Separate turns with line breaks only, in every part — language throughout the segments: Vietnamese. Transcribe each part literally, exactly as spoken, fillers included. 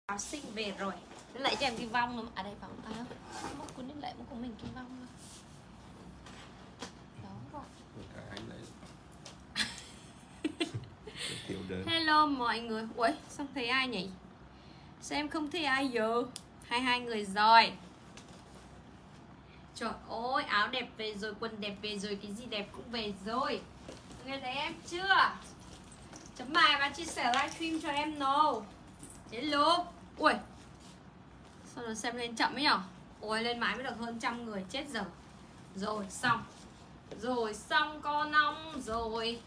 Áo xinh về rồi. Nó lại cho em Kim Vong luôn. À đây vào à, móc cuốn đến lại của mình Kim Vong luôn. Đó rồi. Hello mọi người. Ui, sao thấy ai nhỉ? Sao em không thấy ai giờ? Hai hai người rồi. Trời ơi, áo đẹp về rồi, quần đẹp về rồi, cái gì đẹp cũng về rồi. Mọi người thấy em chưa? Chấm bài và chia sẻ livestream cho em nào. Hello. Ui, sao nó xem lên chậm ấy nhở? Ôi, lên mãi mới được hơn trăm người, chết giờ. Rồi, xong. Rồi, xong con ong rồi.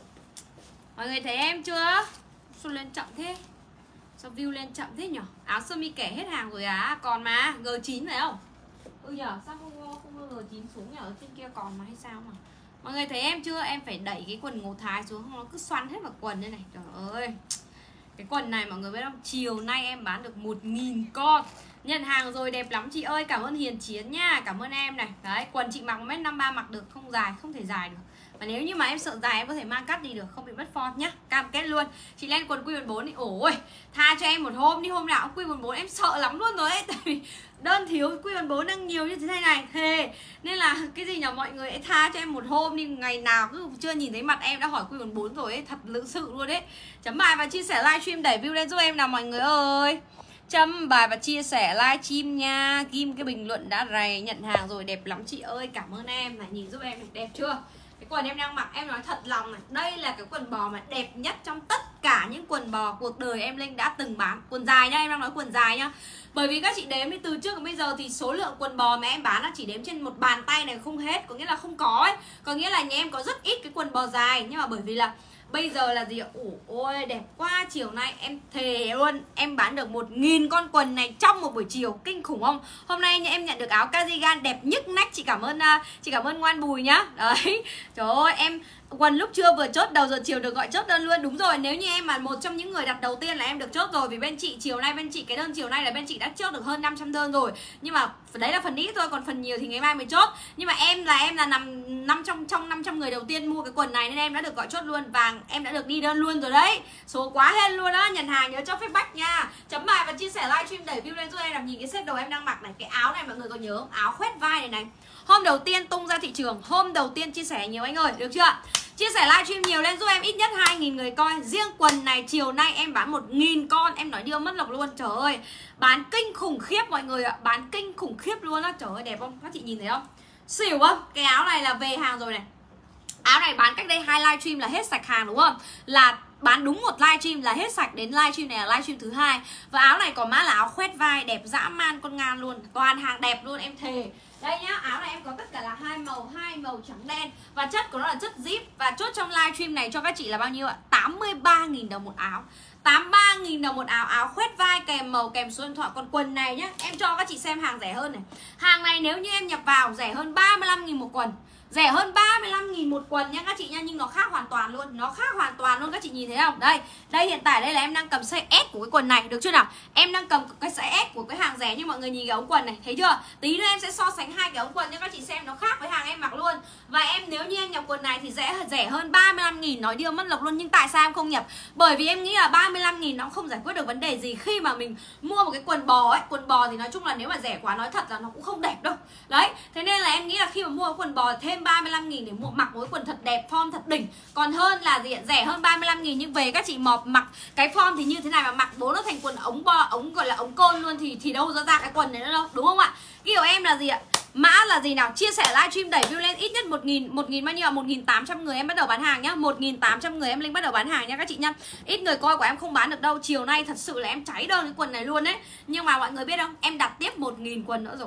Mọi người thấy em chưa? Sao lên chậm thế? Sao view lên chậm thế nhở? Áo sơ mi kẻ hết hàng rồi à? Còn mà, G chín phải không? Ừ nhở, sao không, không G chín xuống nhở? Ở trên kia còn mà hay sao mà? Mọi người thấy em chưa? Em phải đẩy cái quần Ngô Thái xuống, không nó cứ xoăn hết vào quần đây này. Trời ơi, cái quần này mọi người biết không? Chiều nay em bán được một nghìn con. Nhận hàng rồi, đẹp lắm chị ơi. Cảm ơn Hiền Chiến nha, cảm ơn em này. Đấy, quần chị mặc một mét năm mươi ba mặc được, không dài, không thể dài được. Và nếu như mà em sợ dài em có thể mang cắt đi được, không bị mất form nhá, cam kết luôn. Chị lên quần Q bốn mươi bốn đi, ôi tha cho em một hôm đi, hôm nào Q bốn mươi bốn em sợ lắm luôn rồi ấy. Tại vì đơn thiếu Q bốn mươi bốn đang nhiều như thế này này thề. Nên là cái gì nhỉ mọi người ấy, tha cho em một hôm đi, ngày nào cứ chưa nhìn thấy mặt em đã hỏi Q bốn mươi bốn rồi ấy, thật lưỡng sự luôn đấy. Chấm bài và chia sẻ livestream đẩy view lên giúp em nào mọi người ơi. Chấm bài và chia sẻ livestream nha. Kim cái bình luận đã rày, nhận hàng rồi, đẹp lắm chị ơi, cảm ơn em. Này nhìn giúp em này, đẹp chưa? Cái quần em đang mặc em nói thật lòng này, đây là cái quần bò mà đẹp nhất trong tất cả những quần bò cuộc đời em Linh đã từng bán. Quần dài nhá, em đang nói quần dài nhá. Bởi vì các chị đếm đi, từ trước đến bây giờ thì số lượng quần bò mà em bán là chỉ đếm trên một bàn tay này không hết. Có nghĩa là không có ấy. Có nghĩa là nhà em có rất ít cái quần bò dài. Nhưng mà bởi vì là bây giờ là gì ạ? Ủa ôi đẹp quá, chiều nay em thề luôn em bán được một nghìn con quần này trong một buổi chiều, kinh khủng không? Hôm nay nhà em nhận được áo cardigan đẹp nhức nách, chị cảm ơn uh, chị cảm ơn Ngoan Bùi nhá. Đấy, trời ơi em quần lúc trưa vừa chốt, đầu giờ chiều được gọi chốt đơn luôn. Đúng rồi, nếu như em mà một trong những người đặt đầu tiên là em được chốt rồi. Vì bên chị chiều nay bên chị cái đơn chiều nay là bên chị đã chốt được hơn năm trăm đơn rồi. Nhưng mà đấy là phần ít thôi, còn phần nhiều thì ngày mai mới chốt. Nhưng mà em là em là nằm năm trong trong năm trăm người đầu tiên mua cái quần này nên em đã được gọi chốt luôn và em đã được đi đơn luôn rồi đấy. Số quá hên luôn á, nhận hàng nhớ cho feedback nha. Chấm bài và chia sẻ livestream đẩy view lên giúp em. Làm nhìn cái set đồ em đang mặc này, cái áo này mọi người có nhớ không? Áo khoét vai này này. Hôm đầu tiên tung ra thị trường, hôm đầu tiên chia sẻ nhiều anh ơi, được chưa? Chia sẻ livestream nhiều lên giúp em, ít nhất hai nghìn người coi. Riêng quần này chiều nay em bán một nghìn con, em nói điêu mất lộc luôn. Trời ơi, bán kinh khủng khiếp mọi người ạ, bán kinh khủng khiếp luôn á. Trời ơi đẹp không? Các chị nhìn thấy không? Xỉu không? Cái áo này là về hàng rồi này. Áo này bán cách đây hai livestream là hết sạch hàng đúng không? Là bán đúng một livestream là hết sạch, đến livestream này là livestream thứ hai. Và áo này có mã là áo khoét vai, đẹp dã man con ngan luôn. Toàn hàng đẹp luôn em thề. Đây nhá, áo này em có tất cả là hai màu, hai màu trắng đen. Và chất của nó là chất zip. Và chốt trong livestream này cho các chị là bao nhiêu ạ? tám mươi ba nghìn đồng một áo. tám mươi ba nghìn đồng một áo, áo khoét vai kèm màu kèm số điện thoại. Còn quần này nhá, em cho các chị xem hàng rẻ hơn này. Hàng này nếu như em nhập vào rẻ hơn ba mươi lăm nghìn một quần. Rẻ hơn ba mươi lăm nghìn một quần nha các chị nha. Nhưng nó khác hoàn toàn luôn, nó khác hoàn toàn luôn, các chị nhìn thấy không? Đây, đây hiện tại đây là em đang cầm size S của cái quần này, được chưa nào? Em đang cầm cái size S của cái hàng rẻ. Nhưng mọi người nhìn cái ống quần này, thấy chưa? Tí nữa em sẽ so sánh hai cái ống quần cho các chị xem, nó khác với hàng em mặc luôn. Và em nếu như em nhập quần này thì rẻ rẻ hơn ba mươi lăm nghìn, nói điêu mất lộc luôn. Nhưng tại sao em không nhập? Bởi vì em nghĩ là ba mươi lăm nghìn nó không giải quyết được vấn đề gì khi mà mình mua một cái quần bò ấy. Quần bò thì nói chung là nếu mà rẻ quá nói thật là nó cũng không đẹp đâu. Đấy, thế nên là em nghĩ là khi mà mua cái quần bò thêm ba mươi lăm nghìn để mua mặc một cái quần thật đẹp, form thật đỉnh. Còn hơn là gì? Rẻ hơn ba mươi lăm nghìn nhưng về các chị mọp mặc cái form thì như thế này mà mặc bố nó thành quần ống bo, ống gọi là ống côn luôn thì thì đâu ra ra cái quần này nữa đâu, đúng không ạ? Cái của em là gì ạ? Mã là gì nào? Chia sẻ livestream đẩy view lên ít nhất một nghìn, một nghìn bao nhiêu ạ? một nghìn tám trăm người em bắt đầu bán hàng nhá. một nghìn tám trăm người em Linh bắt đầu bán hàng nha các chị nhá. Ít người coi của em không bán được đâu. Chiều nay thật sự là em cháy đơn cái quần này luôn đấy. Nhưng mà mọi người biết không? Em đặt tiếp một nghìn quần nữa rồi.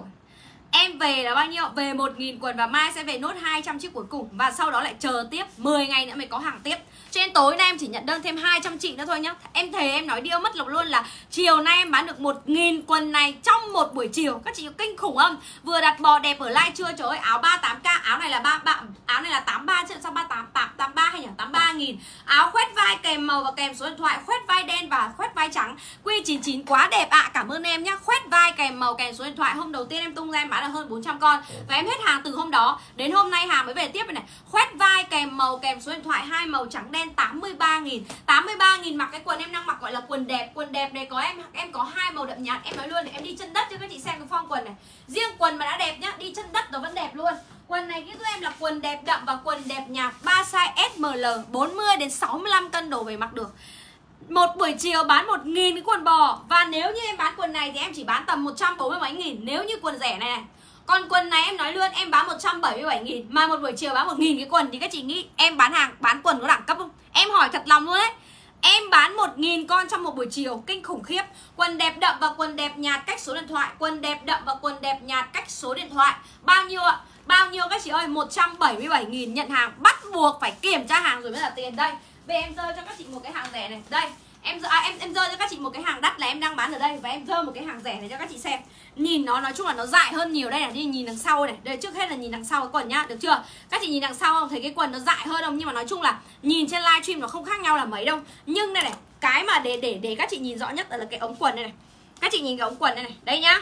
Em về là bao nhiêu? Về một nghìn quần và mai sẽ về nốt hai trăm chiếc cuối cùng. Và sau đó lại chờ tiếp mười ngày nữa mới có hàng tiếp. Cho nên tối nay em chỉ nhận đơn thêm hai trăm chị nữa thôi nhá. Em thề em nói điêu mất lộc luôn là chiều nay em bán được một nghìn quần này trong một buổi chiều. Các chị có kinh khủng không? Vừa đặt bò đẹp ở live trưa, trời ơi, áo ba mươi tám k, áo này là ba, ba áo này là tám mươi ba chứ sao ba mươi tám, tám, tám mươi ba hay nhỉ? tám mươi ba nghìn. Áo khoét vai kèm màu và kèm số điện thoại, khoét vai đen và khoét vai trắng. Q chín chín quá đẹp ạ. À. Cảm ơn em nhá. Khoét vai kèm màu kèm số điện thoại. Hôm đầu tiên em tung ra em bán bán được hơn bốn trăm con. Và em hết hàng từ hôm đó đến hôm nay, hàng mới về tiếp này này. Khoét vai kèm màu kèm số điện thoại, hai màu trắng đen tám mươi ba nghìn. tám mươi ba nghìn mặc cái quần em đang mặc gọi là quần đẹp. Quần đẹp này có em em có hai màu đậm nhạt. Em nói luôn này, em đi chân đất cho các chị xem cái form quần này. Riêng quần mà đã đẹp nhá, đi chân đất nó vẫn đẹp luôn. Quần này giúp em là quần đẹp đậm và quần đẹp nhạt, ba size ét em lờ, bốn mươi đến sáu mươi lăm cân đổ về mặc được. Một buổi chiều bán một nghìn cái quần bò. Và nếu như em bán quần này thì em chỉ bán tầm một trăm bốn mươi mấy nghìn nếu như quần rẻ này này. Còn quần này em nói luôn, em bán một trăm bảy mươi bảy nghìn mà một buổi chiều bán một nghìn cái quần thì các chị nghĩ em bán hàng, bán quần có đẳng cấp không? Em hỏi thật lòng luôn đấy. Em bán một nghìn con trong một buổi chiều, kinh khủng khiếp. Quần đẹp đậm và quần đẹp nhạt cách số điện thoại. Quần đẹp đậm và quần đẹp nhạt cách số điện thoại. Bao nhiêu ạ? Bao nhiêu các chị ơi? một trăm bảy mươi bảy nghìn nhận hàng. Bắt buộc phải kiểm tra hàng rồi mới là tiền. Đây, về em rơi cho các chị một cái hàng rẻ này. Đây, em à, em em rơi cho các chị một cái hàng đắt là em đang bán ở đây. Và em rơi một cái hàng rẻ này cho các chị xem. Nhìn nó nói chung là nó dại hơn nhiều. Đây là đi nhìn đằng sau này. Đây, trước hết là nhìn đằng sau cái quần nhá, được chưa? Các chị nhìn đằng sau không? Thấy cái quần nó dại hơn không? Nhưng mà nói chung là nhìn trên livestream nó không khác nhau là mấy đâu. Nhưng đây này, cái mà để để để các chị nhìn rõ nhất là cái ống quần này này. Các chị nhìn cái ống quần này này. Đây nhá.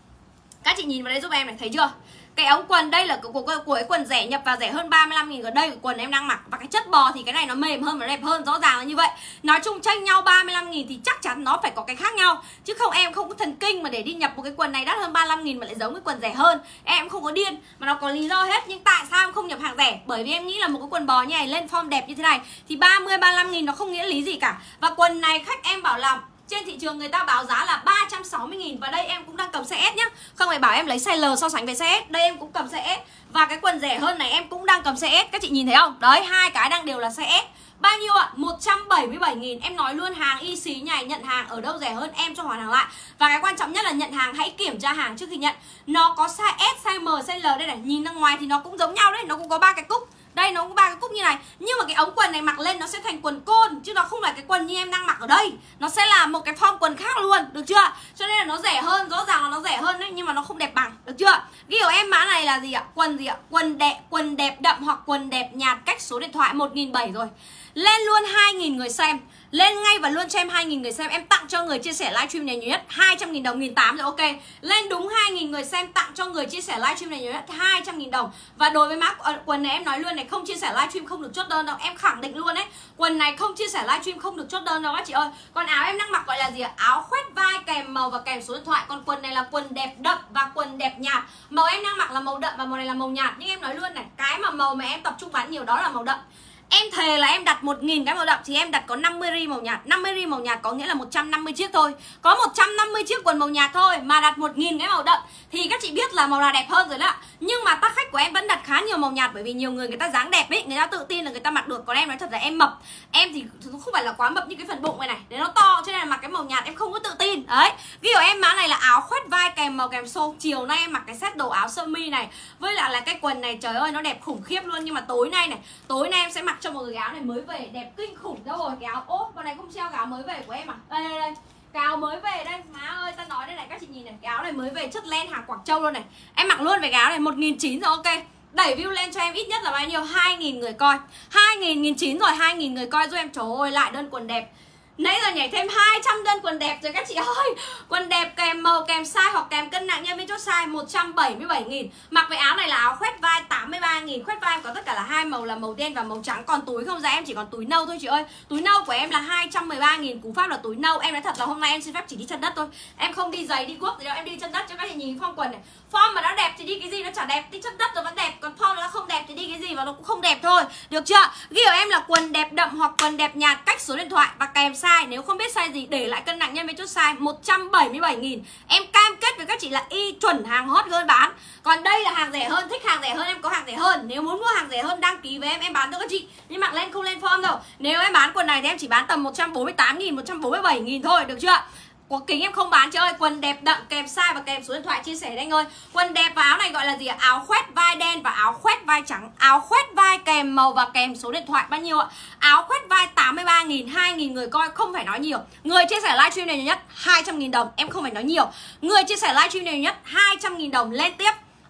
Các chị nhìn vào đây giúp em này, thấy chưa? Cái ống quần đây là của, của, của cái quần rẻ nhập vào rẻ hơn ba mươi lăm nghìn. Ở đây cái quần em đang mặc. Và cái chất bò thì cái này nó mềm hơn và đẹp hơn, rõ ràng là như vậy. Nói chung chênh nhau ba mươi lăm nghìn thì chắc chắn nó phải có cái khác nhau. Chứ không em không có thần kinh mà để đi nhập một cái quần này đắt hơn ba mươi lăm nghìn mà lại giống cái quần rẻ hơn. Em không có điên, mà nó có lý do hết. Nhưng tại sao em không nhập hàng rẻ? Bởi vì em nghĩ là một cái quần bò như này lên form đẹp như thế này thì ba mươi ba mươi lăm nghìn nó không nghĩa lý gì cả. Và quần này khách em bảo là trên thị trường người ta báo giá là ba trăm sáu mươi nghìn. Và đây em cũng đang cầm size S nhá. Không phải bảo em lấy size L so sánh với size S. Đây em cũng cầm size S. Và cái quần rẻ hơn này em cũng đang cầm size S. Các chị nhìn thấy không? Đấy, hai cái đang đều là size S. Bao nhiêu ạ? một trăm bảy mươi bảy nghìn. Em nói luôn, hàng y xí nhảy, nhận hàng ở đâu rẻ hơn em cho hoàn hàng lại. Và cái quan trọng nhất là nhận hàng hãy kiểm tra hàng trước khi nhận. Nó có size S, size M, size L đây này. Nhìn ra ngoài thì nó cũng giống nhau đấy. Nó cũng có ba cái cúc. Đây nó có ba cái cúc như này. Nhưng mà cái ống quần này mặc lên nó sẽ thành quần côn, chứ nó không phải cái quần như em đang mặc ở đây. Nó sẽ là một cái form quần khác luôn, được chưa? Cho nên là nó rẻ hơn, rõ ràng là nó rẻ hơn đấy. Nhưng mà nó không đẹp bằng, được chưa? Ghi của em mã này là gì ạ? Quần gì ạ? Quần đẹp, quần đẹp đậm hoặc quần đẹp nhạt cách số điện thoại một nghìn bảy trăm rồi. Lên luôn hai nghìn người xem. Lên ngay và luôn cho em hai nghìn người xem. Em tặng cho người chia sẻ livestream này nhiều nhất hai trăm nghìn đồng, một nghìn tám trăm rồi ok. Lên đúng hai nghìn người xem, tặng cho người chia sẻ livestream này nhiều nhất hai trăm nghìn đồng. Và đối với mã quần này em nói luôn này, không chia sẻ livestream không được chốt đơn đâu. Em khẳng định luôn đấy. Quần này không chia sẻ livestream không được chốt đơn đâu các chị ơi. Còn áo em đang mặc gọi là gì ạ? Áo khoét vai kèm màu và kèm số điện thoại. Còn quần này là quần đẹp đậm và quần đẹp nhạt. Màu em đang mặc là màu đậm và màu này là màu nhạt. Nhưng em nói luôn này, cái mà màu mà em tập trung bán nhiều đó là màu đậm. Em thề là em đặt một nghìn cái màu đậm thì em đặt có năm mươi ri màu nhạt. năm mươi ri màu nhạt có nghĩa là một trăm năm mươi chiếc thôi. Có một trăm năm mươi chiếc quần màu nhạt thôi mà đặt một nghìn cái màu đậm thì các chị biết là màu nào đẹp hơn rồi đó. Nhưng mà tác khách của em vẫn đặt khá nhiều màu nhạt, bởi vì nhiều người người ta dáng đẹp ấy, người ta tự tin là người ta mặc được. Còn em nói thật là em mập. Em thì không phải là quá mập như cái phần bụng này này, để nó to cho nên là mặc cái màu nhạt em không có tự tin. Đấy. Ví dụ em mã này là áo khoét vai kèm màu kèm xô. Chiều nay em mặc cái set đồ áo sơ mi này với lại là cái quần này, trời ơi nó đẹp khủng khiếp luôn. Nhưng mà tối nay này, tối nay em sẽ mặc cho một người áo này mới về đẹp kinh khủng. Đâu rồi cái áo, ô con này không treo cái áo mới về của em à? Đây đây đây, cái áo mới về đây. Má ơi ta nói đây này, các chị nhìn này, cái áo này mới về chất len hàng Quảng Châu luôn này. Em mặc luôn về cái áo này một nghìn chín trăm rồi ok. Đẩy view lên cho em ít nhất là bao nhiêu? hai nghìn người coi. hai nghìn, một nghìn chín trăm rồi, hai nghìn người coi giúp em. Trời ơi lại đơn quần đẹp. Nãy giờ nhảy thêm hai trăm đơn quần đẹp rồi các chị ơi. Quần đẹp kèm màu kèm size hoặc kèm cân nặng nhân viên chốt size một trăm bảy mươi bảy nghìn. Mặc với áo này là áo khoét vai tám mươi ba nghìn. Khoét vai có tất cả là hai màu là màu đen và màu trắng. Còn túi không ra em chỉ còn túi nâu thôi chị ơi. Túi nâu của em là hai trăm mười ba nghìn. Cú pháp là túi nâu. Em nói thật là hôm nay em xin phép chỉ đi chân đất thôi. Em không đi giày đi guốc gì đâu, em đi chân đất cho các chị nhìn form quần này. Form mà đã đẹp thì đi cái gì nó chả đẹp. Đi chân đất rồi vẫn đẹp. Còn form nó không đẹp thì đi cái gì mà nó cũng không đẹp thôi. Được chưa? Ghi của em là quần đẹp đậm hoặc quần đẹp nhạt cách số điện thoại và kèm size. Nếu không biết size gì để lại cân nặng nhân với chút size một trăm bảy mươi bảy nghìn. Em cam kết với các chị là y chuẩn hàng hot girl bán. Còn đây là hàng rẻ hơn, thích hàng rẻ hơn em có hàng rẻ hơn. Nếu muốn mua hàng rẻ hơn đăng ký với em, em bán cho các chị. Nhưng mặc lên không lên form đâu. Nếu em bán quần này thì em chỉ bán tầm một trăm bốn mươi tám nghìn, một trăm bốn mươi bảy nghìn thôi, được chưa? Có kính em không bán chị ơi. Quần đẹp đậm kèm size và kèm số điện thoại chia sẻ đây anh ơi. Quần đẹp và áo này gọi là gì ạ? Áo khoét vai đen và áo khoét vai trắng. Áo khoét vai kèm màu và kèm số điện thoại bao nhiêu ạ? Áo khoét vai tám mươi ba nghìn, hai nghìn người coi, không phải nói nhiều. Người chia sẻ livestream này nhiều nhất hai trăm nghìn đồng, em không phải nói nhiều. Người chia sẻ livestream này nhiều nhất hai trăm nghìn đồng lên tiếp.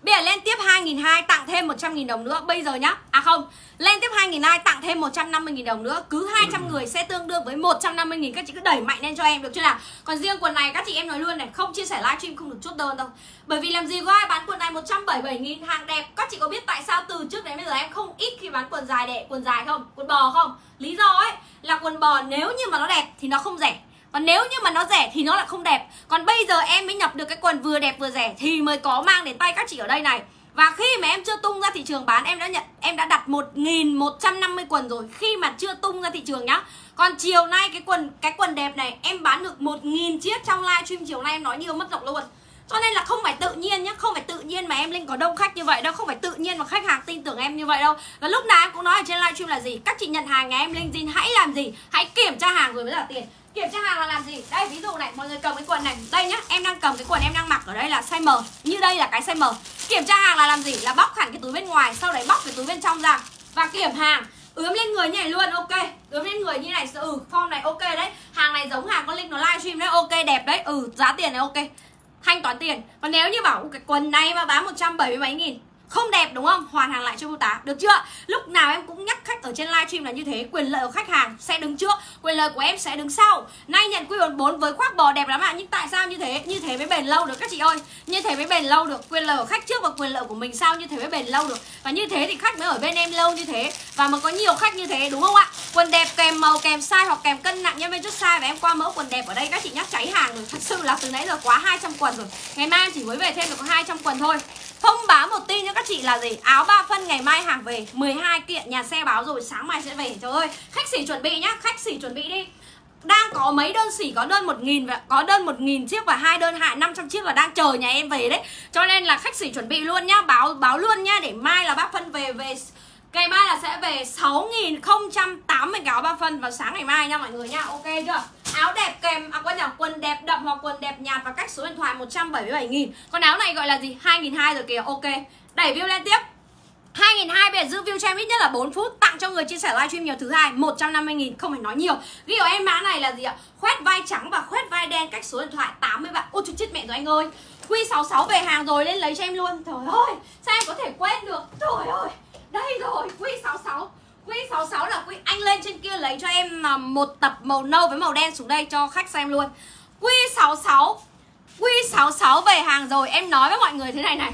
Bây giờ lên tiếp hai nghìn hai trăm tặng thêm một trăm nghìn đồng nữa. Bây giờ nhá. À không, lên tiếp hai nghìn hai trăm tặng thêm một trăm năm mươi nghìn đồng nữa. Cứ hai trăm người sẽ tương đương với một trăm năm mươi nghìn. Các chị cứ đẩy mạnh lên cho em được chưa nào? Còn riêng quần này các chị em nói luôn này, không chia sẻ livestream không được chốt đơn đâu. Bởi vì làm gì có ai bán quần này một trăm bảy mươi bảy nghìn, hàng đẹp. Các chị có biết tại sao từ trước đến bây giờ em không ít khi bán quần dài đẹp, quần dài không? Quần bò không? Lý do ấy là quần bò nếu như mà nó đẹp thì nó không rẻ. Còn nếu như mà nó rẻ thì nó lại không đẹp. Còn bây giờ em mới nhập được cái quần vừa đẹp vừa rẻ thì mới có mang đến tay các chị ở đây này. Và khi mà em chưa tung ra thị trường bán, em đã nhận em đã đặt một nghìn một trăm năm mươi quần rồi khi mà chưa tung ra thị trường nhá. Còn chiều nay cái quần cái quần đẹp này em bán được một nghìn chiếc trong livestream chiều nay, em nói nhiều mất lọc luôn. Cho nên là không phải tự nhiên nhá, không phải tự nhiên mà em Linh có đông khách như vậy đâu, không phải tự nhiên mà khách hàng tin tưởng em như vậy đâu. Và lúc nào em cũng nói ở trên livestream là gì? Các chị nhận hàng nhà em Linh Zin hãy làm gì? Hãy kiểm tra hàng rồi mới trả tiền. Kiểm tra hàng là làm gì? Đây ví dụ này, mọi người cầm cái quần này, đây nhá, em đang cầm cái quần em đang mặc ở đây là size M, như đây là cái size M. Kiểm tra hàng là làm gì? Là bóc hẳn cái túi bên ngoài, sau đấy bóc cái túi bên trong ra và kiểm hàng. Ướm lên người như này luôn, ok. Ướm lên người như này, ừ, form này ok đấy. Hàng này giống hàng con Linh nó livestream đấy, ok đẹp đấy, ừ, giá tiền này ok. Thanh toán tiền. Còn nếu như bảo cái quần này mà bán một trăm bảy mươi mấy nghìn không đẹp đúng không? Hoàn hàng lại cho bưu tá, được chưa? Lúc nào em cũng nhắc khách ở trên livestream là như thế. Quyền lợi của khách hàng sẽ đứng trước, quyền lợi của em sẽ đứng sau. Nay nhận quy bốn với khoác bò đẹp lắm ạ. Nhưng tại sao như thế? Như thế mới bền lâu được các chị ơi. Như thế mới bền lâu được. Quyền lợi của khách trước và quyền lợi của mình sau, như thế mới bền lâu được. Và như thế thì khách mới ở bên em lâu như thế. Và mới có nhiều khách như thế đúng không ạ? Quần đẹp kèm màu, kèm size hoặc kèm cân nặng nhân bên chút size. Và em qua mẫu quần đẹp ở đây các chị nhắc cháy hàng rồi. Thật sự là từ nãy giờ quá hai trăm quần rồi. Ngày mai em chỉ mới về thêm được có hai trăm quần thôi. Thông báo một tin cho các chị là gì? Áo ba phân ngày mai hàng về mười hai kiện, nhà xe báo rồi, sáng mai sẽ về. Trời ơi, khách xỉ chuẩn bị nhá, khách xỉ chuẩn bị đi. Đang có mấy đơn xỉ, có đơn một nghìn và có đơn một nghìn chiếc và hai đơn hạ năm trăm chiếc là đang chờ nhà em về đấy. Cho nên là khách xỉ chuẩn bị luôn nhá, báo báo luôn nhá, để mai là bác phân về về ngày mai là sẽ về sáu nghìn không trăm tám mươi cái áo ba phân vào sáng ngày mai nha mọi người nha, ok chưa? Áo đẹp kèm, à quên nhỉ, quần đẹp đậm hoặc quần đẹp nhạt và cách số điện thoại một trăm bảy mươi bảy nghìn. Còn áo này gọi là gì? hai nghìn hai trăm rồi kìa, ok. Đẩy view lên tiếp. hai nghìn hai trăm bây giờ giữ view cho em ít nhất là bốn phút. Tặng cho người chia sẻ livestream nhiều thứ hai một trăm năm mươi nghìn, không phải nói nhiều. Ghi của em mã này là gì ạ? Khoét vai trắng và khoét vai đen, cách số điện thoại tám mươi bạn. Ôi chết mẹ rồi anh ơi. Q sáu sáu về hàng rồi, lên lấy cho em luôn. Trời ơi, sao em có thể quên được? Trời ơi. Đây rồi, Q sáu sáu. Q sáu sáu là Q, anh lên trên kia lấy cho em một tập màu nâu với màu đen xuống đây cho khách xem luôn. Q sáu sáu. Q sáu sáu về hàng rồi, em nói với mọi người thế này này.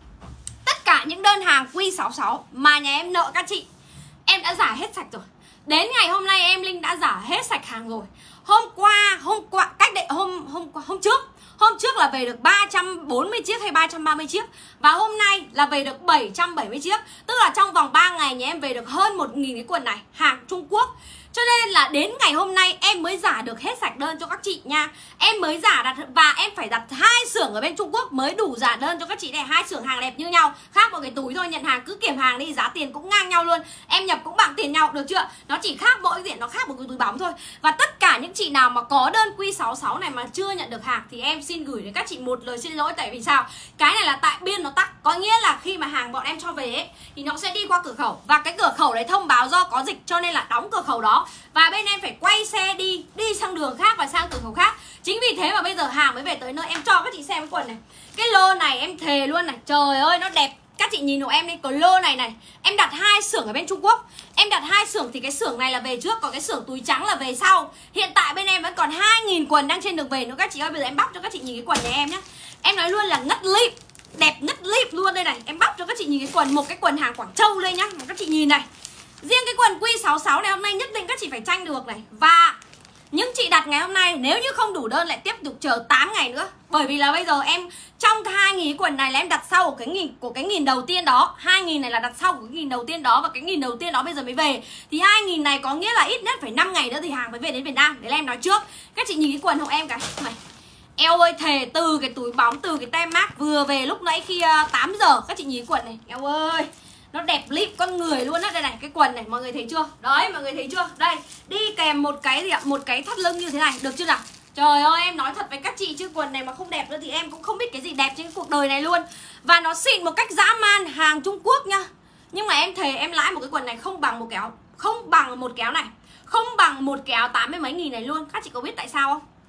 Tất cả những đơn hàng Q sáu sáu mà nhà em nợ các chị, em đã giả hết sạch rồi. Đến ngày hôm nay em Linh đã giả hết sạch hàng rồi. Hôm qua, hôm qua cách đệ hôm hôm qua hôm trước Hôm trước là về được ba trăm bốn mươi chiếc hay ba trăm ba mươi chiếc. Và hôm nay là về được bảy trăm bảy mươi chiếc. Tức là trong vòng ba ngày nhà em về được hơn một nghìn cái quần này, hàng Trung Quốc. Cho nên là đến ngày hôm nay em mới giả được hết sạch đơn cho các chị nha. Em mới giả đặt, và em phải đặt hai xưởng ở bên Trung Quốc mới đủ giả đơn cho các chị này. Hai xưởng hàng đẹp như nhau, khác một cái túi thôi. Nhận hàng cứ kiểm hàng đi, giá tiền cũng ngang nhau luôn. Em nhập cũng bằng tiền nhau, được chưa? Nó chỉ khác mỗi diện, nó khác một cái túi bóng thôi. Và tất cả những chị nào mà có đơn Q sáu sáu này mà chưa nhận được hàng thì em xin gửi đến các chị một lời xin lỗi. Tại vì sao? Cái này là tại biên nó tắc. Có nghĩa là khi mà hàng bọn em cho về ấy, thì nó sẽ đi qua cửa khẩu. Và cái cửa khẩu đấy thông báo do có dịch cho nên là đóng cửa khẩu đó. Và bên em phải quay xe đi, đi sang đường khác và sang cửa khẩu khác. Chính vì thế mà bây giờ hàng mới về tới nơi. Em cho các chị xem cái quần này. Cái lô này em thề luôn này, trời ơi nó đẹp. Các chị nhìn của em đi, có lô này này. Em đặt hai xưởng ở bên Trung Quốc. Em đặt hai xưởng thì cái xưởng này là về trước, còn cái xưởng túi trắng là về sau. Hiện tại bên em vẫn còn hai nghìn quần đang trên đường về nữa các chị ơi. Bây giờ em bóc cho các chị nhìn cái quần nhà em nhá. Em nói luôn là ngất lip, đẹp ngất lip luôn đây này. Em bóc cho các chị nhìn cái quần, một cái quần hàng Quảng Châu đây nhá. Mà các chị nhìn này. Riêng cái quần Q sáu sáu này hôm nay nhất định các chị phải tranh được này. Và những chị đặt ngày hôm nay nếu như không đủ đơn lại tiếp tục chờ tám ngày nữa. Bởi vì là bây giờ em trong cái hai nghìn quần này là em đặt sau của cái nghìn của cái nghìn đầu tiên đó. hai nghìn này là đặt sau của cái nghìn đầu tiên đó. Và cái nghìn đầu tiên đó bây giờ mới về. Thì hai nghìn này có nghĩa là ít nhất phải năm ngày nữa thì hàng mới về đến Việt Nam. Đấy là em nói trước. Các chị nhìn cái quần hộ em cái này. Eo ơi, thề từ cái túi bóng, từ cái tem mác vừa về lúc nãy khi uh, tám giờ. Các chị nhìn cái quần này. Eo ơi, nó đẹp lip con người luôn á. Đây này, cái quần này mọi người thấy chưa? Đấy, mọi người thấy chưa? Đây, đi kèm một cái gì ạ? Một cái thắt lưng như thế này, được chưa nào? Trời ơi, em nói thật với các chị chứ quần này mà không đẹp nữa thì em cũng không biết cái gì đẹp trên cái cuộc đời này luôn. Và nó xịn một cách dã man, hàng Trung Quốc nha. Nhưng mà em thề em lãi một cái quần này không bằng một cái áo, không bằng một cái áo này, không bằng một cái áo tám mươi mấy nghìn này luôn. Các chị có biết tại sao không?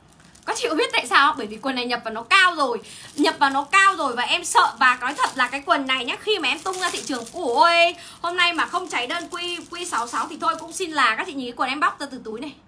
Các chị có biết tại sao? Bởi vì quần này nhập vào nó cao rồi. Nhập vào nó cao rồi và em sợ. Và nói thật là cái quần này nhá, khi mà em tung ra thị trường, ôi hôm nay mà không cháy đơn quy quy sáu sáu thì thôi cũng xin là. Các chị nhìn cái quần em bóc ra từ túi này,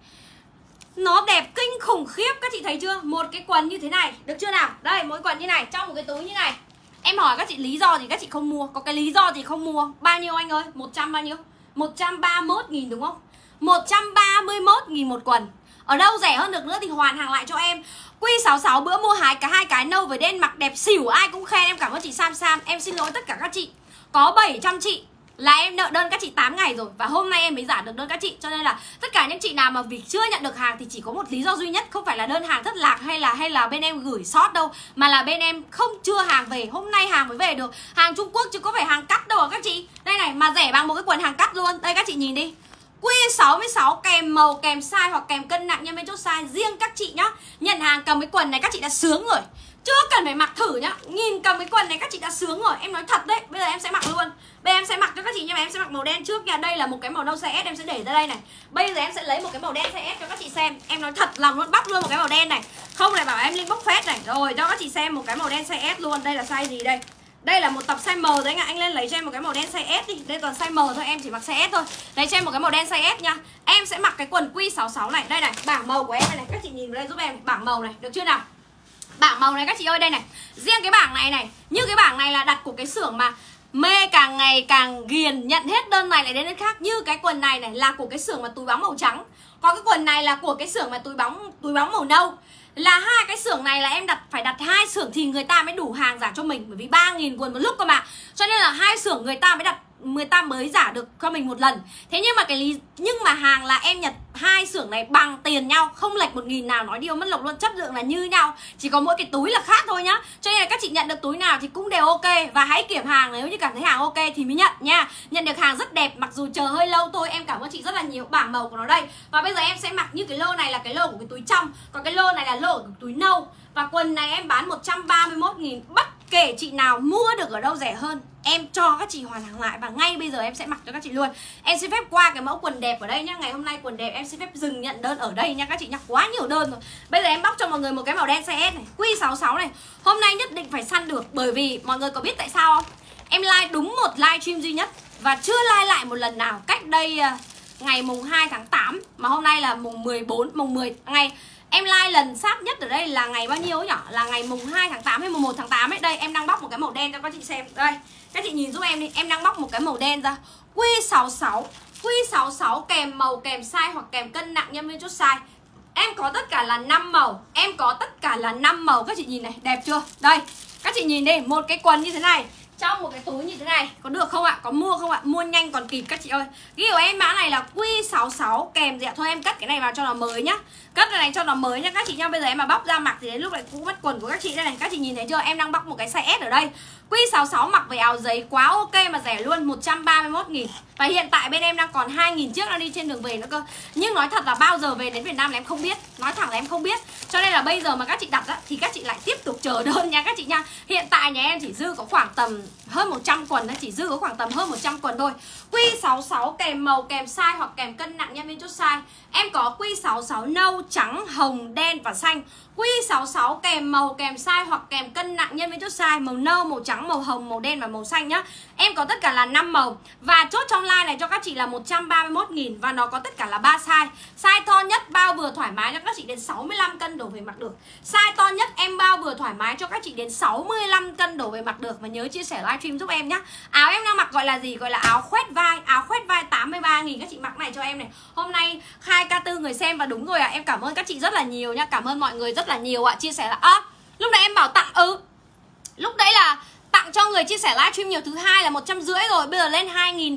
nó đẹp kinh khủng khiếp. Các chị thấy chưa? Một cái quần như thế này, được chưa nào? Đây, mỗi quần như này, trong một cái túi như này. Em hỏi các chị lý do gì các chị không mua? Có cái lý do gì không mua? Bao nhiêu anh ơi? một trăm bao nhiêu? một trăm ba mươi mốt nghìn đúng không? một trăm ba mươi mốt nghìn một quần. Ở đâu rẻ hơn được nữa thì hoàn hàng lại cho em. Quy sáu sáu bữa mua hai cả hai cái nâu với đen mặc đẹp xỉu, ai cũng khen. Em cảm ơn chị Sam Sam. Em xin lỗi tất cả các chị. Có bảy trăm chị là em nợ đơn các chị tám ngày rồi. Và hôm nay em mới giảm được đơn các chị. Cho nên là tất cả những chị nào mà vì chưa nhận được hàng thì chỉ có một lý do duy nhất. Không phải là đơn hàng thất lạc hay là hay là bên em gửi sót đâu, mà là bên em không chưa hàng về. Hôm nay hàng mới về được. Hàng Trung Quốc chứ có phải hàng cắt đâu à các chị. Đây này, mà rẻ bằng một cái quần hàng cắt luôn. Đây các chị nhìn đi, quy sáu mươi sáu kèm màu, kèm size hoặc kèm cân nặng nhân bên chốt size. Riêng các chị nhá, nhận hàng cầm cái quần này các chị đã sướng rồi, chưa cần phải mặc thử nhá. Nhìn cầm cái quần này các chị đã sướng rồi. Em nói thật đấy, bây giờ em sẽ mặc luôn. Bây giờ em sẽ mặc cho các chị, nhưng mà em sẽ mặc màu đen trước nha. Đây là một cái màu nâu size S, em sẽ để ra đây này. Bây giờ em sẽ lấy một cái màu đen size S cho các chị xem. Em nói thật lòng luôn, bóc luôn một cái màu đen này. Không lại bảo em Linh bóc phét này. Rồi cho các chị xem một cái màu đen size S luôn. Đây là size gì đây? Đây là một tập size M rồi anh ạ. Anh lên lấy cho em một cái màu đen size S đi. Đây toàn size M thôi, em chỉ mặc size S thôi. Lấy cho em một cái màu đen size S nha. Em sẽ mặc cái quần quy sáu sáu này. Đây này, bảng màu của em đây này. Các chị nhìn vào đây giúp em, bảng màu này, được chưa nào? Bảng màu này các chị ơi, đây này. Riêng cái bảng này này, như cái bảng này là đặt của cái xưởng mà mê càng ngày càng ghiền, nhận hết đơn này lại đến đơn khác. Như cái quần này này là của cái xưởng mà túi bóng màu trắng. Còn cái quần này là của cái xưởng mà túi bóng túi bóng màu nâu. Là hai cái xưởng này là em đặt phải đặt hai xưởng thì người ta mới đủ hàng giả cho mình. Bởi vì ba nghìn quần một lúc cơ mà. Cho nên là hai xưởng người ta mới đặt, người ta mới giả được cho mình một lần. Thế nhưng mà cái lý nhưng mà hàng là em nhập hai xưởng này bằng tiền nhau, không lệch một nghìn nào, nói điều mất lộc luôn, chất lượng là như nhau, chỉ có mỗi cái túi là khác thôi nhá. Cho nên là các chị nhận được túi nào thì cũng đều ok. Và hãy kiểm hàng, nếu như cảm thấy hàng ok thì mới nhận nha. Nhận được hàng rất đẹp, mặc dù chờ hơi lâu thôi. Em cảm ơn chị rất là nhiều. Bảng màu của nó đây. Và bây giờ em sẽ mặc như cái lô này là cái lô của cái túi trong, còn cái lô này là lô của cái túi nâu. Và quần này em bán một trăm ba mươi mốt nghìn. Bất kể chị nào mua được ở đâu rẻ hơn, em cho các chị hoàn hàng lại. Và ngay bây giờ em sẽ mặc cho các chị luôn. Em xin phép qua cái mẫu quần đẹp ở đây nhá. Ngày hôm nay quần đẹp em xin phép dừng nhận đơn ở đây nha các chị nhá. Quá nhiều đơn rồi. Bây giờ em bóc cho mọi người một cái màu đen size S này, quy sáu sáu này. Hôm nay nhất định phải săn được. Bởi vì mọi người có biết tại sao không? Em like đúng một live stream duy nhất và chưa like lại một lần nào. Cách đây uh, ngày mùng hai tháng tám, mà hôm nay là mùng mười bốn, mùng mười ngày. Em like lần sát nhất ở đây là ngày bao nhiêu ấy nhỉ? Là ngày mùng hai tháng tám hay mùng một tháng tám ấy. Đây em đang bóc một cái màu đen cho các chị xem. Đây, các chị nhìn giúp em đi. Em đang bóc một cái màu đen ra. Quy sáu sáu, quy sáu sáu kèm màu, kèm size hoặc kèm cân nặng nhân viên chốt size. Em có tất cả là năm màu. Em có tất cả là năm màu. Các chị nhìn này, đẹp chưa? Đây, các chị nhìn đi, một cái quần như thế này, trong một cái túi như thế này, có được không ạ? Có mua không ạ? Mua nhanh còn kịp các chị ơi. Ghi của em mã này là quy sáu sáu kèm gì ạ? Thôi em cất cái này vào cho nó mới nhá. Cất cái này cho nó mới nhá các chị nha. Bây giờ em mà bóc ra mặc thì đến lúc này cũng mất quần của các chị đây này. Các chị nhìn thấy chưa? Em đang bóc một cái size S ở đây. Quy sáu sáu mặc với áo giấy quá ok mà rẻ luôn, một trăm ba mươi mốt nghìn. Và hiện tại bên em đang còn hai nghìn chiếc đang đi trên đường về nữa cơ. Nhưng nói thật là bao giờ về đến Việt Nam là em không biết. Nói thẳng là em không biết. Cho nên là bây giờ mà các chị đặt á, thì các chị lại tiếp tục chờ đơn nha các chị nha. Hiện tại nhà em chỉ dư có khoảng tầm hơn một trăm quần, chỉ dư có khoảng tầm hơn một trăm quần thôi. Quy sáu sáu kèm màu, kèm size hoặc kèm cân nặng nhân viên chốt size. Em có quy sáu sáu nâu, trắng, hồng, đen và xanh. Quy sáu sáu kèm màu, kèm size hoặc kèm cân nặng nhân viên chốt size màu nâu, màu trắng, màu hồng, màu đen và màu xanh nhá. Em có tất cả là năm màu. Và chốt trong live này cho các chị là một trăm ba mươi mốt nghìn. Và nó có tất cả là ba size. Size to nhất bao vừa thoải mái cho các chị đến sáu mươi lăm cân đổ về mặc được. Size to nhất em bao vừa thoải mái cho các chị đến sáu mươi lăm cân đổ về mặc được. Và nhớ chia sẻ livestream giúp em nhá. Áo em đang mặc gọi là gì? Gọi là áo khoét vai. Áo khoét vai tám mươi ba nghìn. Các chị mặc này cho em này. Hôm nay hai k tư người xem và đúng rồi ạ. À. Em cảm ơn các chị rất là nhiều nhá. Cảm ơn mọi người rất là nhiều ạ. À. Chia sẻ là à, lúc nãy em bảo tặng ừ lúc đấy là tặng cho người chia sẻ livestream nhiều thứ hai là một trăm rưỡi rồi. Bây giờ lên hai nghìn.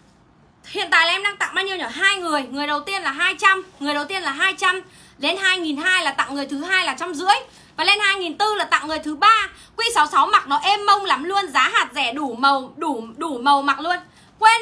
Hiện tại là em đang tặng bao nhiêu nhỉ? Hai người. Người đầu tiên là hai trăm. Người đầu tiên là hai trăm. Đến hai nghìn hai trăm là tặng người thứ hai là trăm rưỡi. Và lên hai nghìn bốn trăm là tặng người thứ ba. Quy sáu sáu mặc nó êm mông lắm luôn. Giá hạt rẻ, đủ màu, đủ đủ màu mặc luôn. Quên mất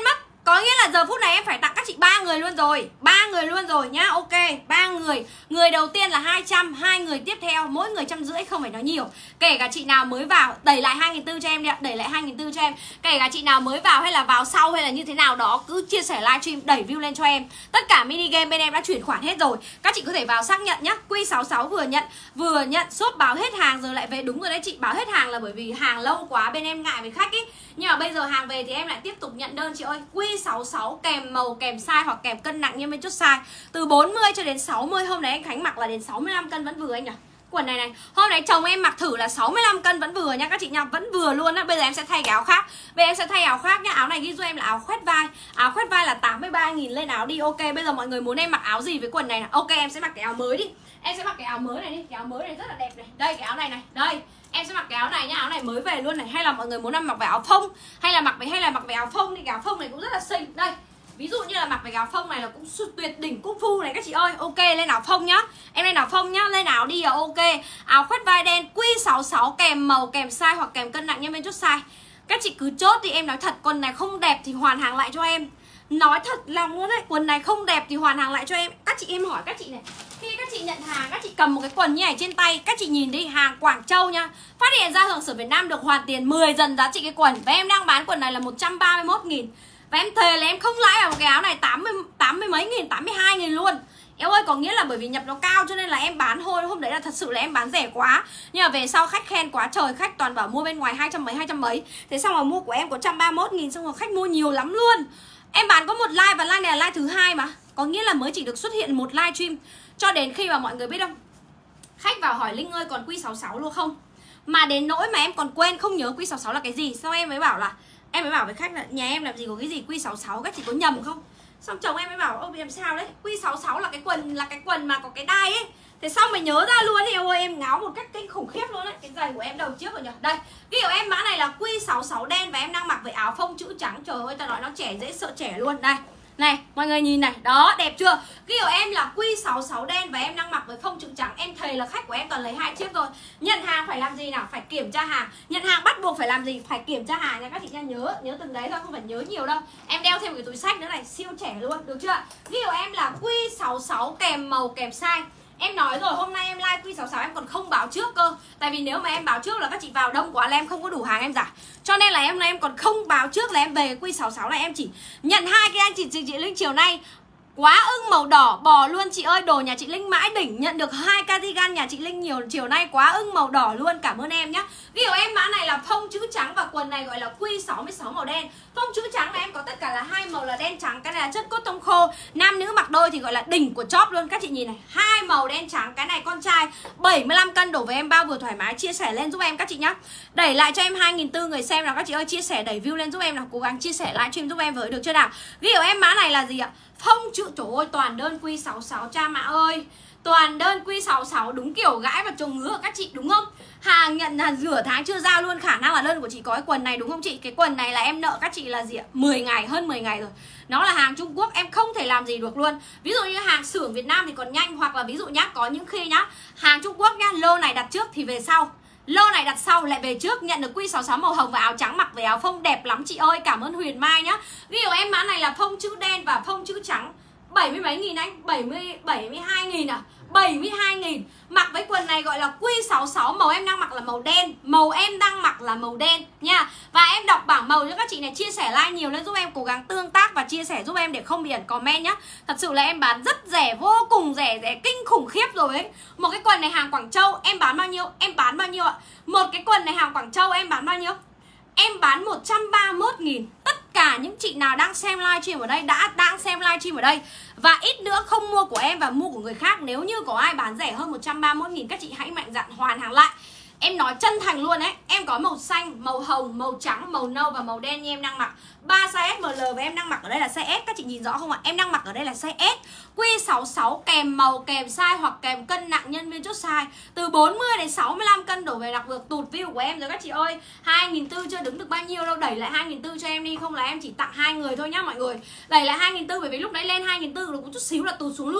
Có nghĩa là giờ phút này em phải tặng các chị ba người luôn rồi, ba người luôn rồi nhá. Ok, ba người. Người đầu tiên là hai trăm, hai người tiếp theo mỗi người trăm rưỡi, không phải nói nhiều. Kể cả chị nào mới vào, đẩy lại hai nghìn bốn trăm cho em đi ạ, đẩy lại hai nghìn bốn trăm cho em. Kể cả chị nào mới vào hay là vào sau hay là như thế nào đó, cứ chia sẻ livestream đẩy view lên cho em. Tất cả mini game bên em đã chuyển khoản hết rồi. Các chị có thể vào xác nhận nhá. Q sáu sáu vừa nhận, vừa nhận shop báo hết hàng rồi lại về. Đúng rồi đấy chị, báo hết hàng là bởi vì hàng lâu quá bên em ngại với khách ý. Nhưng mà bây giờ hàng về thì em lại tiếp tục nhận đơn chị ơi. Q sáu sáu kèm màu, kèm size hoặc kèm cân nặng nhân bên chút size. Từ bốn mươi cho đến sáu mươi. Hôm nay anh Khánh mặc là đến sáu mươi lăm cân vẫn vừa anh nhỉ. Quần này này, hôm nay chồng em mặc thử là sáu mươi lăm cân vẫn vừa nha các chị nha, vẫn vừa luôn á. Bây giờ em sẽ thay cái áo khác. Bây giờ em sẽ thay áo khác nhá. Áo này ghi giúp em là áo khoét vai. Áo khoét vai là tám mươi ba nghìn lên áo đi. Ok, bây giờ mọi người muốn em mặc áo gì với quần này nào? Ok, em sẽ mặc cái áo mới đi. Em sẽ mặc cái áo mới này đi. Cái áo mới này rất là đẹp này. Đây cái áo này này. Đây. Em sẽ mặc cái áo này nhá, áo này mới về luôn này. Hay là mọi người muốn em mặc về áo phông, hay là mặc về hay là mặc về áo phông thì cái áo phông này cũng rất là xinh. Đây. Ví dụ như là mặc về áo phông này là cũng tuyệt đỉnh cung phu này các chị ơi. Ok, lên áo phông nhá. Em lên áo phông nhá, lên áo đi là ok. Áo khoét vai đen Q sáu sáu kèm màu, kèm size hoặc kèm cân nặng nhân bên chút size. Các chị cứ chốt thì em nói thật, quần này không đẹp thì hoàn hàng lại cho em. Nói thật lòng luôn đấy, quần này không đẹp thì hoàn hàng lại cho em. Các chị em hỏi các chị này, khi các chị nhận hàng, các chị cầm một cái quần như này trên tay, các chị nhìn đi, hàng Quảng Châu nha, phát hiện ra Hưởng Sở Việt Nam được hoàn tiền mười dần giá trị cái quần. Và em đang bán quần này là một trăm ba mươi mốt nghìn. Và em thề là em không lãi vào một cái áo này tám mươi, tám mươi mấy nghìn, tám mươi hai nghìn luôn. Em ơi, có nghĩa là bởi vì nhập nó cao cho nên là em bán thôi. Hôm đấy là thật sự là em bán rẻ quá. Nhưng mà về sau khách khen quá trời. Khách toàn bảo mua bên ngoài hai trăm mấy, hai trăm mấy. Thế xong rồi mua của em có một trăm ba mươi mốt nghìn. Xong rồi khách mua nhiều lắm luôn. Em bán có một live và live này là live thứ hai mà. Có nghĩa là mới chỉ được xuất hiện một live stream. Cho đến khi mà mọi người biết không, khách vào hỏi Linh ơi còn Q sáu sáu luôn không. Mà đến nỗi mà em còn quên không nhớ Q sáu sáu là cái gì. Sau em mới bảo là, em mới bảo với khách là nhà em làm gì có cái gì Q sáu sáu, các chị có nhầm không. Xong chồng em mới bảo ôi làm sao đấy, Q sáu sáu là cái quần, là cái quần mà có cái đai ấy. Thế sao mày nhớ ra luôn thì ôi em ngáo một cách kinh khủng khiếp luôn đấy. Cái giày của em đầu trước rồi nhỉ. Đây, ví dụ em mã này là Q sáu sáu đen và em đang mặc với áo phông chữ trắng. Trời ơi, ta nói nó trẻ dễ sợ trẻ luôn. Đây, này, mọi người nhìn này, đó, đẹp chưa? Ví dụ em là Q sáu sáu đen và em đang mặc với phông chữ trắng. Em thề là khách của em toàn lấy hai chiếc thôi. Nhận hàng phải làm gì nào? Phải kiểm tra hàng. Nhận hàng bắt buộc phải làm gì? Phải kiểm tra hàng nha các chị nha. Nhớ, nhớ từng đấy thôi, không phải nhớ nhiều đâu. Em đeo thêm một cái túi xách nữa này, siêu trẻ luôn, được chưa? Ví dụ em là Q sáu sáu kèm màu, kèm size. Em nói rồi, hôm nay em live Q sáu sáu em còn không báo trước cơ. Tại vì nếu mà em báo trước là các chị vào đông quá là em không có đủ hàng em giả. Cho nên là em nay em còn không báo trước là em về Q sáu sáu này. Em chỉ nhận hai cái anh chị, chị, chị Linh chiều nay. Quá ưng màu đỏ, bò luôn chị ơi. Đồ nhà chị Linh mãi đỉnh. Nhận được hai cardigan nhà chị Linh nhiều chiều nay. Quá ưng màu đỏ luôn, cảm ơn em nhá. Ví dụ em mã này là phông chữ trắng và quần này gọi là Q sáu sáu màu đen. Phông chữ trắng này em có tất cả là hai màu là đen trắng. Cái này là chất cốt tông khô. Nam nữ mặc đôi thì gọi là đỉnh của chóp luôn. Các chị nhìn này, hai màu đen trắng. Cái này con trai bảy mươi lăm cân đổ với em bao vừa thoải mái. Chia sẻ lên giúp em các chị nhá. Đẩy lại cho em hai nghìn bốn trăm người xem nào các chị ơi. Chia sẻ đẩy view lên giúp em nào. Cố gắng chia sẻ livestream giúp em với, được chưa nào. Ví dụ em mã này là gì ạ? Phông chữ, trời ơi, toàn đơn Q sáu sáu cha mạ ơi. Toàn đơn Q sáu sáu, đúng kiểu gãi và trồng ngứa của các chị đúng không? Hàng nhận là nửa tháng chưa giao luôn. Khả năng là đơn của chị có cái quần này đúng không chị? Cái quần này là em nợ các chị là gì ạ? mười ngày, hơn mười ngày rồi. Nó là hàng Trung Quốc, em không thể làm gì được luôn. Ví dụ như hàng xưởng Việt Nam thì còn nhanh. Hoặc là ví dụ nhá, có những khi nhá, hàng Trung Quốc nhá, lô này đặt trước thì về sau, lô này đặt sau lại về trước. Nhận được Q sáu sáu màu hồng và áo trắng, mặc với áo phông đẹp lắm chị ơi. Cảm ơn Huyền Mai nhá. Ví dụ em mã này là phông chữ đen và phông chữ trắng, bảy mươi mấy nghìn anh, bảy mươi, bảy mươi hai nghìn à, bảy mươi hai nghìn. Mặc với quần này gọi là Q sáu sáu. Màu em đang mặc là màu đen. Màu em đang mặc là màu đen nha. Và em đọc bảng màu cho các chị này. Chia sẻ like nhiều lên giúp em. Cố gắng tương tác và chia sẻ giúp em để không bị ẩn comment nhá. Thật sự là em bán rất rẻ, vô cùng rẻ, rẻ kinh khủng khiếp rồi ấy. Một cái quần này hàng Quảng Châu em bán bao nhiêu? Em bán bao nhiêu ạ? Một cái quần này hàng Quảng Châu em bán bao nhiêu? Em bán một trăm ba mươi mốt nghìn. Tất cả những chị nào đang xem livestream ở đây, đã đang xem livestream ở đây và ít nữa không mua của em và mua của người khác, nếu như có ai bán rẻ hơn một trăm ba mươi mốt nghìn, các chị hãy mạnh dạn hoàn hàng lại. Em nói chân thành luôn ấy. Em có màu xanh, màu hồng, màu trắng, màu nâu và màu đen như em đang mặc. Ba size S M L và em đang mặc ở đây là size S. Các chị nhìn rõ không ạ? Em đang mặc ở đây là size S. Q sáu sáu kèm màu, kèm size hoặc kèm cân nặng nhân viên chốt size. Từ bốn mươi đến sáu mươi lăm cân đổ về đặc vượt tụt view của em rồi các chị ơi. hai nghìn bốn trăm chưa đứng được bao nhiêu đâu. Đẩy lại hai nghìn bốn trăm cho em đi. Không là em chỉ tặng hai người thôi nhá mọi người. Đẩy lại hai nghìn bốn trăm bởi vì lúc đấy lên hai nghìn bốn trăm rồi cũng chút xíu là tụt xuống luôn.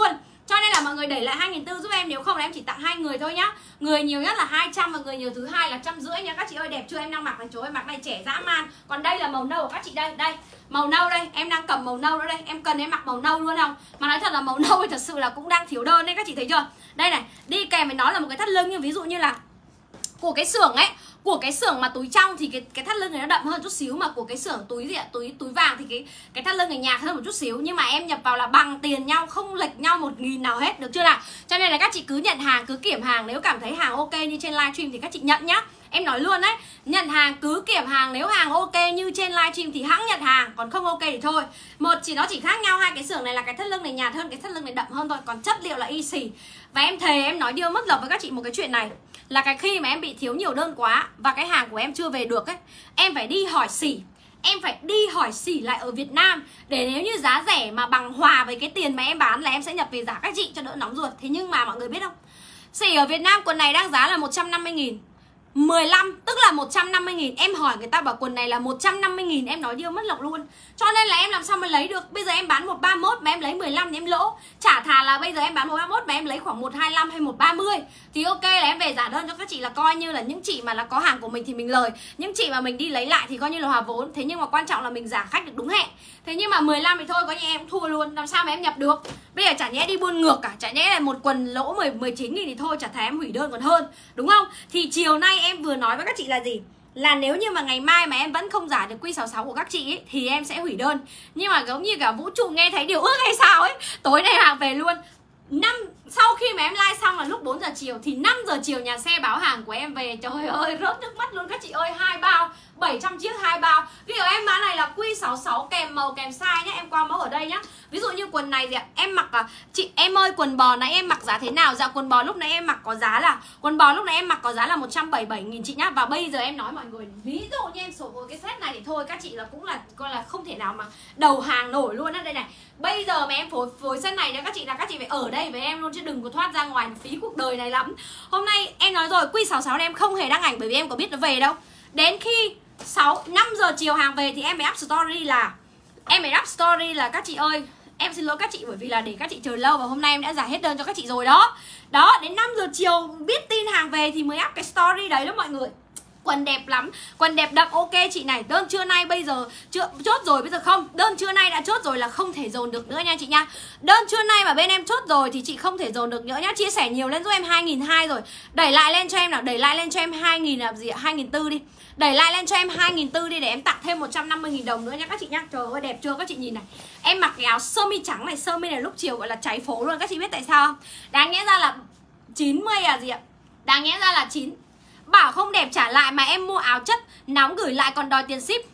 Cho nên là mọi người đẩy lại hai nghìn bốn trăm giúp em, nếu không là em chỉ tặng hai người thôi nhá. Người nhiều nhất là hai trăm và người nhiều thứ hai là một trăm rưỡi nha các chị ơi. Đẹp chưa? Em đang mặc này, trời ơi mặc này trẻ dã man. Còn đây là màu nâu của các chị đây, đây. Màu nâu đây, em đang cầm màu nâu nữa đây. Em cần em mặc màu nâu luôn không? Mà nói thật là màu nâu thì thật sự là cũng đang thiếu đơn đấy các chị thấy chưa? Đây này, đi kèm với nó là một cái thắt lưng, như ví dụ như là của cái xưởng ấy, của cái xưởng mà túi trong thì cái cái thắt lưng này nó đậm hơn chút xíu, mà của cái xưởng túi gì ạ, túi túi vàng thì cái cái thắt lưng này nhạt hơn một chút xíu, nhưng mà em nhập vào là bằng tiền nhau, không lệch nhau một nghìn nào hết, được chưa nào? Cho nên là các chị cứ nhận hàng, cứ kiểm hàng, nếu cảm thấy hàng ok như trên livestream thì các chị nhận nhá. Em nói luôn đấy, nhận hàng cứ kiểm hàng, nếu hàng ok như trên livestream thì hẵng nhận hàng, còn không ok thì thôi. Một chỉ nó chỉ khác nhau hai cái xưởng này là cái thắt lưng này nhạt hơn, cái thắt lưng này đậm hơn thôi, còn chất liệu là y xì. Và em thề em nói điều mất lộc với các chị một cái chuyện này, là cái khi mà em bị thiếu nhiều đơn quá và cái hàng của em chưa về được ấy, em phải đi hỏi xỉ. Em phải đi hỏi xỉ lại ở Việt Nam, để nếu như giá rẻ mà bằng hòa với cái tiền mà em bán là em sẽ nhập về giá các chị cho đỡ nóng ruột. Thế nhưng mà mọi người biết không, xỉ ở Việt Nam quần này đang giá là một trăm năm mươi nghìn, mười lăm tức là một trăm năm mươi nghìn. Em hỏi người ta bảo quần này là một trăm năm mươi nghìn, em nói điều mất lộc luôn. Cho nên là em làm sao mà lấy được. Bây giờ em bán một trăm ba mươi mốt mà em lấy mười lăm thì em lỗ. Chả thà là bây giờ em bán một trăm ba mươi mốt mà em lấy khoảng một trăm hai mươi lăm hay một trăm ba mươi thì ok, là em về giả đơn cho các chị, là coi như là những chị mà là có hàng của mình thì mình lời, những chị mà mình đi lấy lại thì coi như là hòa vốn. Thế nhưng mà quan trọng là mình giả khách được đúng hẹn. Thế nhưng mà mười lăm thì thôi, có như em thua luôn, làm sao mà em nhập được. Bây giờ chả nhẽ đi buôn ngược cả, chả nhẽ là một quần lỗ mười chín nghìn thì thôi, chả thà em hủy đơn còn hơn, đúng không? Thì chiều nay em vừa nói với các chị là gì? Là nếu như mà ngày mai mà em vẫn không giả được quy sáu sáu của các chị ấy, thì em sẽ hủy đơn. Nhưng mà giống như cả vũ trụ nghe thấy điều ước hay sao ấy, tối nay hàng về luôn. Năm sau khi mà em like xong là lúc bốn giờ chiều, thì năm giờ chiều nhà xe báo hàng của em về. Trời ơi rớt nước mắt luôn các chị ơi. Hai bao bảy trăm chiếc, hai bao. Ví dụ em bán này là quy sáu sáu kèm màu kèm size nhá. Em qua mẫu ở đây nhá. Ví dụ như quần này thì em mặc à, chị em ơi quần bò nãy em mặc giá thế nào? Dạ quần bò lúc nãy em mặc có giá là quần bò lúc nãy em mặc có giá là một trăm bảy mươi bảy nghìn chị nhá. Và bây giờ em nói mọi người, ví dụ như em sổ với cái set này thì thôi các chị là cũng là coi là không thể nào mà đầu hàng nổi luôn á. Đây này, bây giờ mà em phối phối set này cho các chị là các chị phải ở đây với em luôn, chứ đừng có thoát ra ngoài, phí cuộc đời này lắm. Hôm nay em nói rồi, quy sáu sáu này em không hề đăng ảnh bởi vì em có biết nó về đâu. Đến khi sáu năm giờ chiều hàng về thì em phải up story là em phải up story là các chị ơi, em xin lỗi các chị bởi vì là để các chị chờ lâu, và hôm nay em đã giải hết đơn cho các chị rồi đó. Đó, đến năm giờ chiều biết tin hàng về thì mới up cái story đấy đó mọi người. Quần đẹp lắm, quần đẹp đậm ok chị này. Đơn trưa nay bây giờ chưa, chốt rồi, bây giờ không. Đơn trưa nay đã chốt rồi là không thể dồn được nữa nha chị nha. Đơn trưa nay mà bên em chốt rồi thì chị không thể dồn được nữa nhá. Chia sẻ nhiều lên giúp em hai nghìn hai trăm rồi. Đẩy lại lên cho em nào, đẩy lại lên cho em hai nghìn là gì ạ? hai nghìn bốn trăm đi. Đẩy lại lên cho em hai nghìn bốn trăm đi để em tặng thêm một trăm năm mươi nghìn đồng nữa nha các chị nhá. Trời ơi đẹp chưa các chị nhìn này. Em mặc cái áo sơ mi trắng này, sơ mi này lúc chiều gọi là cháy phố luôn. Các chị biết tại sao không? Đáng nhẽ ra là chín mươi à gì ạ? Đáng nhẽ ra là chín. Bảo không đẹp trả lại mà em mua áo chất nóng gửi lại còn đòi tiền ship.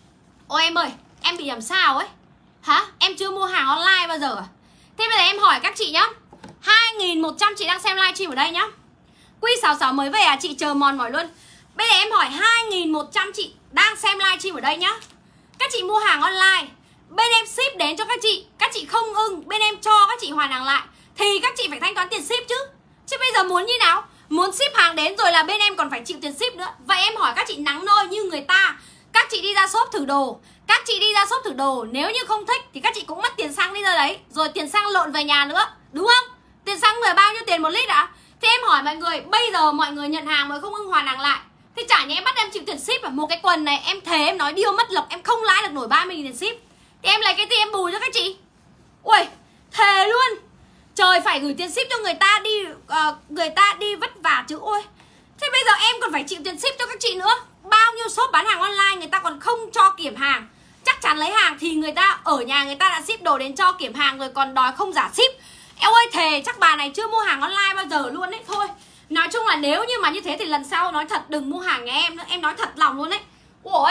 Ôi em ơi, em bị làm sao ấy? Hả? Em chưa mua hàng online bao giờ à? Thế bây giờ em hỏi các chị nhá, hai nghìn một trăm chị đang xem livestream ở đây nhá. Quy sáu sáu mới về à? Chị chờ mòn mỏi luôn. Bây giờ em hỏi hai nghìn một trăm chị đang xem livestream ở đây nhá. Các chị mua hàng online, bên em ship đến cho các chị, các chị không ưng, bên em cho các chị hoàn hàng lại thì các chị phải thanh toán tiền ship chứ. Chứ bây giờ muốn như nào? Muốn ship hàng đến rồi là bên em còn phải chịu tiền ship nữa. Vậy em hỏi các chị nắng nôi như người ta, các chị đi ra shop thử đồ, các chị đi ra shop thử đồ, nếu như không thích thì các chị cũng mất tiền xăng đi ra đấy, rồi tiền xăng lộn về nhà nữa, đúng không? Tiền xăng là bao nhiêu tiền một lít ạ? Thế em hỏi mọi người, bây giờ mọi người nhận hàng mà không ưng hoàn hàng lại thì chả nhẽ bắt em chịu tiền ship à? Một cái quần này em thề em nói điêu mất lộc, em không lãi được nổi ba mươi nghìn tiền ship thì em lấy cái gì em bù cho các chị? Ui, thề luôn. Trời, phải gửi tiền ship cho người ta đi, uh, người ta đi vất vả chứ. Ôi, thế bây giờ em còn phải chịu tiền ship cho các chị nữa. Bao nhiêu shop bán hàng online người ta còn không cho kiểm hàng. Chắc chắn lấy hàng thì người ta ở nhà người ta đã ship đồ đến cho kiểm hàng rồi còn đòi không giả ship. Em ơi thề chắc bà này chưa mua hàng online bao giờ luôn đấy. Thôi, nói chung là nếu như mà như thế thì lần sau nói thật đừng mua hàng nhà em nữa. Em nói thật lòng luôn đấy. Ôi,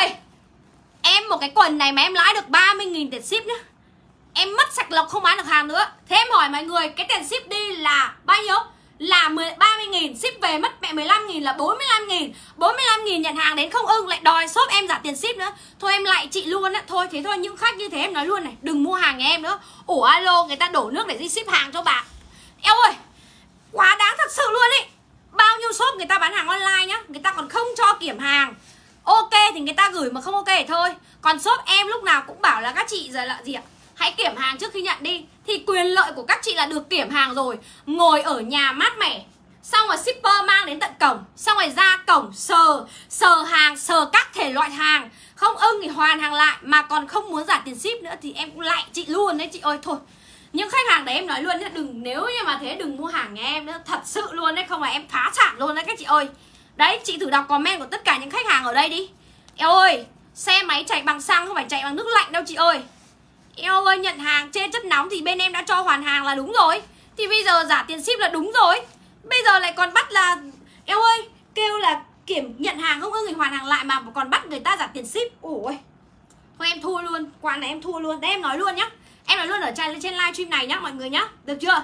em một cái quần này mà em lãi được ba mươi nghìn tiền ship nhá, em mất sạch lộc không bán được hàng nữa. Thế em hỏi mọi người, cái tiền ship đi là bao nhiêu? Là ba mươi nghìn, ship về mất mẹ mười lăm nghìn là bốn mươi lăm nghìn. bốn mươi lăm nghìn nhận hàng đến không ưng lại đòi shop em giả tiền ship nữa. Thôi em lại chị luôn á. Thôi thế thôi, những khách như thế em nói luôn này, đừng mua hàng nhà em nữa. Ủa alo, người ta đổ nước để đi ship hàng cho bạn. Eo ơi, quá đáng thật sự luôn ý. Bao nhiêu shop người ta bán hàng online nhá, người ta còn không cho kiểm hàng. Ok thì người ta gửi mà không ok thì thôi. Còn shop em lúc nào cũng bảo là các chị giờ là gì ạ? hãy kiểm hàng trước khi nhận đi. Thì quyền lợi của các chị là được kiểm hàng rồi, ngồi ở nhà mát mẻ, xong rồi shipper mang đến tận cổng, xong rồi ra cổng sờ, sờ hàng, sờ các thể loại hàng. Không ưng thì hoàn hàng lại, mà còn không muốn trả tiền ship nữa thì em cũng lại chị luôn đấy chị ơi. Thôi, những khách hàng đấy em nói luôn nhé, đừng, nếu như mà thế đừng mua hàng nhà em nữa, thật sự luôn đấy, không là em phá sản luôn đấy các chị ơi. Đấy, chị thử đọc comment của tất cả những khách hàng ở đây đi. Eo ơi, xe máy chạy bằng xăng không phải chạy bằng nước lạnh đâu chị ơi. Eo ơi, nhận hàng trên chất nóng thì bên em đã cho hoàn hàng là đúng rồi. Thì bây giờ giả tiền ship là đúng rồi. Bây giờ lại còn bắt là, eo ơi, kêu là kiểm nhận hàng không ưng thì hoàn hàng lại mà còn bắt người ta giả tiền ship. Ôi, thôi em thua luôn, quán này em thua luôn. Đấy em nói luôn nhá, em nói luôn ở trên live stream này nhá mọi người nhá. Được chưa?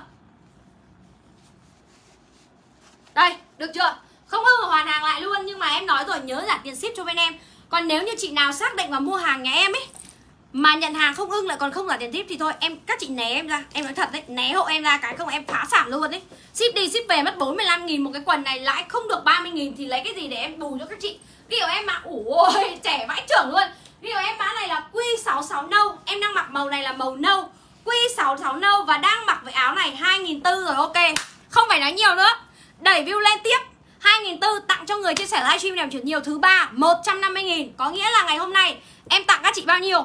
Đây, được chưa? Không ưng hoàn hàng lại luôn. Nhưng mà em nói rồi, nhớ giả tiền ship cho bên em. Còn nếu như chị nào xác định mà mua hàng nhà em ấy mà nhận hàng không ưng lại còn không trả tiền ship thì thôi em, các chị né em ra. Em nói thật đấy, né hộ em ra cái không em phá sản luôn đấy. Ship đi ship về mất bốn mươi lăm nghìn một cái quần này, lãi không được ba mươi nghìn thì lấy cái gì để em bù cho các chị. Ví dụ em mặc, ủi trẻ vãi trưởng luôn. Ví dụ em mã này là Q sáu mươi sáu nâu, em đang mặc màu này là màu nâu, Q sáu mươi sáu nâu và đang mặc với áo này hai nghìn bốn trăm rồi, ok. Không phải nói nhiều nữa, đẩy view lên tiếp. Hai nghìn bốn trăm tặng cho người chia sẻ livestream này chuyển nhiều thứ ba một trăm năm mươi nghìn. Có nghĩa là ngày hôm nay em tặng các chị bao nhiêu?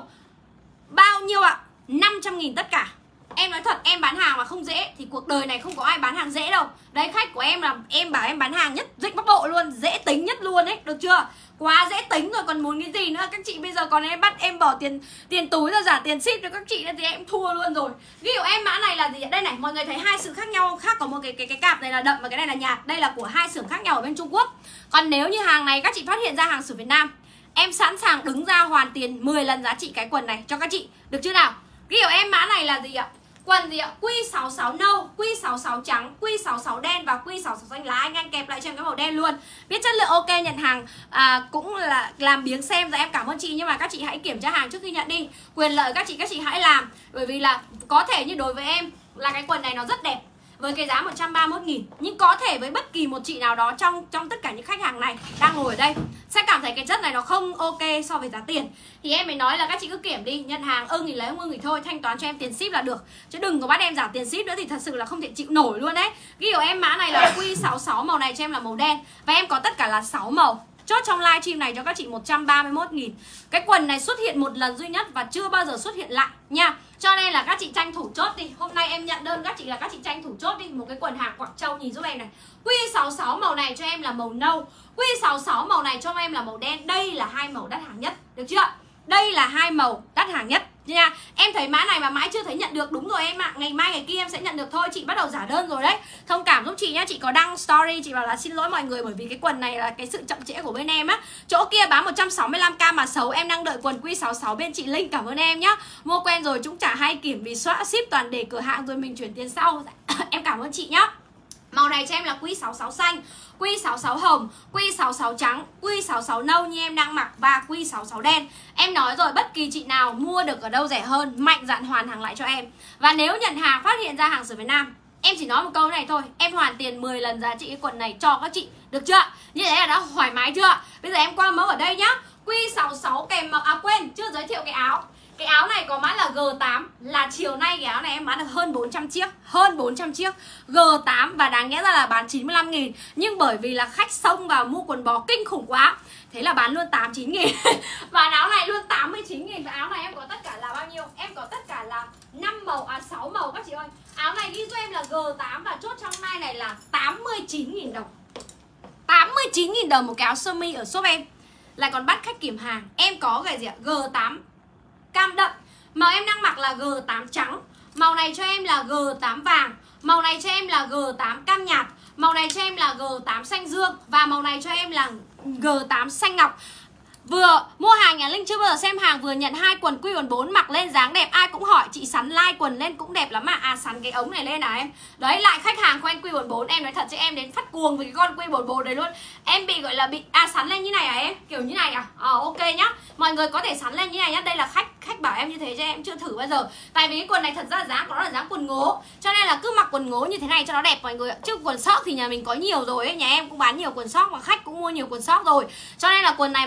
Bao nhiêu ạ? À? năm trăm nghìn tất cả. Em nói thật, em bán hàng mà không dễ thì cuộc đời này không có ai bán hàng dễ đâu. Đấy, khách của em là em bảo em bán hàng nhất Vịnh Bắc Bộ luôn, dễ tính nhất luôn ấy, được chưa? Quá dễ tính rồi còn muốn cái gì nữa. Các chị bây giờ còn em bắt em bỏ tiền tiền túi ra giả tiền ship cho các chị thì em thua luôn rồi. Ví dụ em mã này là gì? Đây này, mọi người thấy hai sự khác nhau, khác có một cái cái cái cạp này là đậm và cái này là nhạt. Đây là của hai xưởng khác nhau ở bên Trung Quốc. Còn nếu như hàng này các chị phát hiện ra hàng xưởng Việt Nam, em sẵn sàng đứng ra hoàn tiền mười lần giá trị cái quần này cho các chị. Được chưa nào? Ví dụ em mã này là gì ạ? Quần gì ạ? Q sáu mươi sáu nâu, Q sáu mươi sáu trắng, Q sáu mươi sáu đen và Q sáu mươi sáu xanh lá. Anh anh kẹp lại cho em cái màu đen luôn. Biết chất lượng ok, nhận hàng à, cũng là làm biếng xem. Và em cảm ơn chị, nhưng mà các chị hãy kiểm tra hàng trước khi nhận đi. Quyền lợi các chị, các chị hãy làm. Bởi vì là có thể như đối với em là cái quần này nó rất đẹp với cái giá một trăm ba mươi mốt nghìn. Nhưng có thể với bất kỳ một chị nào đó trong trong tất cả những khách hàng này đang ngồi ở đây sẽ cảm thấy cái chất này nó không ok so với giá tiền. Thì em mới nói là các chị cứ kiểm đi, nhận hàng ưng thì lấy, không ưng thì thôi, thanh toán cho em tiền ship là được. Chứ đừng có bắt em giảm tiền ship nữa thì thật sự là không thể chịu nổi luôn đấy. Ví dụ em mã này là Q sáu mươi sáu, màu này cho em là màu đen. Và em có tất cả là sáu màu. Chốt trong live stream này cho các chị một trăm ba mươi mốt nghìn. Cái quần này xuất hiện một lần duy nhất và chưa bao giờ xuất hiện lại nha. Cho nên là các chị tranh thủ chốt đi. Hôm nay em nhận đơn các chị là các chị tranh thủ chốt đi. Một cái quần hàng Quảng Châu nhìn giúp em này. Q sáu mươi sáu màu này cho em là màu nâu, Q sáu mươi sáu màu này cho em là màu đen. Đây là hai màu đắt hàng nhất, được chưa? Đây là hai màu đắt hàng nhất nha. Em thấy mã này mà mãi chưa thấy nhận được, đúng rồi em ạ. À. Ngày mai ngày kia em sẽ nhận được thôi. Chị bắt đầu giả đơn rồi đấy. Thông cảm giúp chị nhá. Chị có đăng story, chị bảo là xin lỗi mọi người bởi vì cái quần này là cái sự chậm trễ của bên em á. Chỗ kia bán một trăm sáu mươi lăm k mà xấu, em đang đợi quần Q sáu mươi sáu bên chị Linh. Cảm ơn em nhá. Mua quen rồi chúng chả hay kiểm vì xóa ship toàn để cửa hàng rồi mình chuyển tiền sau. Em cảm ơn chị nhá. Màu này cho em là Q sáu mươi sáu xanh, Q sáu mươi sáu hồng, Q sáu mươi sáu trắng, Q sáu mươi sáu nâu như em đang mặc và Q sáu mươi sáu đen. Em nói rồi, bất kỳ chị nào mua được ở đâu rẻ hơn, mạnh dạn hoàn hàng lại cho em. Và nếu nhận hàng phát hiện ra hàng xưởng Việt Nam, em chỉ nói một câu này thôi, em hoàn tiền mười lần giá trị cái quần này cho các chị, được chưa? Như thế là đã thoải mái chưa? Bây giờ em qua mẫu ở đây nhá. Q sáu mươi sáu kèm mặc, à quên, chưa giới thiệu cái áo. Cái áo này có mã là G tám. Là chiều nay cái áo này em bán được hơn bốn trăm chiếc. Hơn bốn trăm chiếc G tám. Và đáng nghĩa ra là bán chín mươi lăm nghìn. Nhưng bởi vì là khách xông vào mua quần bò kinh khủng quá, thế là bán luôn tám mươi chín nghìn. Và áo này luôn tám mươi chín nghìn. Và áo này em có tất cả là bao nhiêu? Em có tất cả là năm màu, à sáu màu các chị ơi. Áo này ghi cho em là G tám. Và chốt trong này này là tám mươi chín nghìn đồng. Tám mươi chín nghìn đồng một cái áo sơ mi ở shop em. Lại còn bắt khách kiểm hàng. Em có cái gì ạ? G tám cam đậm. Màu em đang mặc là G tám trắng. Màu này cho em là G tám vàng. Màu này cho em là G tám cam nhạt. Màu này cho em là G tám xanh dương. Và màu này cho em là G tám xanh ngọc. Vừa mua hàng nhà Linh chưa bao giờ xem hàng, vừa nhận hai quần Q quần bốn mặc lên dáng đẹp. Ai cũng hỏi chị Sắn like quần lên cũng đẹp lắm mà. À Sắn cái ống này lên à em. Đấy, lại khách hàng của anh Q quần bốn. Em nói thật chứ em đến phát cuồng với cái con Q quần bốn đấy luôn. Em bị gọi là bị à Sắn lên như này à em. Kiểu như này à. Ờ ok nhá. Mọi người có thể sắn lên như này nhá. Đây là khách khách bảo em như thế chứ em chưa thử bao giờ. Tại vì cái quần này thật ra dáng của nó là dáng quần ngố. Cho nên là cứ mặc quần ngố như thế này cho nó đẹp mọi người ạ. Chứ quần sóc thì nhà mình có nhiều rồi ấy. Nhà em cũng bán nhiều quần sóc và khách cũng mua nhiều quần sóc rồi. Cho nên là quần này mình cứ mặc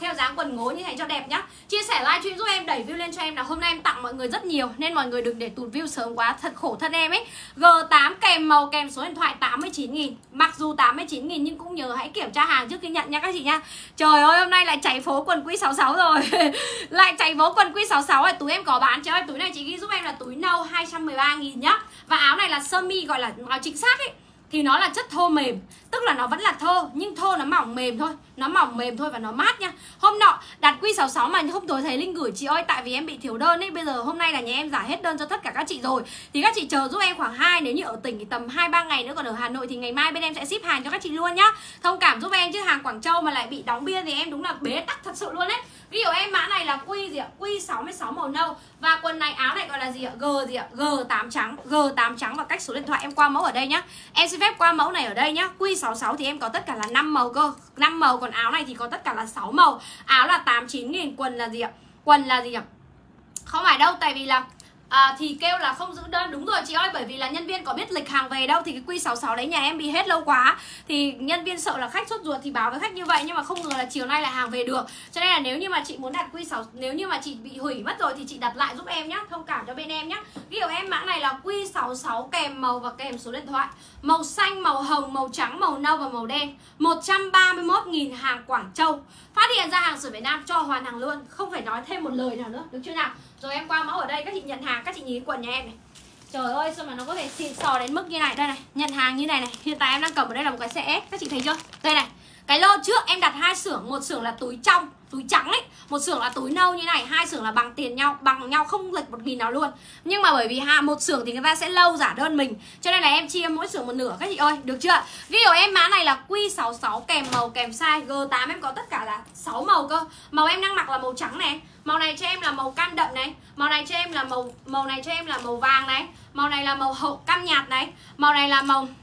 theo dáng quần ngố như thế cho đẹp nhá. Chia sẻ livestream giúp em, đẩy view lên cho em, là hôm nay em tặng mọi người rất nhiều nên mọi người đừng để tụt view sớm quá, thật khổ thân em ấy. G tám kèm màu kèm số điện thoại tám mươi chín nghìn. Mặc dù tám mươi chín nghìn nhưng cũng nhớ hãy kiểm tra hàng trước khi nhận nha các chị nha. Trời ơi hôm nay lại cháy phố quần quỹ sáu sáu rồi. Lại cháy phố quần quỹ sáu sáu rồi. Túi em có bán cho em, túi này chị ghi giúp em là túi nâu hai trăm mười ba nghìn nhá. Và áo này là sơ mi, gọi là nói chính xác ấy thì nó là chất thô mềm, tức là nó vẫn là thô nhưng thô nó mỏng mềm thôi, nó mỏng mềm thôi và nó mát nha. Hôm nọ đặt quy sáu sáu mà hôm tối thấy link gửi chị ơi, tại vì em bị thiếu đơn ấy, bây giờ hôm nay là nhà em giả hết đơn cho tất cả các chị rồi, thì các chị chờ giúp em khoảng hai, nếu như ở tỉnh thì tầm hai ba ngày nữa, còn ở Hà Nội thì ngày mai bên em sẽ ship hàng cho các chị luôn nhá. Thông cảm giúp em chứ hàng Quảng Châu mà lại bị đóng biên thì em đúng là bế tắc thật sự luôn đấy. Ví dụ em mã này là quy gì ạ? Quy sáu mươi sáu màu nâu. Và quần này, áo này gọi là gì ạ? G gì ạ? G tám trắng. G tám trắng và cách số điện thoại em qua mẫu ở đây nhá. Em xin phép qua mẫu này ở đây nhá. Quy sáu sáu thì em có tất cả là năm màu cơ. năm màu, còn áo này thì có tất cả là sáu màu. Áo là tám mươi chín nghìn, quần là gì ạ? Quần là gì ạ? Không phải đâu, tại vì là À, thì kêu là không giữ đơn. Đúng rồi chị ơi, bởi vì là nhân viên có biết lịch hàng về đâu. Thì cái quy sáu sáu đấy nhà em bị hết lâu quá, thì nhân viên sợ là khách sốt ruột thì báo với khách như vậy. Nhưng mà không ngờ là chiều nay lại hàng về được. Cho nên là nếu như mà chị muốn đặt quy sáu, nếu như mà chị bị hủy mất rồi thì chị đặt lại giúp em nhá. Thông cảm cho bên em nhá. Ví dụ em mã này là quy sáu sáu kèm màu và kèm số điện thoại. Màu xanh, màu hồng, màu trắng, màu nâu và màu đen. Một trăm ba mươi mốt nghìn, hàng Quảng Châu. Phát hiện ra hàng sửa Việt Nam cho hoàn hàng luôn, không phải nói thêm một lời nào nữa, được chưa nào? Rồi em qua mẫu ở đây, các chị nhận hàng, các chị nhìn quần nhà em này. Trời ơi sao mà nó có thể xịn sò đến mức như này. Đây này, nhận hàng như này này. Hiện tại em đang cầm ở đây là một cái xê ét, các chị thấy chưa? Đây này, cái lô trước em đặt hai xưởng, một xưởng là túi trong, túi trắng ấy, một xưởng là túi nâu như này, hai xưởng là bằng tiền nhau, bằng nhau không lệch một nghìn nào luôn. Nhưng mà bởi vì ha, một xưởng thì người ta sẽ lâu giả đơn mình, cho nên là em chia mỗi xưởng một nửa các chị ơi, được chưa? Ví dụ em mã này là quy sáu sáu kèm màu kèm size. G tám em có tất cả là sáu màu cơ. Màu em đang mặc là màu trắng này. Màu này cho em là màu cam đậm này. Màu này cho em là màu màu này cho em là màu vàng này. Màu này là màu hậu cam nhạt này. Màu này là màu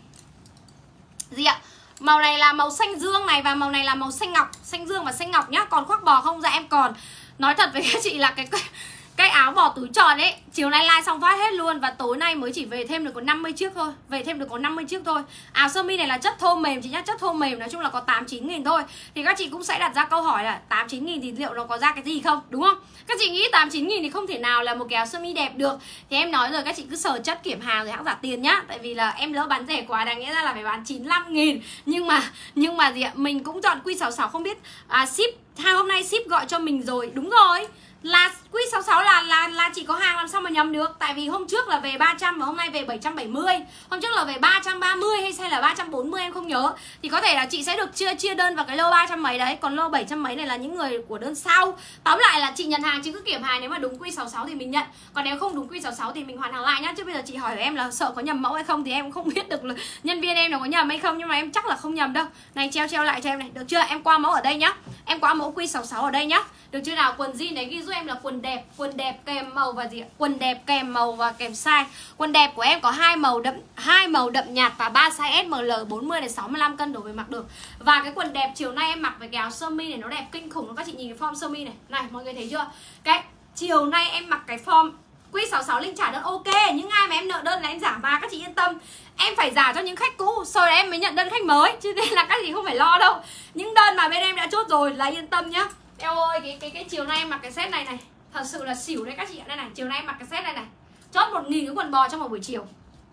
gì ạ? Màu này là màu xanh dương này, và màu này là màu xanh ngọc, xanh dương và xanh ngọc nhá. Còn khoác bò không? Dạ em còn. Nói thật với các chị là cái cái áo bò túi tròn ấy, chiều nay like xong phát hết luôn. Và tối nay mới chỉ về thêm được có năm mươi chiếc thôi. Về thêm được có năm mươi chiếc thôi. Áo sơ mi này là chất thô mềm chị nhá, chất thô mềm, nói chung là có tám mươi chín nghìn thôi. Thì các chị cũng sẽ đặt ra câu hỏi là tám mươi chín nghìn thì liệu nó có ra cái gì không, đúng không? Các chị nghĩ tám mươi chín nghìn thì không thể nào là một cái áo sơ mi đẹp được. Thì em nói rồi, các chị cứ sờ chất kiểm hàng rồi hãng giả tiền nhá. Tại vì là em lỡ bán rẻ quá, đáng nghĩa ra là phải bán chín mươi lăm nghìn. Nhưng mà nhưng mà gì ạ, mình cũng chọn quy sáu sáu không biết à, ship hai hôm nay ship gọi cho mình rồi. Đúng rồi, là quy sáu sáu là là là chỉ có hàng, làm sao mà nhầm được. Tại vì hôm trước là về ba trăm và hôm nay về bảy trăm bảy mươi. Hôm trước là về ba trăm ba mươi hay hay là ba trăm bốn mươi em không nhớ. Thì có thể là chị sẽ được chia chia đơn vào cái lô ba trăm mấy đấy, còn lô bảy trăm mấy này là những người của đơn sau. Tóm lại là chị nhận hàng, chị cứ kiểm hàng, nếu mà đúng quy sáu sáu thì mình nhận, còn nếu không đúng quy sáu sáu thì mình hoàn hàng lại nhá. Chứ bây giờ chị hỏi em là sợ có nhầm mẫu hay không thì em cũng không biết được là nhân viên em là có nhầm hay không, nhưng mà em chắc là không nhầm đâu. Này treo treo lại cho em này, được chưa? Em qua mẫu ở đây nhá. Em qua mẫu quy sáu sáu ở đây nhá. Được chưa nào? Quần jean đấy ghi giúp em là quần đẹp, quần đẹp kèm màu và gì ạ? Quần đẹp kèm màu và kèm size. Quần đẹp của em có hai màu đậm, hai màu đậm nhạt và ba size S M L bốn mươi đến sáu mươi lăm cân đổ về mặc được. Và cái quần đẹp chiều nay em mặc với cái áo sơ mi này nó đẹp kinh khủng. Các chị nhìn cái form sơ mi này. Này mọi người thấy chưa? Cái chiều nay em mặc cái form quy sáu sáu linh trả đơn ok, những ai mà em nợ đơn là em giả mà các chị yên tâm. Em phải giả cho những khách cũ, sau đấy em mới nhận đơn khách mới, chứ nên là các chị không phải lo đâu. Những đơn mà bên em đã chốt rồi là yên tâm nhá. Eo ơi, cái cái cái chiều nay em mặc cái set này này, thật sự là xỉu đấy các chị ạ. Đây này, chiều nay em mặc cái set này này, chốt một nghìn cái quần bò trong một buổi chiều.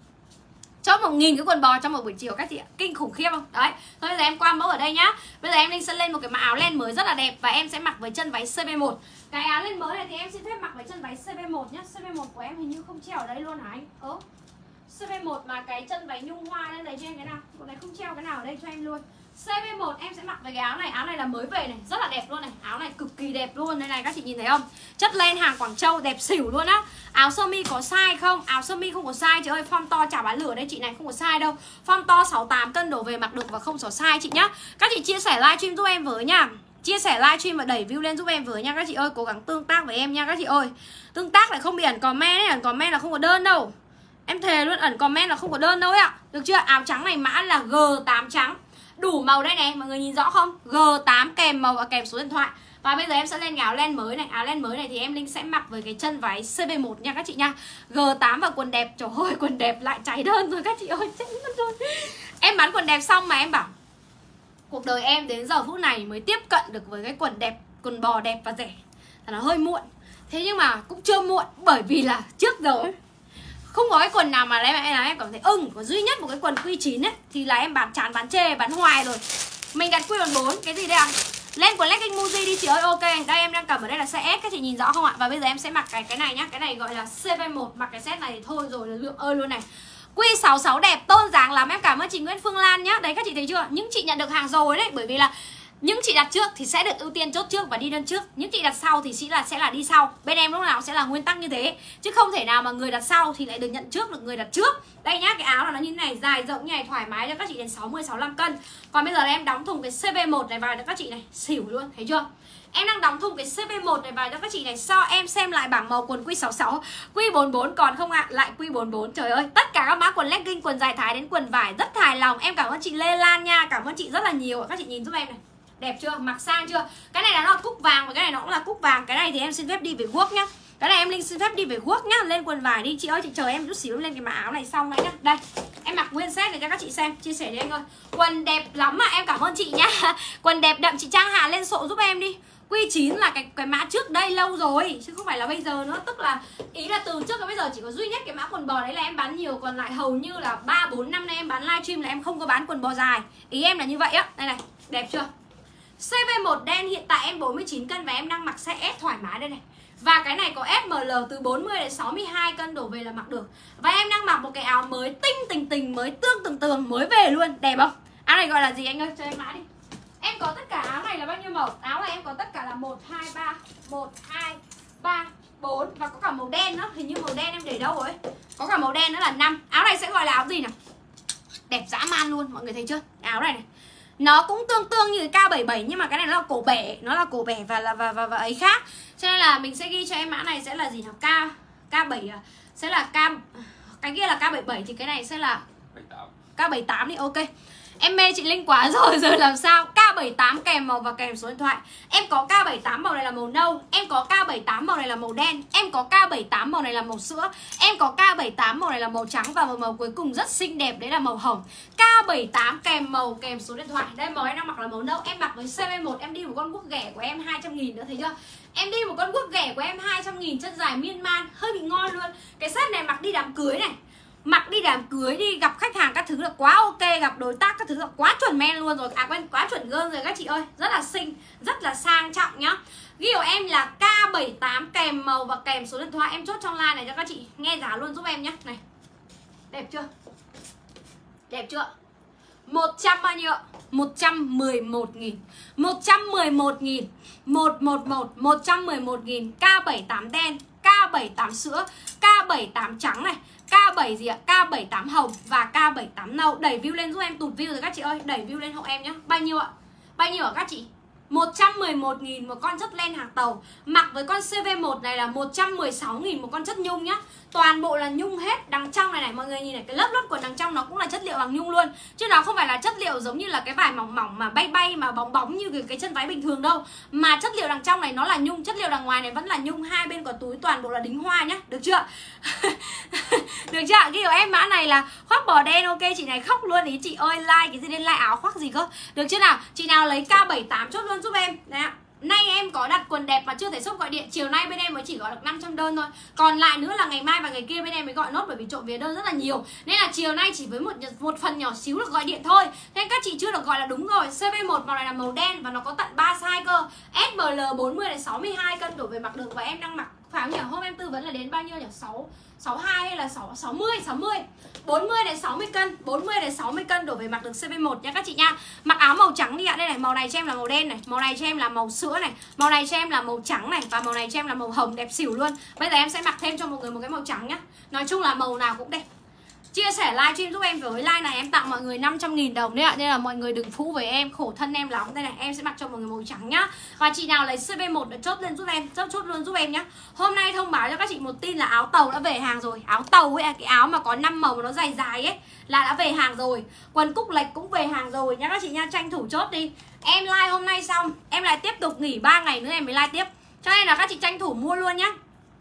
Chốt một nghìn cái quần bò trong một buổi chiều các chị ạ. Kinh khủng khiếp không? Đấy. Thôi bây giờ em qua mẫu ở đây nhá. Bây giờ em Linh sẽ lên một cái mã áo len mới rất là đẹp. Và em sẽ mặc với chân váy C B một. Cái áo len mới này thì em xin phép mặc với chân váy C B một nhá. C B một của em hình như không treo ở đây luôn hả anh? Ớ C B một mà cái chân váy nhung hoa lên đấy cho em cái nào. Bộ này không treo cái nào ở đây cho em luôn. C B một em sẽ mặc với cái áo này. Áo này là mới về này, rất là đẹp luôn này. Áo này cực kỳ đẹp luôn. Đây này các chị nhìn thấy không? Chất len hàng Quảng Châu đẹp xỉu luôn á. Áo sơ mi có size không? Áo sơ mi không có size chị ơi. Form to chả bán lửa đây chị này, không có size đâu. Form to sáu mươi tám cân đổ về mặc được và không có size chị nhá. Các chị chia sẻ livestream giúp em với nha. Chia sẻ livestream và đẩy view lên giúp em với nha các chị ơi. Cố gắng tương tác với em nha các chị ơi. Tương tác lại không bị ẩn comment ấy. Ẩn comment là không có đơn đâu. Em thề luôn, ẩn comment là không có đơn đâu ấy ạ. Được chưa? Áo trắng này mã là G tám trắng. Đủ màu đây này, mọi người nhìn rõ không? G tám kèm màu và kèm số điện thoại. Và bây giờ em sẽ lên cái áo len mới này. Áo len mới này thì em Linh sẽ mặc với cái chân váy C B một nha các chị nha. G tám và quần đẹp. Trời ơi, quần đẹp lại cháy đơn rồi các chị ơi. Rồi. Em bán quần đẹp xong mà em bảo cuộc đời em đến giờ phút này mới tiếp cận được với cái quần đẹp quần bò đẹp và rẻ là hơi muộn. Thế nhưng mà cũng chưa muộn, bởi vì là trước giờ ấy, không có cái quần nào mà em em em cảm thấy ưng. Có duy nhất một cái quần quy chín ấy thì là em bán chán bán chê, bán hoài rồi. Mình đặt quy bốn cái gì đây ạ? À? Lên quần legging Muji đi chị ơi. Ok, đây em đang cầm ở đây là size S, các chị nhìn rõ không ạ? Và bây giờ em sẽ mặc cái cái này nhá. Cái này gọi là C V một, mặc cái set này thì thôi rồi là lượng ơi luôn này. Quy sáu sáu đẹp, tôn dáng lắm. Em cảm ơn chị Nguyễn Phương Lan nhá. Đấy các chị thấy chưa? Những chị nhận được hàng rồi đấy, bởi vì là những chị đặt trước thì sẽ được ưu tiên chốt trước và đi đơn trước. Những chị đặt sau thì sẽ là sẽ là đi sau. Bên em lúc nào sẽ là nguyên tắc như thế. Chứ không thể nào mà người đặt sau thì lại được nhận trước được người đặt trước. Đây nhá, cái áo là nó như thế này, dài rộng như này, thoải mái cho các chị đến sáu mươi sáu mươi lăm cân. Còn bây giờ là em đóng thùng cái C V một này vào cho các chị này, xỉu luôn, thấy chưa? Em đang đóng thùng cái C V một này vào cho các chị này. So em xem lại bảng màu quần quy sáu sáu, quy bốn bốn còn không ạ? À? Lại quy bốn bốn. Trời ơi, tất cả các mã quần legging, quần dài thái đến quần vải rất hài lòng. Em cảm ơn chị Lê Lan nha, cảm ơn chị rất là nhiều. Các chị nhìn giúp em này. Đẹp chưa? Mặc sang chưa? Cái này là nó là cúc vàng và cái này nó cũng là cúc vàng. Cái này thì em xin phép đi về guốc nhá. Cái này em Linh xin phép đi về guốc nhá. Lên quần vải đi chị ơi, chị chờ em chút xíu lên cái mã áo này xong đấy nhá. Đây, em mặc nguyên set để cho các chị xem, chia sẻ với anh ơi. Quần đẹp lắm ạ, em cảm ơn chị nhá. Quần đẹp đậm, chị Trang Hạ lên sộ giúp em đi. Quy chín là cái cái mã trước đây lâu rồi chứ không phải là bây giờ nữa, tức là ý là từ trước đến bây giờ chỉ có duy nhất cái mã quần bò đấy là em bán nhiều, còn lại hầu như là ba bốn năm nay em bán livestream là em không có bán quần bò dài. Ý em là như vậy á. Đây này, đẹp chưa? C V một đen hiện tại em bốn mươi chín cân và em đang mặc size S thoải mái đây này. Và cái này có S M L từ bốn mươi đến sáu mươi hai cân đổ về là mặc được. Và em đang mặc một cái áo mới tinh tình tình, mới tương từng tường, mới về luôn, đẹp không? Áo này gọi là gì anh ơi, cho em mã đi. Em có tất cả áo này là bao nhiêu màu? Áo này em có tất cả là một, hai, ba, một, hai, ba, bốn. Và có cả màu đen nữa, hình như màu đen em để đâu rồi? Có cả màu đen nữa là năm. Áo này sẽ gọi là áo gì nào? Đẹp dã man luôn, mọi người thấy chưa? Áo này này nó cũng tương tương như cái K bảy mươi bảy nhưng mà cái này nó là cổ bẻ, nó là cổ bẻ và là và, và, và ấy khác. Cho nên là mình sẽ ghi cho em mã này sẽ là gì nào? K K bảy sẽ là K, cái kia là K bảy mươi bảy thì cái này sẽ là K bảy mươi tám đi. Ok. Em mê chị Linh quá rồi, rồi làm sao? K bảy mươi tám kèm màu và kèm số điện thoại. Em có K bảy mươi tám màu này là màu nâu, em có K bảy mươi tám màu này là màu đen, em có K bảy mươi tám màu này là màu sữa, em có K bảy mươi tám màu này là màu trắng và một màu cuối cùng rất xinh đẹp đấy là màu hồng. K bảy mươi tám kèm màu kèm số điện thoại. Đây màu em đang mặc là màu nâu, em mặc với C V một em đi một con guốc ghẻ của em hai trăm nghìn nữa, thấy chưa? Em đi một con guốc ghẻ của em hai trăm nghìn, chân dài miên man, hơi bị ngon luôn. Cái set này mặc đi đám cưới này, mặc đi đám cưới, đi gặp khách hàng các thứ là quá ok, gặp đối tác các thứ là quá chuẩn men luôn rồi. À quên, quá chuẩn girl rồi các chị ơi. Rất là xinh, rất là sang trọng nhá. Ghi của em là K bảy mươi tám kèm màu và kèm số điện thoại. Em chốt trong line này cho các chị nghe giá luôn giúp em nhé. Này, đẹp chưa? Đẹp chưa? Một trăm bao nhiêu? Một trăm mười một nghìn. Một trăm mười một nghìn. Một một một. Một trăm mười một nghìn. K bảy mươi tám đen, K bảy mươi tám sữa, K bảy mươi tám trắng này, K bảy gì ạ? K bảy mươi tám hồng và K bảy mươi tám nâu. Đẩy view lên giúp em, tụt view rồi các chị ơi. Đẩy view lên hộ em nhé. Bao nhiêu ạ? Bao nhiêu ạ các chị? Một trăm mười một nghìn một con chất len hàng tàu. Mặc với con C V một này là một trăm mười sáu nghìn một con chất nhung nhá. Toàn bộ là nhung hết. Đằng trong này này, mọi người nhìn này, cái lớp lót của đằng trong nó cũng là chất liệu bằng nhung luôn. Chứ nó không phải là chất liệu giống như là cái vải mỏng mỏng mà bay bay mà bóng bóng như cái, cái chân váy bình thường đâu. Mà chất liệu đằng trong này nó là nhung, chất liệu đằng ngoài này vẫn là nhung. Hai bên có túi toàn bộ là đính hoa nhá. Được chưa? Được chưa? Cái của em mã này là khoác bò đen. Ok, chị này khóc luôn ý chị ơi. Like cái gì lên, like áo khoác gì cơ? Được chưa nào? Chị nào lấy K bảy mươi tám chốt luôn giúp em. Đấy ạ. Nay em có đặt quần đẹp mà chưa thể shop gọi điện. Chiều nay bên em mới chỉ gọi được năm trăm đơn thôi. Còn lại nữa là ngày mai và ngày kia bên em mới gọi nốt, bởi vì trộm vía đơn rất là nhiều. Nên là chiều nay chỉ với một một phần nhỏ xíu được gọi điện thôi. Nên các chị chưa được gọi là đúng rồi. C V một màu này là màu đen và nó có tận ba size cơ. S M L bốn mươi đến sáu mươi hai cân đổ về mặc được. Và em đang mặc phải nhỉ? Hôm em tư vấn là đến bao nhiêu nhỉ? sáu sáu hai hay là sáu sáu mươi sáu mươi. bốn mươi đến sáu mươi cân, bốn mươi đến sáu mươi cân đổ về mặc được C V một nha các chị nha. Mặc áo màu trắng đi ạ. Đây này, màu này cho em là màu đen này, màu này cho em là màu sữa này, màu này cho em là màu trắng này và màu này cho em là màu hồng, đẹp xỉu luôn. Bây giờ em sẽ mặc thêm cho mọi người một cái màu trắng nhá. Nói chung là màu nào cũng đẹp. Chia sẻ livestream giúp em, với like này em tặng mọi người năm trăm nghìn đồng đấy ạ. Nên là mọi người đừng phũ với em, khổ thân em lắm. Đây này, em sẽ mặc cho mọi người màu trắng nhá. Và chị nào lấy C V một để chốt lên giúp em, chốt chốt luôn giúp em nhá. Hôm nay thông báo cho các chị một tin là áo tàu đã về hàng rồi. Áo tàu ấy, cái áo mà có năm màu mà nó dài dài ấy là đã về hàng rồi. Quần cúc lệch cũng về hàng rồi nhá các chị nha, tranh thủ chốt đi. Em like hôm nay xong, em lại tiếp tục nghỉ ba ngày nữa em mới like tiếp. Cho nên là các chị tranh thủ mua luôn nhá.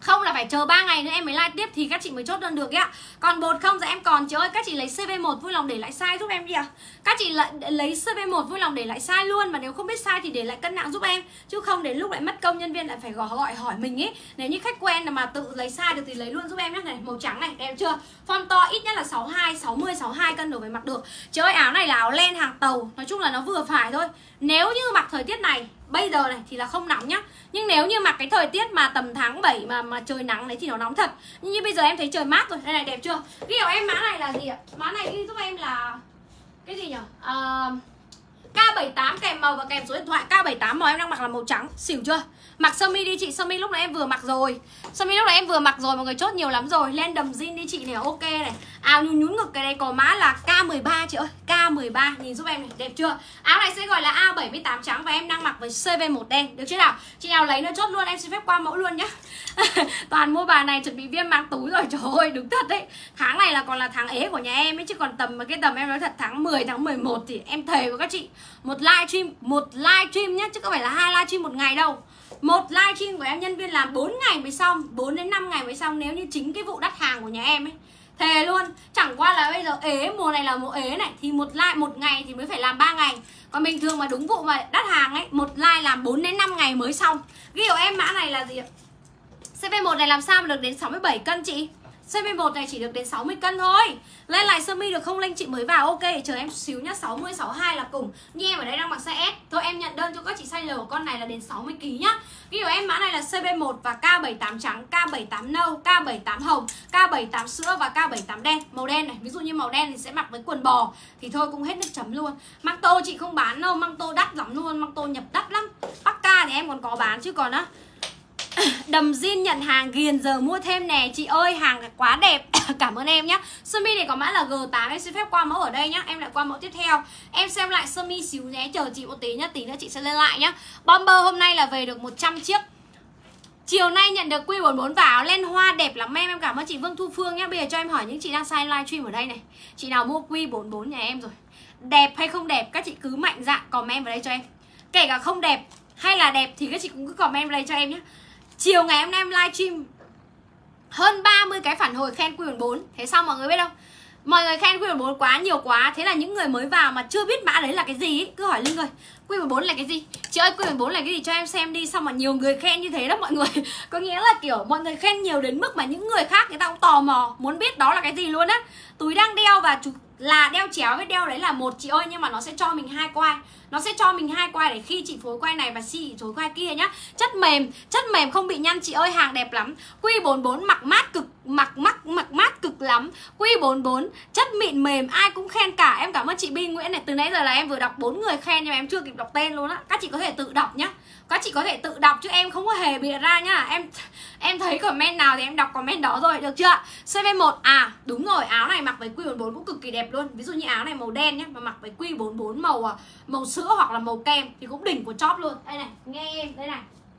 Không là phải chờ ba ngày nữa em mới live tiếp thì các chị mới chốt đơn được ạ. Còn bột không dạ em còn. Chị ơi các chị lấy xê vê một vui lòng để lại size giúp em đi ạ. Các chị lại lấy xê vê một vui lòng để lại size luôn. Mà nếu không biết size thì để lại cân nặng giúp em. Chứ không đến lúc lại mất công nhân viên lại phải gọi, gọi hỏi mình ý. Nếu như khách quen mà tự lấy size được thì lấy luôn giúp em nhé. Này màu trắng này đẹp chưa? Form to ít nhất là sáu mươi hai, sáu mươi, sáu mươi hai cân đổ về mặc được. Chị ơi áo này là áo len hàng tàu. Nói chung là nó vừa phải thôi. Nếu như mặc thời tiết này bây giờ này thì là không nóng nhá. Nhưng nếu như mặc cái thời tiết mà tầm tháng bảy mà mà trời nắng đấy thì nó nóng thật. Nhưng như bây giờ em thấy trời mát rồi. Đây này đẹp chưa? Ghi cho em mã này là gì ạ? Mã này ghi giúp em là cái gì nhỉ? Uh, K bảy mươi tám kèm màu và kèm số điện thoại. K bảy mươi tám màu em đang mặc là màu trắng. Xỉu chưa? Mặc sơ mi đi chị. Sơ mi lúc nãy em vừa mặc rồi. Sơ mi lúc nãy em vừa mặc rồi. Mọi người chốt nhiều lắm rồi. Lên đầm jean đi chị này. Ok này. Áo nhún nhún ngực cái này có mã là K mười ba chị ơi. K mười ba. Nhìn giúp em này. Đẹp chưa? Áo này sẽ gọi là A bảy mươi tám trắng. Và em đang mặc với C V một đen. Được chưa nào? Chị nào lấy nữa chốt luôn. Em xin phép qua mẫu luôn nhá. Toàn mua bà này chuẩn bị viêm máng túi rồi. Trời ơi đúng thật đấy. Tháng này là còn là tháng ế của nhà em ấy. Chứ còn tầm cái tầm em nói thật tháng mười, tháng mười một thì em thề với các chị. Một live stream, một live stream nhá. Chứ không phải là hai live stream một ngày đâu. Một live stream của em nhân viên làm bốn ngày mới xong, bốn đến năm ngày mới xong. Nếu như chính cái vụ đắt hàng của nhà em ấy. Thề luôn, chẳng qua là bây giờ ế, mùa này là mùa ế này. Thì một live một ngày thì mới phải làm ba ngày. Còn bình thường mà đúng vụ mà đắt hàng ấy, một live làm bốn đến năm ngày mới xong. Ghi của em mã này là gì ạ? C V một này làm sao mà được đến sáu mươi bảy cân chị? C V một này chỉ được đến sáu mươi cân thôi. Lên lại sơ mi được không Linh chị mới vào. Ok chờ em chút xíu nhá. Sáu mươi, sáu mươi hai là cùng. Như em ở đây đang mặc size S. Thôi em nhận đơn cho các chị size L. Con này là đến sáu mươi ki lô gam nhá. Ví dụ em mã này là C V một và K bảy mươi tám trắng, K bảy mươi tám nâu, K bảy mươi tám hồng, K bảy mươi tám sữa và K bảy mươi tám đen. Màu đen này. Ví dụ như màu đen thì sẽ mặc với quần bò. Thì thôi cũng hết nước chấm luôn. Măng tô chị không bán đâu. Măng tô đắt lắm luôn. Măng tô nhập đắt lắm. Bắc Ca thì em còn có bán chứ còn á đầm jean nhận hàng ghiền giờ mua thêm nè chị ơi, hàng quá đẹp. Cảm ơn em nhá. Sơ mi này có mã là G tám. Em xin phép qua mẫu ở đây nhá. Em lại qua mẫu tiếp theo. Em xem lại sơ mi xíu nhé. Chờ chị một tí nhá. Tí nữa chị sẽ lên lại nhá. Bomber hôm nay là về được một trăm chiếc. Chiều nay nhận được Q bốn mươi bốn và áo len hoa đẹp lắm em. Em cảm ơn chị Vương Thu Phương nhá. Bây giờ cho em hỏi những chị đang sai livestream ở đây này. Chị nào mua Q bốn mươi bốn nhà em rồi, đẹp hay không đẹp các chị cứ mạnh dạn comment vào đây cho em. Kể cả không đẹp hay là đẹp thì các chị cũng cứ comment vào đây cho em nhé. Chiều ngày hôm nay em livestream hơn ba mươi cái phản hồi khen Q bốn mươi bốn. Thế sao mọi người biết không? Mọi người khen Q bốn mươi bốn quá nhiều quá. Thế là những người mới vào mà chưa biết mã đấy là cái gì ý, cứ hỏi Linh ơi Q bốn mươi bốn là cái gì? Chị ơi Q bốn mươi bốn là cái gì cho em xem đi. Sao mà nhiều người khen như thế đó mọi người. Có nghĩa là kiểu mọi người khen nhiều đến mức mà những người khác người ta cũng tò mò muốn biết đó là cái gì luôn á. Túi đang đeo và chú là đeo chéo với đeo đấy là một chị ơi. Nhưng mà nó sẽ cho mình hai quai. Nó sẽ cho mình hai quai để khi chị phối quai này và chị phối quai kia nhá. Chất mềm, chất mềm không bị nhăn chị ơi, hàng đẹp lắm. Q bốn mươi bốn mặc mát cực, mặc mắc mặc mát cực lắm. Q bốn mươi bốn chất mịn mềm ai cũng khen cả. Em cảm ơn chị Bi Nguyễn này. Từ nãy giờ là em vừa đọc bốn người khen nhưng mà em chưa kịp đọc tên luôn á. Các chị có thể tự đọc nhá. Các chị có thể tự đọc chứ em không có hề bịa ra nhá. Em em thấy comment nào thì em đọc comment đó rồi, được chưa? C V một à, đúng rồi, áo này mặc với Q bốn mươi bốn cũng cực kỳ đẹp luôn. Ví dụ như áo này màu đen nhá, mà mặc với Q bốn mươi bốn màu màu sữa hoặc là màu kem thì cũng đỉnh của chóp luôn. Đây này, nghe em, đây này.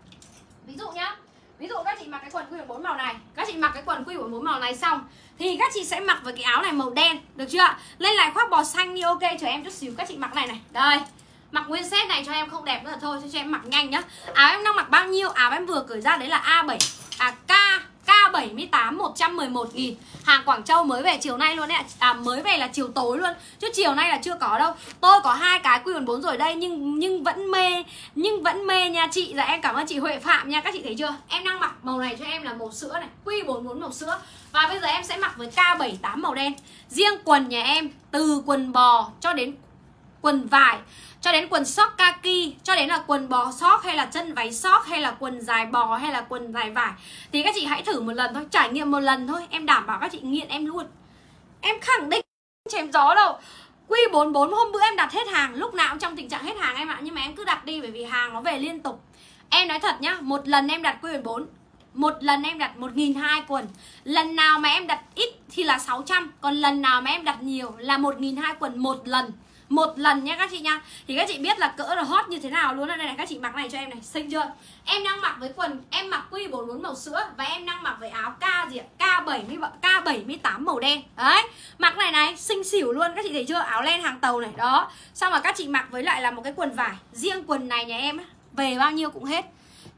Ví dụ nhá. Ví dụ các chị mặc cái quần Q bốn mươi bốn màu này, các chị mặc cái quần Q bốn mươi bốn màu này xong thì các chị sẽ mặc với cái áo này màu đen, được chưa? Lên lại khoác bò xanh đi. Ok, chờ em chút xíu các chị mặc này này. Đây. Mặc nguyên set này cho em không đẹp nữa là thôi, cho em mặc nhanh nhá. Áo em đang mặc bao nhiêu? Áo em vừa cởi ra đấy là A bảy à K K bảy mươi tám một trăm mười một nghìn. Hàng Quảng Châu mới về chiều nay luôn đấy ạ. À mới về là chiều tối luôn. Chứ chiều nay là chưa có đâu. Tôi có hai cái Q bốn mươi bốn rồi đây nhưng nhưng vẫn mê, nhưng vẫn mê nha chị. Dạ em cảm ơn chị Huệ Phạm nha. Các chị thấy chưa? Em đang mặc màu này cho em là màu sữa này, Q bốn mươi bốn màu sữa. Và bây giờ em sẽ mặc với K bảy mươi tám màu đen. Riêng quần nhà em từ quần bò cho đến quần vải, cho đến quần sóc kaki, cho đến là quần bò sóc hay là chân váy sóc hay là quần dài bò hay là quần dài vải thì các chị hãy thử một lần thôi, trải nghiệm một lần thôi. Em đảm bảo các chị nghiện em luôn. Em khẳng định chém gió đâu. Q bốn mươi bốn hôm bữa em đặt hết hàng, lúc nào cũng trong tình trạng hết hàng em ạ. Nhưng mà em cứ đặt đi bởi vì hàng nó về liên tục. Em nói thật nhá, một lần em đặt Q bốn mươi bốn, một lần em đặt một nghìn hai trăm quần. Lần nào mà em đặt ít thì là sáu trăm, còn lần nào mà em đặt nhiều là một nghìn hai trăm quần một lần. Một lần nhá các chị nha. Thì các chị biết là cỡ là hot như thế nào luôn. Đây này, các chị mặc này cho em này, xinh chưa? Em đang mặc với quần, em mặc Q bốn mươi bốn màu sữa và em đang mặc với áo K gì ạ? K bảy mươi, K bảy mươi tám màu đen. Đấy, mặc này này, xinh xỉu luôn. Các chị thấy chưa? Áo len hàng tàu này, đó. Xong mà các chị mặc với lại là một cái quần vải. Riêng quần này nhà em ấy, về bao nhiêu cũng hết.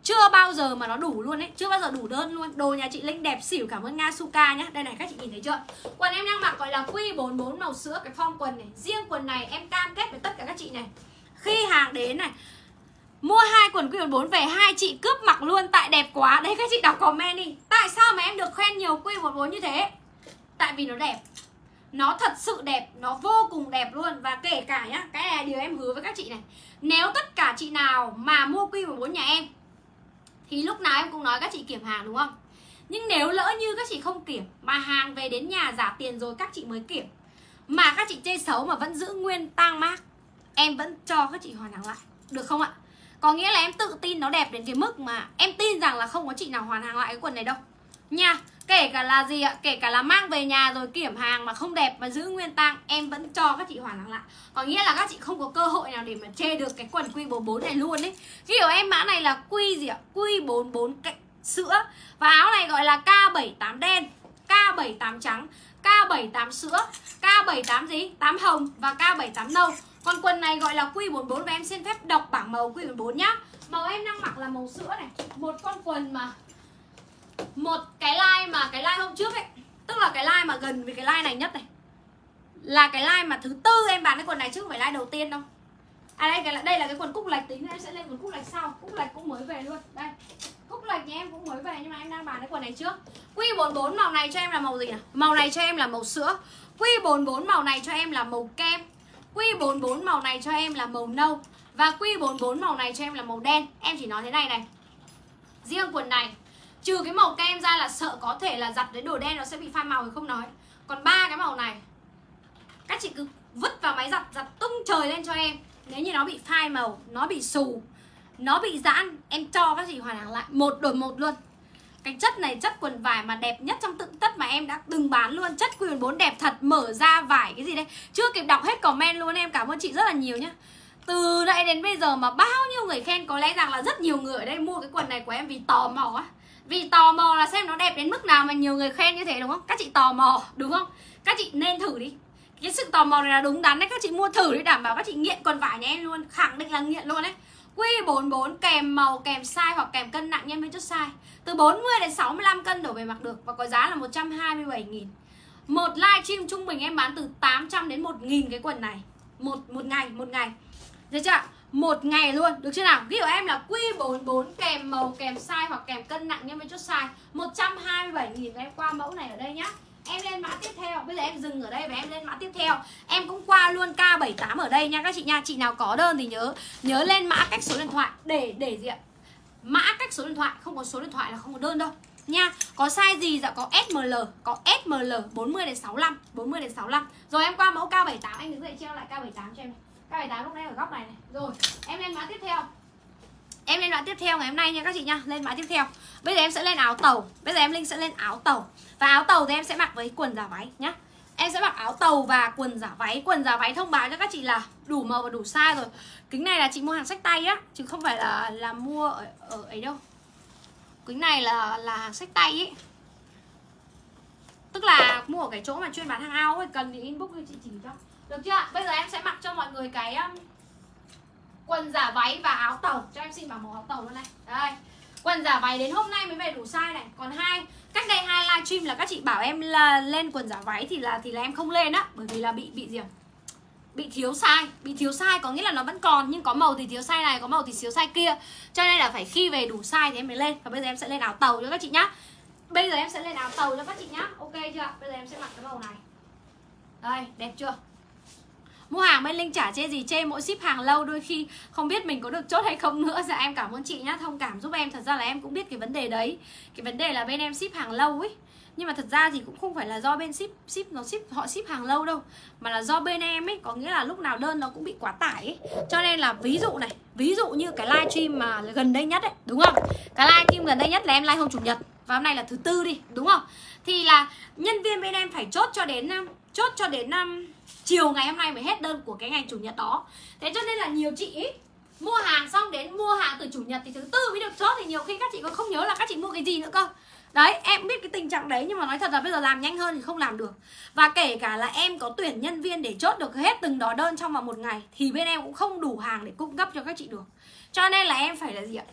chưa bao giờ mà nó đủ luôn ấy, chưa bao giờ đủ đơn luôn. Đồ nhà chị Linh đẹp xỉu, cảm ơn Nga Suka nhá. Đây này, các chị nhìn thấy chưa? Quần em đang mặc gọi là quy bốn bốn màu sữa, cái form quần này. Riêng quần này em cam kết với tất cả các chị này, khi hàng đến này, mua hai quần quy bốn bốn về, hai chị cướp mặc luôn, tại đẹp quá. Đấy, các chị đọc comment đi. Tại sao mà em được khen nhiều quy bốn bốn như thế? Tại vì nó đẹp. Nó thật sự đẹp, nó vô cùng đẹp luôn. Và kể cả nhá, cái này là điều em hứa với các chị này, nếu tất cả chị nào mà mua quy bốn bốn nhà em thì lúc nào em cũng nói các chị kiểm hàng, đúng không? Nhưng nếu lỡ như các chị không kiểm mà hàng về đến nhà giả tiền rồi các chị mới kiểm, mà các chị chê xấu mà vẫn giữ nguyên tang mác, em vẫn cho các chị hoàn hàng lại, được không ạ? Có nghĩa là em tự tin nó đẹp đến cái mức mà em tin rằng là không có chị nào hoàn hàng lại cái quần này đâu nha. Kể cả là gì ạ? Kể cả là mang về nhà rồi kiểm hàng mà không đẹp mà giữ nguyên tang, em vẫn cho các chị hoàn hàng lại. Có nghĩa là các chị không có cơ hội nào để mà chê được cái quần quy bốn bốn này luôn đấy. Kiểu em mã này là quy gì ạ? Quy bốn bốn cạnh sữa. Và áo này gọi là K bảy tám đen, K bảy tám trắng, K bảy tám sữa, K bảy tám gì? tám hồng và K bảy tám nâu. Còn quần này gọi là quy bốn bốn và em xin phép đọc bảng màu quy bốn bốn nhá. Màu em đang mặc là màu sữa này. Một con quần mà một cái like mà cái like hôm trước ấy, tức là cái like mà gần với cái like này nhất này, là cái like mà thứ tư em bán cái quần này chứ không phải like đầu tiên đâu. À đây, cái đây là cái quần cúc lạch, tính em sẽ lên quần cúc lạch sau. Cúc lạch cũng mới về luôn. Đây, cúc lạch nhà em cũng mới về nhưng mà em đang bán cái quần này trước. Quy bốn bốn màu này cho em là màu gì nào? Màu này cho em là màu sữa. Quy bốn bốn màu này cho em là màu kem. Quy bốn bốn màu này cho em là màu nâu. Và quy bốn bốn màu này cho em là màu đen. Em chỉ nói thế này này, riêng quần này trừ cái màu kem ra là sợ có thể là giặt với đồ đen nó sẽ bị phai màu thì không nói. Còn ba cái màu này các chị cứ vứt vào máy giặt, giặt tung trời lên cho em. Nếu như nó bị phai màu, nó bị xù, nó bị giãn, em cho các chị hoàn hàng lại một đổi một luôn. Cái chất này chất quần vải mà đẹp nhất trong tự tất mà em đã từng bán luôn. Chất quy bốn bốn đẹp thật, mở ra vải cái gì đây, chưa kịp đọc hết comment luôn. Em cảm ơn chị rất là nhiều nhá. Từ nãy đến bây giờ mà bao nhiêu người khen, có lẽ rằng là rất nhiều người ở đây mua cái quần này của em vì tò mò á. Vì tò mò là xem nó đẹp đến mức nào mà nhiều người khen như thế, đúng không? Các chị tò mò, đúng không? Các chị nên thử đi. Cái sự tò mò này là đúng đắn đấy. Các chị mua thử đi, đảm bảo các chị nghiện quần vải nhà em luôn. Khẳng định là nghiện luôn đấy. Quy bốn bốn kèm màu, kèm size hoặc kèm cân nặng nhân với chút size. Từ bốn mươi đến sáu mươi lăm cân đổ về mặc được. Và có giá là một trăm hai mươi bảy nghìn. Một livestream trung bình em bán từ tám trăm đến một nghìn cái quần này. Một, một ngày, một ngày. Được chưa? Một ngày luôn, được chưa nào? Ghi của em là quy bốn bốn kèm màu, kèm size hoặc kèm cân nặng nhân với chút size. Một trăm hai mươi bảy nghìn. Em qua mẫu này ở đây nhá. Em lên mã tiếp theo. Bây giờ em dừng ở đây và em lên mã tiếp theo. Em cũng qua luôn K bảy tám ở đây nha các chị nha. Chị nào có đơn thì nhớ Nhớ lên mã cách số điện thoại. Để để gì ạ? Mã cách số điện thoại. Không có số điện thoại là không có đơn đâu nha. Có size gì? Dạ có S M L. Có S M L bốn mươi đến sáu mươi lăm. bốn mươi đến sáu mươi lăm. Rồi em qua mẫu K bảy tám. Anh đứng dậy treo lại K bảy tám cho em này. K bảy tám lúc nãy ở góc này này. Rồi em lên mã tiếp theo. Em lên mã tiếp theo ngày hôm nay nha các chị nha. Lên mã tiếp theo. Bây giờ em sẽ lên áo tàu. Bây giờ em Linh sẽ lên áo tàu. Và áo tàu thì em sẽ mặc với quần giả váy nhá. Em sẽ mặc áo tàu và quần giả váy. Quần giả váy thông báo cho các chị là đủ màu và đủ size rồi. Kính này là chị mua hàng xách tay á, chứ không phải là là mua ở, ở ấy đâu. Kính này là là hàng xách tay ấy. Tức là mua ở cái chỗ mà chuyên bán hàng ao ấy. Cần thì inbox cho chị chỉ cho. Được chưa? Bây giờ em sẽ mặc cho mọi người cái um, quần giả váy và áo tàu. Cho em xin bảo màu áo tàu luôn này. Đây. Quần giả váy đến hôm nay mới về đủ size này. Còn hai cách đây hai livestream là các chị bảo em là lên quần giả váy thì là thì là em không lên á, bởi vì là bị bị gì? Bị thiếu size, bị thiếu size có nghĩa là nó vẫn còn nhưng có màu thì thiếu size này, có màu thì thiếu size kia. Cho nên là phải khi về đủ size thì em mới lên. Và bây giờ em sẽ lên áo tàu cho các chị nhá. Bây giờ em sẽ lên áo tàu cho các chị nhá. Ok chưa? Bây giờ em sẽ mặc cái màu này. Đây, đẹp chưa? Mua hàng bên Linh chả chê gì, chê mỗi ship hàng lâu đôi khi không biết mình có được chốt hay không nữa. Dạ em cảm ơn chị nhá, thông cảm giúp em. Thật ra là em cũng biết cái vấn đề đấy. Cái vấn đề là bên em ship hàng lâu ấy. Nhưng mà thật ra thì cũng không phải là do bên ship ship nó ship họ ship hàng lâu đâu, mà là do bên em ấy, có nghĩa là lúc nào đơn nó cũng bị quá tải ấy. Cho nên là ví dụ này, ví dụ như cái livestream mà gần đây nhất ấy, đúng không? Cái livestream gần đây nhất là em live hôm chủ nhật và hôm nay là thứ tư đi, đúng không? Thì là nhân viên bên em phải chốt cho đến chốt cho đến um, chiều ngày hôm nay mới hết đơn của cái ngày chủ nhật đó. Thế cho nên là nhiều chị ý, mua hàng xong đến mua hàng từ chủ nhật thì thứ tư mới được chốt, thì nhiều khi các chị còn không nhớ là các chị mua cái gì nữa cơ. Đấy, em biết cái tình trạng đấy, nhưng mà nói thật là bây giờ làm nhanh hơn thì không làm được. Và kể cả là em có tuyển nhân viên để chốt được hết từng đó đơn trong vòng một ngày thì bên em cũng không đủ hàng để cung cấp cho các chị được. Cho nên là em phải là gì ạ?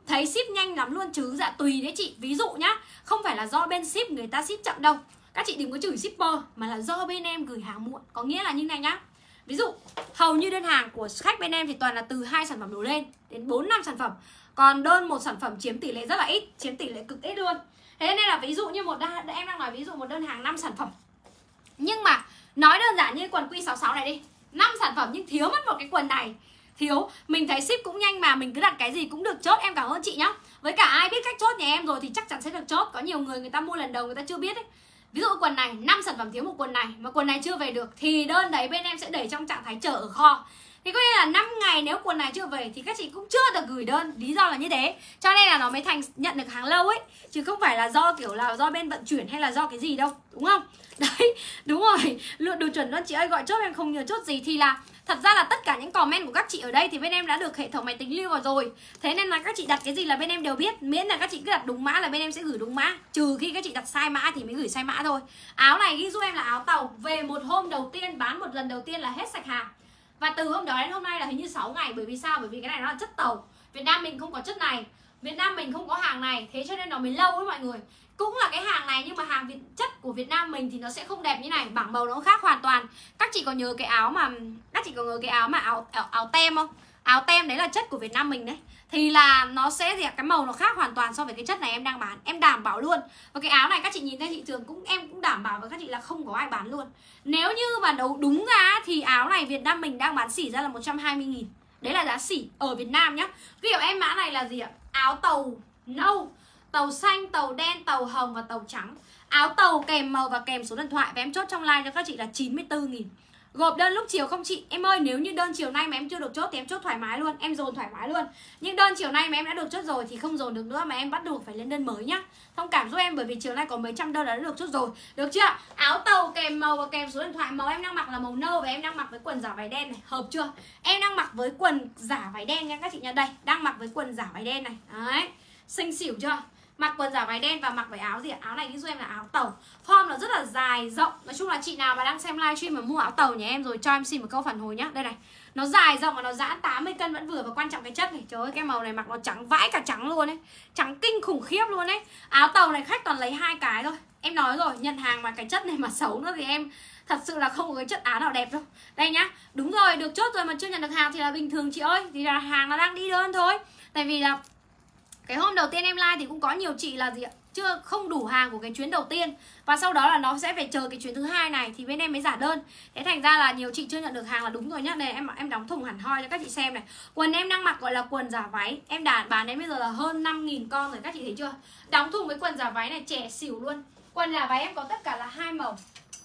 thấy ship nhanh lắm luôn chứ? Dạ tùy đấy chị. Ví dụ nhá, không phải là do bên ship người ta ship chậm đâu. Các chị đừng có chửi shipper, mà là do bên em gửi hàng muộn. Có nghĩa là như này nhá. Ví dụ hầu như đơn hàng của khách bên em thì toàn là từ hai sản phẩm đổ lên đến bốn năm sản phẩm. Còn đơn một sản phẩm chiếm tỷ lệ rất là ít, chiếm tỷ lệ cực ít luôn. Thế nên là ví dụ như một đơn, em đang nói ví dụ một đơn hàng năm sản phẩm. Nhưng mà nói đơn giản như quần Q sáu sáu này đi, năm sản phẩm nhưng thiếu mất một cái quần này. Thiếu, mình thấy ship cũng nhanh mà mình cứ đặt cái gì cũng được chốt. Em cảm ơn chị nhá. Với cả ai biết cách chốt nhà em rồi thì chắc chắn sẽ được chốt. Có nhiều người người ta mua lần đầu người ta chưa biết ấy. Ví dụ quần này, năm sản phẩm thiếu một quần này mà quần này chưa về được thì đơn đấy bên em sẽ để trong trạng thái chờ ở kho. Thì có nghĩa là năm ngày nếu quần này chưa về thì các chị cũng chưa được gửi đơn. Lý do là như thế. Cho nên là nó mới thành nhận được hàng lâu ấy. Chứ không phải là do kiểu là do bên vận chuyển hay là do cái gì đâu. Đúng không? Đấy, đúng rồi. Lượng đồ chuẩn luôn chị ơi, gọi chốt em không nhớ chốt gì. Thì là thật ra là tất cả những comment của các chị ở đây thì bên em đã được hệ thống máy tính lưu vào rồi. Thế nên là các chị đặt cái gì là bên em đều biết. Miễn là các chị cứ đặt đúng mã là bên em sẽ gửi đúng mã. Trừ khi các chị đặt sai mã thì mới gửi sai mã thôi. Áo này ghi giúp em là áo tàu. Về một hôm đầu tiên, bán một lần đầu tiên là hết sạch hàng. Và từ hôm đó đến hôm nay là hình như sáu ngày. Bởi vì sao? Bởi vì cái này nó là chất tàu. Việt Nam mình không có chất này, Việt Nam mình không có hàng này. Thế cho nên nó mới lâu với mọi người. Cũng là cái hàng này nhưng mà hàng Việt, chất của Việt Nam mình thì nó sẽ không đẹp như này. Bảng màu nó khác hoàn toàn. Các chị có nhớ cái áo mà Các chị có nhớ cái áo mà áo, áo, áo tem không? Áo tem đấy là chất của Việt Nam mình đấy. Thì là nó sẽ gì, cái màu nó khác hoàn toàn so với cái chất này em đang bán. Em đảm bảo luôn. Và cái áo này các chị nhìn thấy thị trường cũng em cũng đảm bảo với các chị là không có ai bán luôn. Nếu như mà đấu đúng ra thì áo này Việt Nam mình đang bán xỉ ra là một trăm hai mươi nghìn. Đấy là giá xỉ ở Việt Nam nhá. Ví dụ em mã này là gì ạ? Áo tàu nâu, tàu xanh, tàu đen, tàu hồng và tàu trắng. Áo tàu kèm màu và kèm số điện thoại. Và em chốt trong live cho các chị là chín mươi tư nghìn. Gộp đơn lúc chiều không chị? Em ơi, nếu như đơn chiều nay mà em chưa được chốt thì em chốt thoải mái luôn. Em dồn thoải mái luôn. Nhưng đơn chiều nay mà em đã được chốt rồi thì không dồn được nữa. Mà em bắt buộc phải lên đơn mới nhá. Thông cảm giúp em bởi vì chiều nay có mấy trăm đơn đã được chốt rồi. Được chưa? Áo tàu kèm màu và kèm số điện thoại. Màu em đang mặc là màu nâu. Và em đang mặc với quần giả váy đen này. Hợp chưa? Em đang mặc với quần giả váy đen nha các chị nha. Đây, đang mặc với quần giả váy đen này. Đấy, xinh xỉu chưa? Mặc quần giả váy đen và mặc với áo gì ạ? Áo này giúp em là áo tàu. Form nó rất là dài, rộng. Nói chung là chị nào mà đang xem livestream mà mua áo tàu nhà em rồi cho em xin một câu phản hồi nhá. Đây này. Nó dài, rộng và nó giãn tám mươi cân vẫn vừa. Và quan trọng cái chất này. Trời ơi, cái màu này mặc nó trắng vãi cả trắng luôn ấy. Trắng kinh khủng khiếp luôn ấy. Áo tàu này khách toàn lấy hai cái thôi. Em nói rồi, nhận hàng mà cái chất này mà xấu nữa thì em thật sự là không có cái chất áo nào đẹp đâu. Đây nhá. Đúng rồi, được chốt rồi mà chưa nhận được hàng thì là bình thường chị ơi. Thì là hàng nó đang đi đơn thôi. Tại vì là cái hôm đầu tiên em like thì cũng có nhiều chị là gì ạ? Chưa không đủ hàng của cái chuyến đầu tiên. Và sau đó là nó sẽ phải chờ cái chuyến thứ hai này thì bên em mới giả đơn. Thế thành ra là nhiều chị chưa nhận được hàng là đúng rồi nhá. Này em em đóng thùng hẳn hoi cho các chị xem này. Quần em đang mặc gọi là quần giả váy. Em đã bán đến bây giờ là hơn năm nghìn con rồi, các chị thấy chưa? Đóng thùng với quần giả váy này trẻ xỉu luôn. Quần giả váy em có tất cả là hai màu.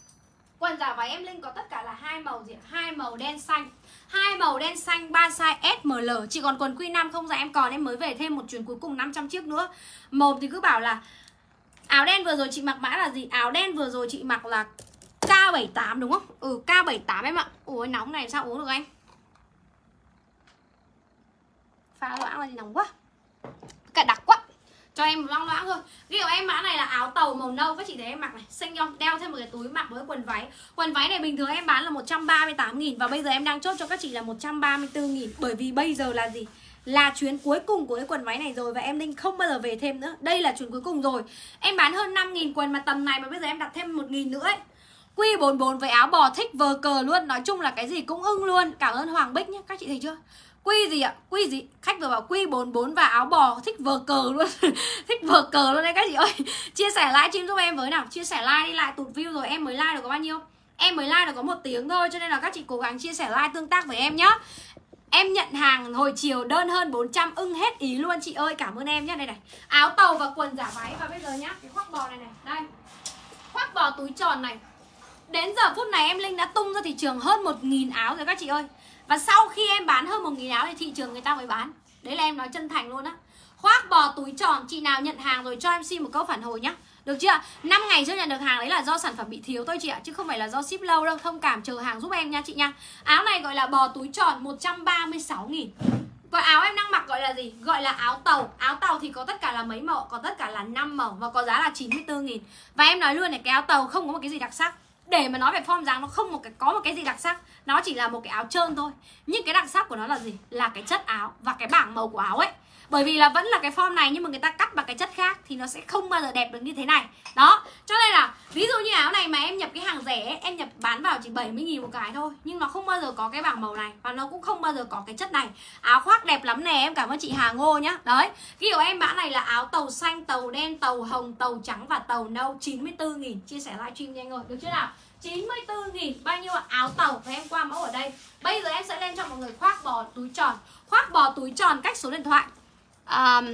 Quần giả váy em Linh có tất cả là hai màu gì ạ? Hai màu đen xanh. Hai màu đen xanh ba size S M L. Chị còn quần Q năm không dạ em còn, em mới về thêm một chuyến cuối cùng năm trăm chiếc nữa. Màu thì cứ bảo là áo đen vừa rồi chị mặc mã là gì? Áo đen vừa rồi chị mặc là K bảy mươi tám đúng không? Ừ, K bảy mươi tám em ạ. Ủa nóng này sao uống được anh? Pha loãng là gì nóng quá. Cả đặc quá. Cho em một loãng loãng thôi. Ví dụ em mã này là áo tàu màu nâu. Các chị thấy em mặc này, xinh không? Đeo thêm một cái túi mặc với quần váy. Quần váy này bình thường em bán là một trăm ba mươi tám nghìn. Và bây giờ em đang chốt cho các chị là một trăm ba mươi tư nghìn. Bởi vì bây giờ là gì? Là chuyến cuối cùng của cái quần váy này rồi. Và em Linh không bao giờ về thêm nữa. Đây là chuyến cuối cùng rồi. Em bán hơn năm nghìn quần mà tầm này mà bây giờ em đặt thêm một nghìn nữa ấy. Q bốn mươi bốn với áo bò thích vờ cờ luôn. Nói chung là cái gì cũng ưng luôn. Cảm ơn Hoàng Bích nhé. Các chị thấy chưa? Quy gì ạ? Quy gì? Khách vừa bảo Q bốn mươi bốn và áo bò thích vờ cờ luôn. Thích vờ cờ luôn đấy các chị ơi. Chia sẻ livestream giúp em với nào. Chia sẻ like đi, lại tụt view rồi. Em mới like được có bao nhiêu? Em mới like được có một tiếng thôi. Cho nên là các chị cố gắng chia sẻ like tương tác với em nhá. Em nhận hàng hồi chiều đơn hơn bốn trăm, ưng hết ý luôn chị ơi. Cảm ơn em nhá. Đây này, áo tàu và quần giả váy. Và bây giờ nhá, cái khoác bò này này. Đây, khoác bò túi tròn này. Đến giờ phút này em Linh đã tung ra thị trường hơn một nghìn áo rồi các chị ơi. Và sau khi em bán hơn một nghìn áo thì thị trường người ta mới bán. Đấy là em nói chân thành luôn á. Khoác bò túi tròn, chị nào nhận hàng rồi cho em xin một câu phản hồi nhá. Được chưa? năm ngày chưa nhận được hàng đấy là do sản phẩm bị thiếu thôi chị ạ. Chứ không phải là do ship lâu đâu. Thông cảm chờ hàng giúp em nha chị nha. Áo này gọi là bò túi tròn một trăm ba mươi sáu nghìn. Và áo em đang mặc gọi là gì? Gọi là áo tàu. Áo tàu thì có tất cả là mấy màu? Có tất cả là năm màu. Và có giá là chín mươi tư nghìn. Và em nói luôn này, cái áo tàu không có một cái gì đặc sắc. Để mà nói về form dáng nó không một cái có một cái gì đặc sắc. Nó chỉ là một cái áo trơn thôi. Nhưng cái đặc sắc của nó là gì? Là cái chất áo và cái bảng màu của áo ấy. Bởi vì là vẫn là cái form này nhưng mà người ta cắt bằng cái chất khác thì nó sẽ không bao giờ đẹp được như thế này. Đó, cho nên là ví dụ như áo này mà em nhập cái hàng rẻ ấy, em nhập bán vào chỉ bảy mươi nghìn một cái thôi, nhưng nó không bao giờ có cái bảng màu này và nó cũng không bao giờ có cái chất này. Áo khoác đẹp lắm nè, em cảm ơn chị Hà Ngô nhá. Đấy, cái kiểu em mã này là áo tàu xanh, tàu đen, tàu hồng, tàu trắng và tàu nâu, chín mươi tư nghìn. Chia sẻ livestream cho anh ơi, được chưa nào? chín mươi tư nghìn, bao nhiêu áo tàu và em qua mẫu ở đây. Bây giờ em sẽ lên cho mọi người khoác bò túi tròn. Khoác bò túi tròn cách số điện thoại. À,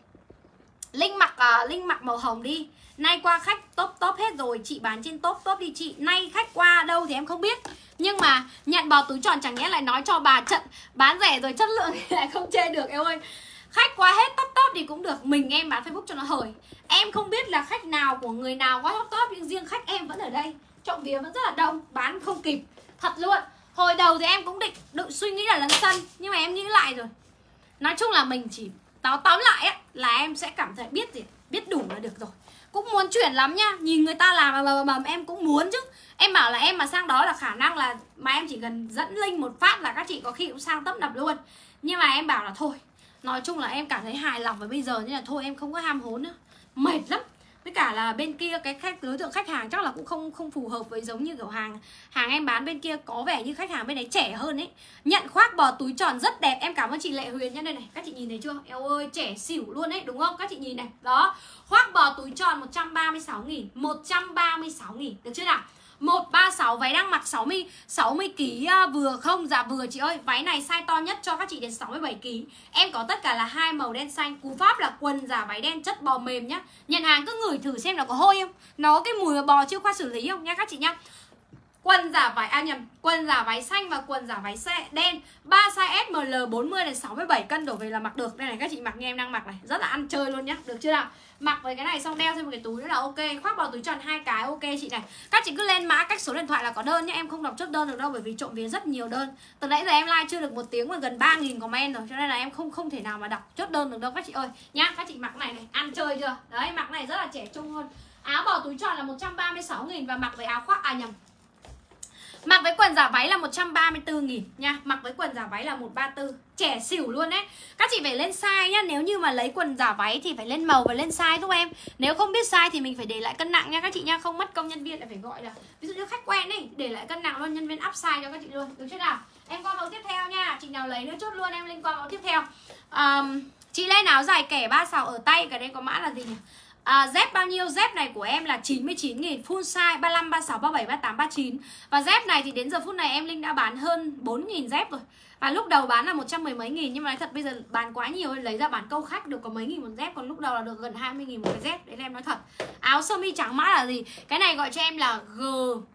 Linh mặc uh, Linh mặc màu hồng đi. Nay qua khách top top hết rồi, chị bán trên top top đi chị. Nay khách qua đâu thì em không biết. Nhưng mà nhận bò túi tròn chẳng nhẽ lại nói cho bà trận bán rẻ rồi chất lượng thì lại không chê được em ơi. Khách qua hết top top thì cũng được, mình em bán Facebook cho nó hời. Em không biết là khách nào của người nào qua top top, nhưng riêng khách em vẫn ở đây. Trộm vía vẫn rất là đông, bán không kịp. Thật luôn. Hồi đầu thì em cũng định, định suy nghĩ là lấn sân, nhưng mà em nghĩ lại rồi. Nói chung là mình chỉ tóm tóm lại ấy, là em sẽ cảm thấy biết gì, biết đủ là được rồi. Cũng muốn chuyển lắm nha, nhìn người ta làm mà bầm em cũng muốn chứ. Em bảo là em mà sang đó là khả năng là mà em chỉ cần dẫn link một phát là các chị có khi cũng sang tấp nập luôn. Nhưng mà em bảo là thôi, nói chung là em cảm thấy hài lòng và bây giờ nên là thôi em không có ham hốn nữa. Mệt lắm. Với cả là bên kia cái khách đối tượng khách hàng chắc là cũng không không phù hợp với giống như kiểu hàng hàng em bán bên kia, có vẻ như khách hàng bên đấy trẻ hơn ấy. Nhận khoác bò túi tròn rất đẹp. Em cảm ơn chị Lệ Huyền nhá. Đây này, các chị nhìn thấy chưa? Eo ơi, trẻ xỉu luôn ấy, đúng không? Các chị nhìn này. Đó, khoác bò túi tròn một trăm ba mươi sáu nghìn, một trăm ba mươi sáu nghìn, được chưa nào? một ba sáu, váy đang mặc sáu mươi sáu mươi ki lô gam vừa không? Dạ vừa chị ơi. Váy này size to nhất cho các chị đến sáu mươi bảy ki lô gam. Em có tất cả là hai màu đen xanh. Cú pháp là quần giả váy đen chất bò mềm nhá. Nhận hàng cứ ngửi thử xem nó có hôi không, nó có cái mùi mà bò chưa qua xử lý không nha các chị nhá. Quần giả váy, à nhầm, quần giả váy xanh và quần giả váy xe đen. Ba size ét em lờ bốn mươi đến sáu mươi bảy cân đổ về là mặc được. Đây này các chị mặc như em đang mặc này, rất là ăn chơi luôn nhá, được chưa nào? Mặc với cái này xong đeo thêm một cái túi nữa là ok. Khoác bò túi tròn hai cái ok chị này. Các chị cứ lên mã cách số điện thoại là có đơn nhá. Em không đọc chốt đơn được đâu bởi vì trộm vía rất nhiều đơn. Từ nãy giờ em live chưa được một tiếng mà gần ba nghìn comment rồi, cho nên là em không không thể nào mà đọc chốt đơn được đâu các chị ơi nhá. Các chị mặc này này, ăn chơi chưa? Đấy, mặc này rất là trẻ trung hơn. Áo bò túi tròn là một trăm ba mươi sáu nghìn và mặc với áo khoác, à nhầm, mặc với quần giả váy là một trăm ba mươi tư nghìn nha. Mặc với quần giả váy là một trăm ba mươi tư. Trẻ xỉu luôn đấy. Các chị phải lên size nhá. Nếu như mà lấy quần giả váy thì phải lên màu và lên size giúp em. Nếu không biết size thì mình phải để lại cân nặng nha các chị nha. Không mất công nhân viên lại phải gọi là, ví dụ như khách quen ấy, để lại cân nặng luôn, nhân viên up size cho các chị luôn, được chưa nào? Em qua mẫu tiếp theo nha. Chị nào lấy nữa chốt luôn, em lên qua mẫu tiếp theo. um, Chị lên áo dài kẻ ba sào ở tay. Cái đây có mã là gì nhỉ? À, dép bao nhiêu? Dép này của em là chín mươi chín nghìn, full size ba mươi lăm, ba mươi sáu, ba mươi bảy, ba mươi tám, ba mươi chín. Và dép này thì đến giờ phút này em Linh đã bán hơn bốn nghìn dép rồi. Và lúc đầu bán là một trăm mười mấy nghìn, nhưng mà nói thật bây giờ bán quá nhiều, lấy ra bán câu khách được có mấy nghìn một dép. Còn lúc đầu là được gần hai mươi nghìn một cái dép. Đấy là em nói thật. Áo sơ mi trắng mã là gì? Cái này gọi cho em là G...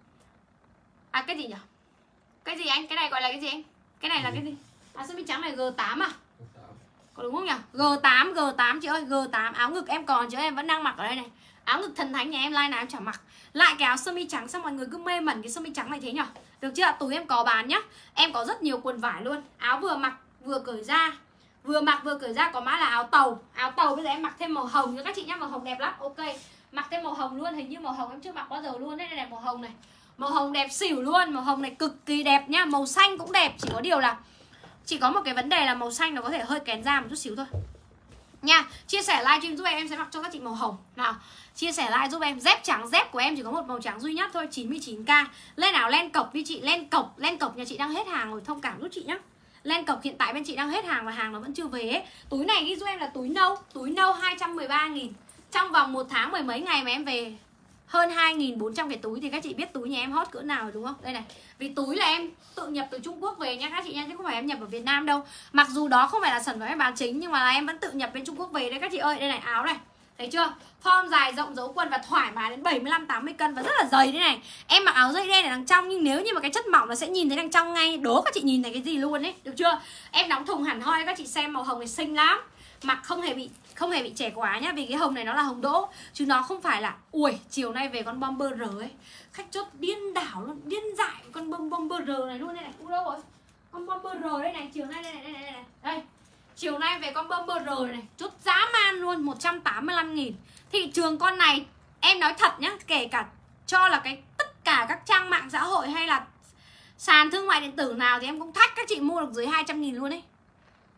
À cái gì nhỉ? Cái gì anh? Cái này gọi là cái gì anh? Cái này là cái gì? Áo sơ mi trắng này G tám à? Có đúng không nhỉ? G tám, G tám chị ơi, G tám. Áo ngực em còn chứ em vẫn đang mặc ở đây này. Áo ngực thần thánh nhà em like nào em chả mặc. Lại cái áo sơ mi trắng, xong mọi người cứ mê mẩn cái sơ mi trắng này thế nhỉ? Được chưa? Túi em có bán nhá. Em có rất nhiều quần vải luôn. Áo vừa mặc vừa cởi ra. Vừa mặc vừa cởi ra, có mã là áo tàu. Áo tàu bây giờ em mặc thêm màu hồng cho các chị nhá. Màu hồng đẹp lắm, ok. Mặc thêm màu hồng luôn, hình như màu hồng em chưa mặc bao giờ luôn. Đây này, màu hồng này. Màu hồng đẹp xỉu luôn. Màu hồng này cực kỳ đẹp nhá. Màu xanh cũng đẹp, chỉ có điều là chỉ có một cái vấn đề là màu xanh nó có thể hơi kén da một chút xíu thôi nha. Chia sẻ livestream giúp em, em sẽ mặc cho các chị màu hồng. Nào, chia sẻ like giúp em. Dép trắng, dép của em chỉ có một màu trắng duy nhất thôi, chín mươi chín k. Lên áo len cộc đi chị, len cộc, len cộc nhà chị đang hết hàng rồi, thông cảm giúp chị nhá. Len cộc hiện tại bên chị đang hết hàng và hàng nó vẫn chưa về ấy. Túi này ghi giúp em là túi nâu, túi nâu hai trăm mười ba nghìn. Trong vòng một tháng mười mấy ngày mà em về hơn hai nghìn bốn trăm cái túi thì các chị biết túi nhà em hot cỡ nào rồi đúng không? Đây này, vì túi là em tự nhập từ Trung Quốc về nha các chị nha, chứ không phải em nhập ở Việt Nam đâu. Mặc dù đó không phải là sản phẩm em bán chính, nhưng mà là em vẫn tự nhập bên Trung Quốc về đấy các chị ơi. Đây này, áo này, thấy chưa? Form dài rộng dấu quần và thoải mái đến bảy mươi lăm tám mươi cân và rất là dày đây này. Em mặc áo dây đen ở đằng trong, nhưng nếu như mà cái chất mỏng nó sẽ nhìn thấy đằng trong ngay. Đố các chị nhìn thấy cái gì luôn ấy, được chưa? Em đóng thùng hẳn hoi các chị xem, màu hồng này xinh lắm. Mặc không hề bị không hề bị trẻ quá nhá, vì cái hồng này nó là hồng đỗ chứ nó không phải là ui chiều nay về con bomber R ấy. Khách chốt điên đảo luôn, điên dại con bom bomber R này luôn. Đây này, u đâu rồi? Con bomber R đây này, chiều nay đây này, đây này, đây này. Đây. Chiều nay về con bomber R này, chốt dã man luôn, một trăm tám mươi lăm nghìn. Thị trường con này em nói thật nhá, kể cả cho là cái tất cả các trang mạng xã hội hay là sàn thương mại điện tử nào thì em cũng thách các chị mua được dưới hai trăm nghìn luôn ấy. Thách các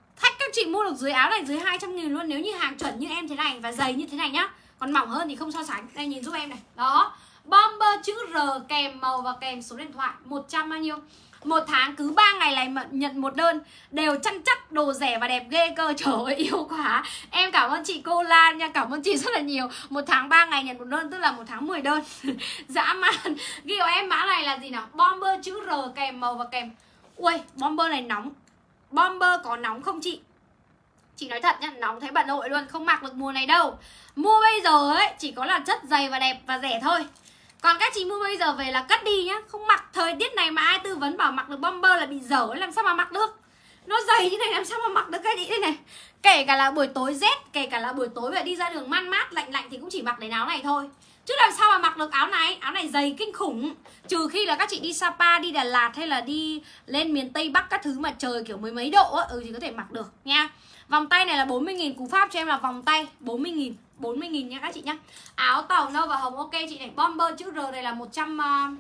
các chị mua được dưới áo này dưới hai trăm nghìn luôn. Nếu như hàng chuẩn như em thế này và dày như thế này nhá. Còn mỏng hơn thì không so sánh. Đây nhìn giúp em này. Đó, bomber chữ R kèm màu và kèm số điện thoại. Một trăm bao nhiêu? Một tháng cứ ba ngày này mà nhận một đơn. Đều chăn chắc, đồ rẻ và đẹp ghê cơ. Trời ơi yêu quá. Em cảm ơn chị cô Lan nha. Cảm ơn chị rất là nhiều. Một tháng ba ngày nhận một đơn, tức là một tháng mười đơn. Dã man. Ghi của em mã này là gì nào? Bomber chữ R kèm màu và kèm. Ui bomber này nóng. Bomber có nóng không chị? Chị nói thật nhá, nóng thấy bà nội luôn. Không mặc được mùa này đâu. Mua bây giờ ấy chỉ có là chất dày và đẹp và rẻ thôi. Còn các chị mua bây giờ về là cất đi nhá. Không mặc thời tiết này mà ai tư vấn bảo mặc được bomber là bị dở. Làm sao mà mặc được? Nó dày như này làm sao mà mặc được cái gì đây này. Kể cả là buổi tối rét, kể cả là buổi tối về đi ra đường man mát lạnh lạnh thì cũng chỉ mặc đến áo này thôi. Chứ làm sao mà mặc được áo này. Áo này dày kinh khủng. Trừ khi là các chị đi Sapa, đi Đà Lạt hay là đi lên miền Tây Bắc các thứ mà trời kiểu mấy mấy độ á, ừ thì có thể mặc được nha. Vòng tay này là bốn mươi nghìn. Cú pháp cho em là vòng tay bốn mươi nghìn. bốn mươi nghìn nha các chị nhá. Áo tàu nâu và hồng ok chị này. Bomber chữ R này là một trăm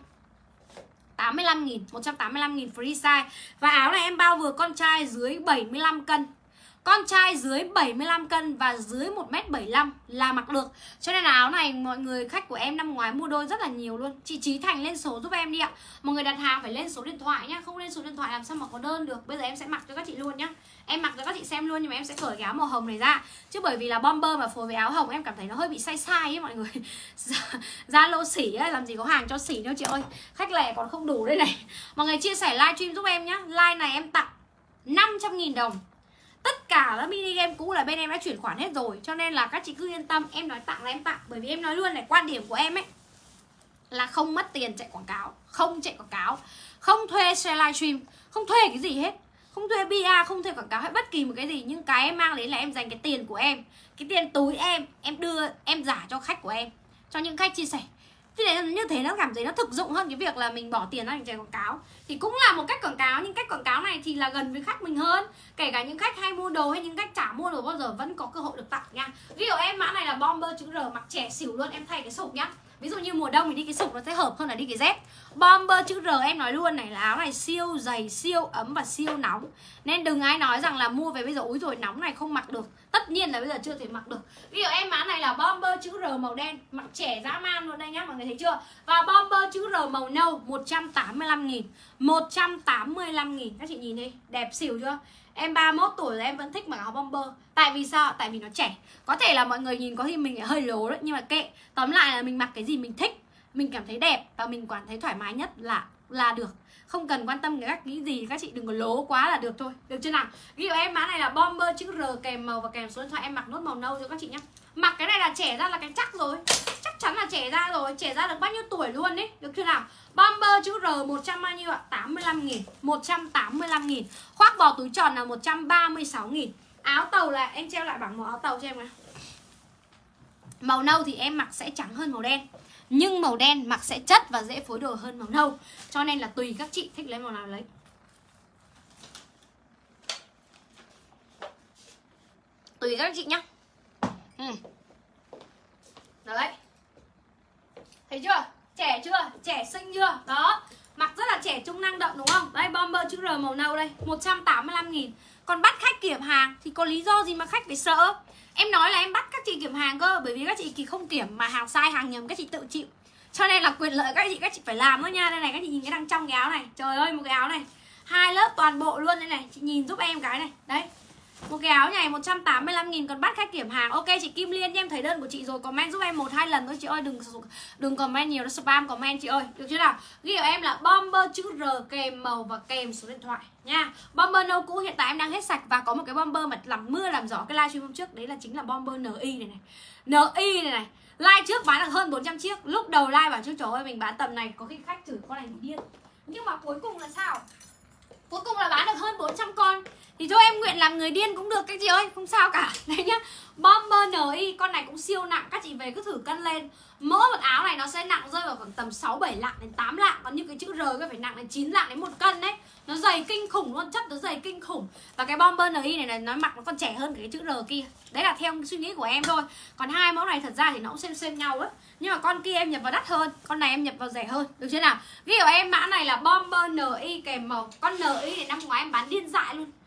tám mươi lăm nghìn. một trăm tám mươi lăm nghìn free size. Và áo này em bao vừa con trai dưới bảy mươi lăm cân. Con trai dưới bảy mươi lăm cân và dưới một mét bảy mươi lăm là mặc được. Cho nên là áo này mọi người khách của em năm ngoái mua đôi rất là nhiều luôn. Chị Trí Thành lên số giúp em đi ạ. Mọi người đặt hàng phải lên số điện thoại nhá. Không lên số điện thoại làm sao mà có đơn được. Bây giờ em sẽ mặc cho các chị luôn nhá. Em mặc cho các chị xem luôn. Nhưng mà em sẽ cởi cái áo màu hồng này ra. Chứ bởi vì là bomber mà phối với áo hồng em cảm thấy nó hơi bị sai sai ấy mọi người. Ra lô xỉ ấy, làm gì có hàng cho xỉ đâu chị ơi. Khách lẻ còn không đủ đây này. Mọi người chia sẻ livestream giúp em nhá. Live này em tặng năm trăm nghìn đồng. Tất cả các mini game cũ là bên em đã chuyển khoản hết rồi. Cho nên là các chị cứ yên tâm. Em nói tặng là em tặng. Bởi vì em nói luôn này, quan điểm của em ấy là không mất tiền chạy quảng cáo. Không chạy quảng cáo. Không thuê share livestream. Không thuê cái gì hết. Không thuê pê e, không thuê quảng cáo hay bất kỳ một cái gì. Nhưng cái em mang đến là em dành cái tiền của em. Cái tiền túi em. Em đưa, em giả cho khách của em. Cho những khách chia sẻ. Thế nên như thế nó cảm thấy nó thực dụng hơn cái việc là mình bỏ tiền ra mình chạy quảng cáo. Thì cũng là một cách quảng cáo, nhưng cách quảng cáo này thì là gần với khách mình hơn. Kể cả những khách hay mua đồ hay những khách chả mua đồ bao giờ vẫn có cơ hội được tặng nha. Ví dụ em mã này là bomber chữ R, mặc trẻ xỉu luôn, em thay cái sụp nhá. Ví dụ như mùa đông mình đi cái sụp nó sẽ hợp hơn là đi cái dép. Bomber chữ R em nói luôn này là áo này siêu dày, siêu ấm và siêu nóng. Nên đừng ai nói rằng là mua về bây giờ úi rồi nóng này không mặc được. Tất nhiên là bây giờ chưa thể mặc được. Ví dụ em mã này là bomber chữ R màu đen, mặc trẻ dã man luôn đây nhá, mọi người thấy chưa? Và bomber chữ R màu nâu một trăm tám mươi lăm nghìn. một trăm tám mươi lăm nghìn. Các chị nhìn đi, đẹp xỉu chưa? Em ba mươi mốt tuổi rồi em vẫn thích mặc áo bomber. Tại vì sao? Tại vì nó trẻ. Có thể là mọi người nhìn có khi mình hơi lố đấy, nhưng mà kệ. Tóm lại là mình mặc cái gì mình thích, mình cảm thấy đẹp và mình cảm thấy thoải mái nhất là là được. Không cần quan tâm các cái gì, các chị đừng có lố quá là được thôi. Được chưa nào? Ví dụ em mã này là bomber chữ R kèm màu và kèm số điện thoại, em mặc nốt màu nâu cho các chị nhá. Mặc cái này là trẻ ra là cái chắc rồi. Chắc chắn là trẻ ra rồi, trẻ ra được bao nhiêu tuổi luôn đấy. Được chưa nào? Bomber chữ R một trăm bao nhiêu ạ? tám mươi lăm nghìn. một trăm tám mươi lăm nghìn. Khoác bò túi tròn là một trăm ba mươi sáu nghìn. Áo tàu là em treo lại bảng màu áo tàu cho em này. Màu nâu thì em mặc sẽ trắng hơn màu đen. Nhưng màu đen mặc sẽ chất và dễ phối đồ hơn màu nâu. Cho nên là tùy các chị thích lấy màu nào lấy. Tùy các chị nhá. Ừ. Đấy. Thấy chưa? Trẻ chưa? Trẻ xinh chưa? Đó. Mặc rất là trẻ trung năng động đúng không? Đây bomber chữ R màu nâu đây, một trăm tám mươi lăm nghìn. Còn bắt khách kiểm hàng thì có lý do gì mà khách phải sợ? Em nói là em bắt các chị kiểm hàng cơ. Bởi vì các chị không kiểm mà hàng sai hàng nhầm các chị tự chịu. Cho nên là quyền lợi các chị các chị phải làm thôi nha. Đây này các chị nhìn cái đằng trong cái áo này. Trời ơi một cái áo này hai lớp toàn bộ luôn đây này. Chị nhìn giúp em cái này. Đấy. Một cái áo này một trăm tám mươi lăm nghìn. Còn bắt khách kiểm hàng. Ok chị Kim Liên em thấy đơn của chị rồi. Comment giúp em một hai lần thôi chị ơi. Đừng đừng comment nhiều, nó spam comment chị ơi. Được chưa nào? Ghi của em là bomber chữ R kèm màu và kèm số điện thoại nha. Bomber nâu cũ hiện tại em đang hết sạch. Và có một cái bomber mà làm mưa làm gió cái livestream hôm trước. Đấy là chính là bomber en i này này. en i này này. Live trước bán được hơn bốn trăm chiếc. Lúc đầu live bảo chứ trời ơi mình bán tầm này có khi khách chửi con này bị điên. Nhưng mà cuối cùng là sao? Cuối cùng là bán được hơn bốn trăm con. Thì thôi em nguyện làm người điên cũng được các chị ơi. Không sao cả. Đấy nhá. Bomber en i. Con này cũng siêu nặng. Các chị về cứ thử cân lên. Mỗi một áo này nó sẽ nặng rơi vào khoảng tầm sáu bảy lạng đến tám lạng. Còn như cái chữ R cái phải nặng đến chín lạng đến một cân đấy. Nó dày kinh khủng luôn. Chất nó dày kinh khủng. Và cái bomber en i này, này nó mặc nó còn trẻ hơn cái chữ R kia. Đấy là theo suy nghĩ của em thôi. Còn hai mẫu này thật ra thì nó cũng xem xem nhau ấy. Nhưng mà con kia em nhập vào đắt hơn. Con này em nhập vào rẻ hơn. Được chưa nào? Ví dụ em mã này là bomber en i kèm màu. Con en i thì năm ngoái em bán điên dại luôn.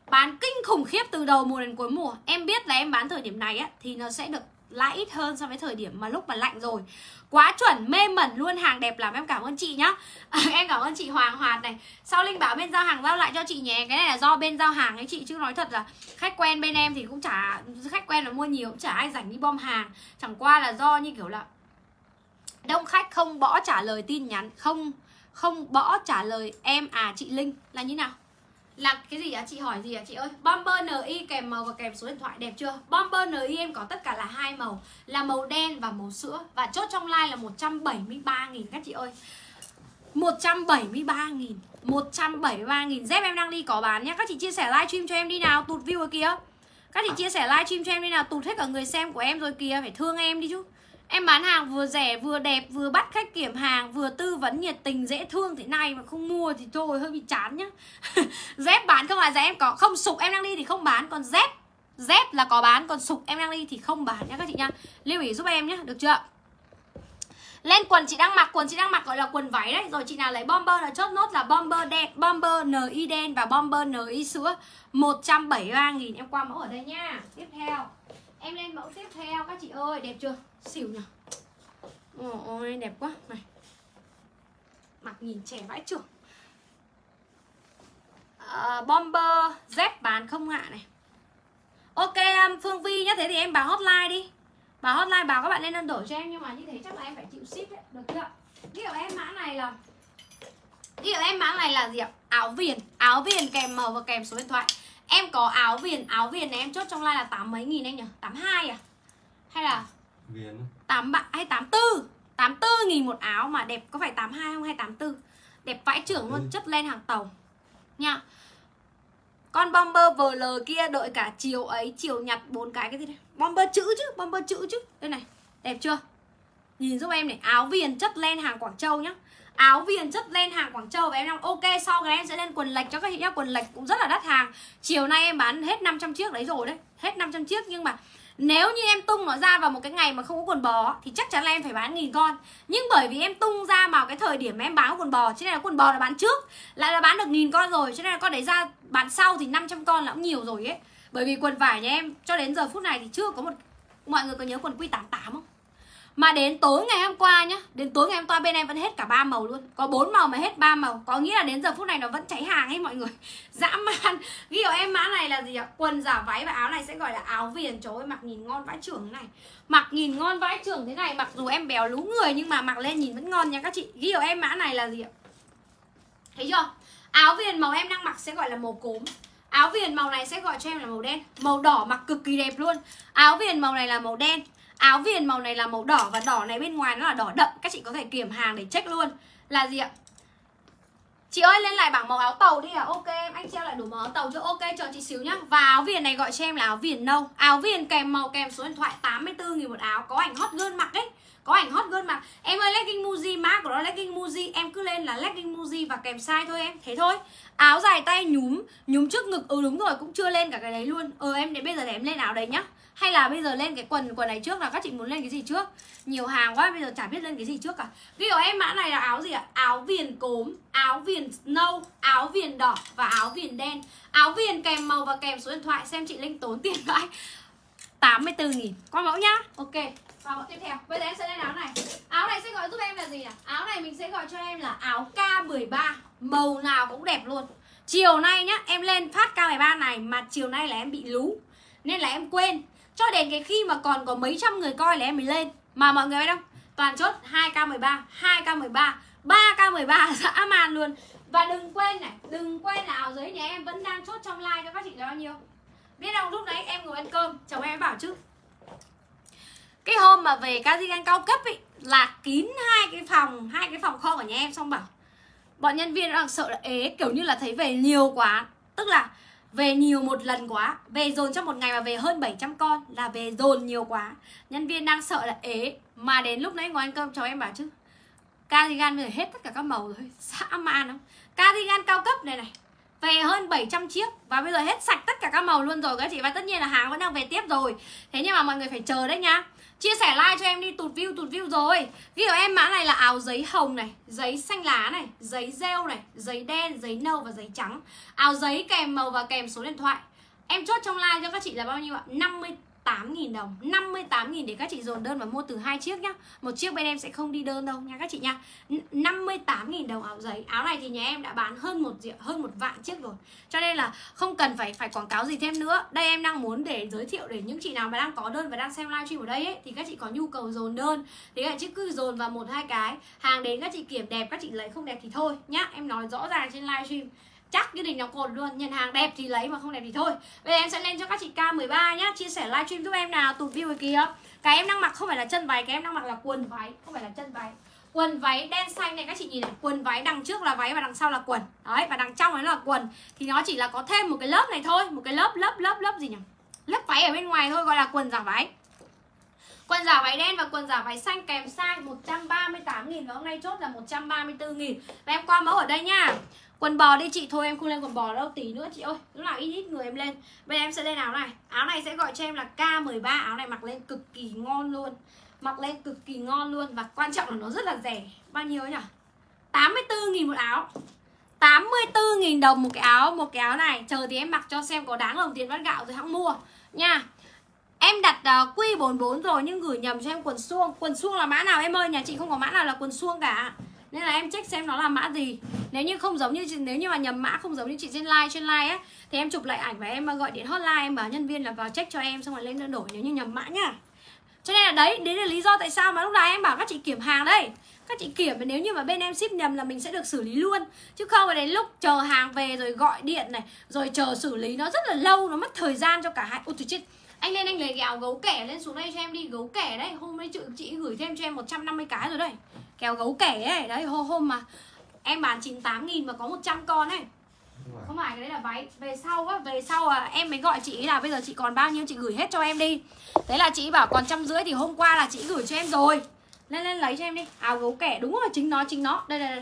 Bán kinh khủng khiếp từ đầu mùa đến cuối mùa. Em biết là em bán thời điểm này á thì nó sẽ được lãi ít hơn so với thời điểm mà lúc mà lạnh rồi. Quá chuẩn, mê mẩn luôn, hàng đẹp lắm. Em cảm ơn chị nhá. Em cảm ơn chị Hoàng Hoạt này. Sau Linh bảo bên giao hàng giao lại cho chị nhé. Cái này là do bên giao hàng ấy chị, chứ nói thật là khách quen bên em thì cũng chả, khách quen là mua nhiều cũng chả ai rảnh đi bom hàng. Chẳng qua là do như kiểu là đông khách không bỏ trả lời tin nhắn, không không bỏ trả lời em à chị Linh. Là như nào? Là cái gì ạ? Chị hỏi gì ạ chị ơi? Bomber en i kèm màu và kèm số điện thoại đẹp chưa? Bomber en i em có tất cả là hai màu, là màu đen và màu sữa. Và chốt trong like là một trăm bảy mươi ba nghìn các chị ơi. một trăm bảy mươi ba nghìn, một trăm bảy mươi ba nghìn. Dép em đang đi có bán nhá. Các chị chia sẻ livestream cho em đi nào, tụt view rồi kìa. Các chị chia sẻ livestream cho em đi nào, tụt hết cả người xem của em rồi kìa. Phải thương em đi chứ. Em bán hàng vừa rẻ, vừa đẹp, vừa bắt khách kiểm hàng, vừa tư vấn nhiệt tình, dễ thương thế này mà không mua thì thôi hơi bị chán nhá. Dép bán không là giá em có, không sục em đang đi thì không bán, còn dép dép là có bán, còn sục em đang đi thì không bán nhá các chị nhá. Lưu ý giúp em nhá, được chưa? Lên quần chị đang mặc, quần chị đang mặc gọi là quần váy đấy. Rồi chị nào lấy bomber là chốt nốt là bomber đen, bomber en i đen và bomber en i sữa, một trăm bảy mươi ba nghìn. Em qua mẫu ở đây nha. Tiếp theo em lên mẫu tiếp theo các chị ơi, đẹp chưa? Xỉu nhỉ. Ôi đẹp quá này. Mặc nhìn trẻ vãi chưởng. uh, Bomber dép bán không hạ này. Ok um, Phương Vi nhá. Thế thì em báo hotline đi. Báo hotline báo các bạn lên đơn đổi cho em. Nhưng mà như thế chắc là em phải chịu ship đấy. Được chưa? Ví dụ em mã này là Ví dụ em mã này là gì ạ? Áo viền. Áo viền kèm màu và kèm số điện thoại. Em có áo viền. Áo viền này em chốt trong live là tám mấy nghìn anh nhỉ? tám mươi hai à? Hay là
viền
tám bạn hay tám mươi tư? tám mươi tư nghìn một áo mà đẹp. Có phải tám mươi hai không hay tám mươi tư? Đẹp vãi trưởng luôn. Ừ. Chất len hàng tàu nha. Con bomber vê lờ kia đợi cả chiều ấy, chiều nhặt bốn cái cái gì đây? Bomber chữ chứ, bomber chữ chứ. Đây này, đẹp chưa? Nhìn giúp em này, áo viền chất len hàng Quảng Châu nhá. Áo viền chất len hàng Quảng Châu. Và em đang ok, sau cái em sẽ lên quần lệch cho các chị nhá. Quần lệch cũng rất là đắt hàng. Chiều nay em bán hết năm trăm chiếc đấy rồi đấy. Hết năm trăm chiếc, nhưng mà nếu như em tung nó ra vào một cái ngày mà không có quần bò thì chắc chắn là em phải bán nghìn con. Nhưng bởi vì em tung ra vào cái thời điểm mà em bán quần bò, cho nên là quần bò là bán trước, lại là bán được nghìn con rồi, cho nên là con đấy ra bán sau thì năm trăm con là cũng nhiều rồi ấy. Bởi vì quần vải nhà em cho đến giờ phút này thì chưa có một... Mọi người có nhớ quần quy tám tám không? Mà đến tối ngày hôm qua nhá, đến tối ngày hôm qua bên em vẫn hết cả ba màu luôn. Có bốn màu mà hết ba màu. Có nghĩa là đến giờ phút này nó vẫn cháy hàng ấy mọi người. Dã man. Ghi của em mã này là gì ạ? Quần giả váy và áo này sẽ gọi là áo viền. Trời ơi, mặc nhìn ngon vãi chưởng thế này. Mặc nhìn ngon vãi chưởng thế này. Mặc dù em béo lú người nhưng mà mặc lên nhìn vẫn ngon nha các chị. Ghi của em mã này là gì ạ? Thấy chưa? Áo viền màu em đang mặc sẽ gọi là màu cốm. Áo viền màu này sẽ gọi cho em là màu đen. Màu đỏ mặc cực kỳ đẹp luôn. Áo viền màu này là màu đen. Áo viền màu này là màu đỏ. Và đỏ này bên ngoài nó là đỏ đậm. Các chị có thể kiểm hàng để check luôn. Là gì ạ? Chị ơi lên lại bảng màu áo tàu đi à? Ok em, anh treo lại đủ màu áo tàu chưa? Ok chờ chị xíu nhá. Và áo viền này gọi cho em là áo viền nâu. Áo viền kèm màu kèm số điện thoại, tám mươi tư nghìn một áo. Có ảnh hot girl mặc ấy. Có ảnh hot girl mặc. Em ơi legging Muji, mã của nó legging Muji. Em cứ lên là legging Muji và kèm size thôi em. Thế thôi. Áo dài tay nhúm, nhúm trước ngực. Ừ đúng rồi, cũng chưa lên cả cái đấy luôn. Ừ em để bây giờ để em lên áo đấy nhá. Hay là bây giờ lên cái quần quần này trước, là các chị muốn lên cái gì trước? Nhiều hàng quá bây giờ chả biết lên cái gì trước cả. Ghi của em mã này là áo gì ạ? Áo viền cốm, áo viền nâu, áo viền đỏ và áo viền đen. Áo viền kèm màu và kèm số điện thoại. Xem chị Linh tốn tiền vãi. tám mươi tư nghìn. Qua mẫu nhá. Ok. Và mẫu tiếp theo. Bây giờ em sẽ lên áo này. Áo này sẽ gọi giúp em là gì ạ? Áo này mình sẽ gọi cho em là áo K mười ba. Màu nào cũng đẹp luôn. Chiều nay nhá, em lên phát K mười ba này mà chiều nay là em bị lú nên là em quên. Cho đến cái khi mà còn có mấy trăm người coi là em mới lên. Mà mọi người biết không? Toàn chốt hai K mười ba, hai K mười ba, ba K mười ba dã man luôn. Và đừng quên này, đừng quên là áo dưới nhà em vẫn đang chốt trong live cho các chị là bao nhiêu. Biết không, lúc nãy em ngồi ăn cơm, chồng em bảo chứ cái hôm mà về cardigan cao cấp ý, là kín hai cái phòng, hai cái phòng kho của nhà em. Xong bảo bọn nhân viên đang sợ là ế, kiểu như là thấy về nhiều quá. Tức là về nhiều một lần quá. Về dồn trong một ngày mà về hơn bảy trăm con là về dồn nhiều quá. Nhân viên đang sợ là ế. Mà đến lúc nãy ngồi ăn cơm cháu em bảo chứ cardigan bây giờ hết tất cả các màu rồi. Dã man không? Cardigan cao cấp này này về hơn bảy trăm chiếc. Và bây giờ hết sạch tất cả các màu luôn rồi các chị. Và tất nhiên là hàng vẫn đang về tiếp rồi. Thế nhưng mà mọi người phải chờ đấy nhá. Chia sẻ like cho em đi, tụt view tụt view rồi. Ghi của em mã này là áo giấy hồng này, giấy xanh lá này, giấy rêu này, giấy đen, giấy nâu và giấy trắng. Áo giấy kèm màu và kèm số điện thoại. Em chốt trong like cho các chị là bao nhiêu ạ? năm mươi tám nghìn đồng. năm mươi tám nghìn để các chị dồn đơn và mua từ hai chiếc nhá. Một chiếc bên em sẽ không đi đơn đâu nha các chị nha. năm mươi tám nghìn đồng áo giấy. Áo này thì nhà em đã bán hơn một hơn một vạn chiếc rồi. Cho nên là không cần phải phải quảng cáo gì thêm nữa. Đây em đang muốn để giới thiệu để những chị nào mà đang có đơn và đang xem livestream ở đây ấy, thì các chị có nhu cầu dồn đơn thì các chị cứ dồn vào một hai cái, hàng đến các chị kiểm đẹp, các chị lấy không đẹp thì thôi nhá. Em nói rõ ràng trên livestream. Chắc cái đỉnh nó cột luôn, nhận hàng đẹp thì lấy mà không đẹp thì thôi. Bây giờ em sẽ lên cho các chị K mười ba nhá. Chia sẻ livestream giúp em nào, tụt view rồi kìa. Cái em đang mặc không phải là chân váy, cái em đang mặc là quần váy, không phải là chân váy. Quần váy đen xanh này các chị nhìn này, quần váy đằng trước là váy và đằng sau là quần. Đấy, và đằng trong ấy là quần. Thì nó chỉ là có thêm một cái lớp này thôi, một cái lớp lớp lớp lớp gì nhỉ? Lớp váy ở bên ngoài thôi, gọi là quần giả váy. Quần giả váy đen và quần giả váy xanh kèm size một trăm ba mươi tám nghìn và hôm nay chốt là một trăm ba mươi tư nghìn. Và em qua mẫu ở đây nha. Quần bò đi chị, thôi em không lên quần bò đâu, tí nữa chị ơi. Lúc nào ít ít người em lên. Bây giờ em sẽ lên áo này. Áo này sẽ gọi cho em là K mười ba. Áo này mặc lên cực kỳ ngon luôn. Mặc lên cực kỳ ngon luôn. Và quan trọng là nó rất là rẻ. Bao nhiêu ấy nhỉ? tám mươi tư nghìn một áo. tám mươi tư nghìn đồng một cái áo. Một cái áo này. Chờ thì em mặc cho xem có đáng đồng tiền bát gạo rồi hãng mua nha. Em đặt uh, Q bốn mươi bốn rồi nhưng gửi nhầm cho em quần suông. Quần suông là mã nào em ơi? Nhà chị không có mã nào là quần suông cả. Nên là em check xem nó là mã gì. Nếu như không giống như nếu như mà nhầm mã không giống như chị trên live trên live á thì em chụp lại ảnh và em gọi điện hotline, em bảo nhân viên là vào check cho em xong rồi lên đơn đổi nếu như nhầm mã nhá. Cho nên là đấy, đấy là lý do tại sao mà lúc này em bảo các chị kiểm hàng đây. Các chị kiểm và nếu như mà bên em ship nhầm là mình sẽ được xử lý luôn. Chứ không phải đến lúc chờ hàng về rồi gọi điện này, rồi chờ xử lý nó rất là lâu, nó mất thời gian cho cả hai. Ôi trời chết. Anh lên anh lấy cái áo gấu kẻ lên xuống đây cho em đi, gấu kẻ đấy. Hôm nay chị, chị gửi thêm cho em một trăm năm mươi cái rồi đây. Kéo gấu kẻ ấy, đấy hôm, hôm mà em bán chín mươi tám nghìn mà có một trăm con ấy. Không phải, cái đấy là váy. Về sau á, về sau à, em mới gọi chị là bây giờ chị còn bao nhiêu chị gửi hết cho em đi. Thế là chị bảo còn trăm rưỡi thì hôm qua là chị gửi cho em rồi. Lên lên lấy cho em đi. Áo gấu kẻ đúng rồi, chính nó chính nó. Đây đây đây.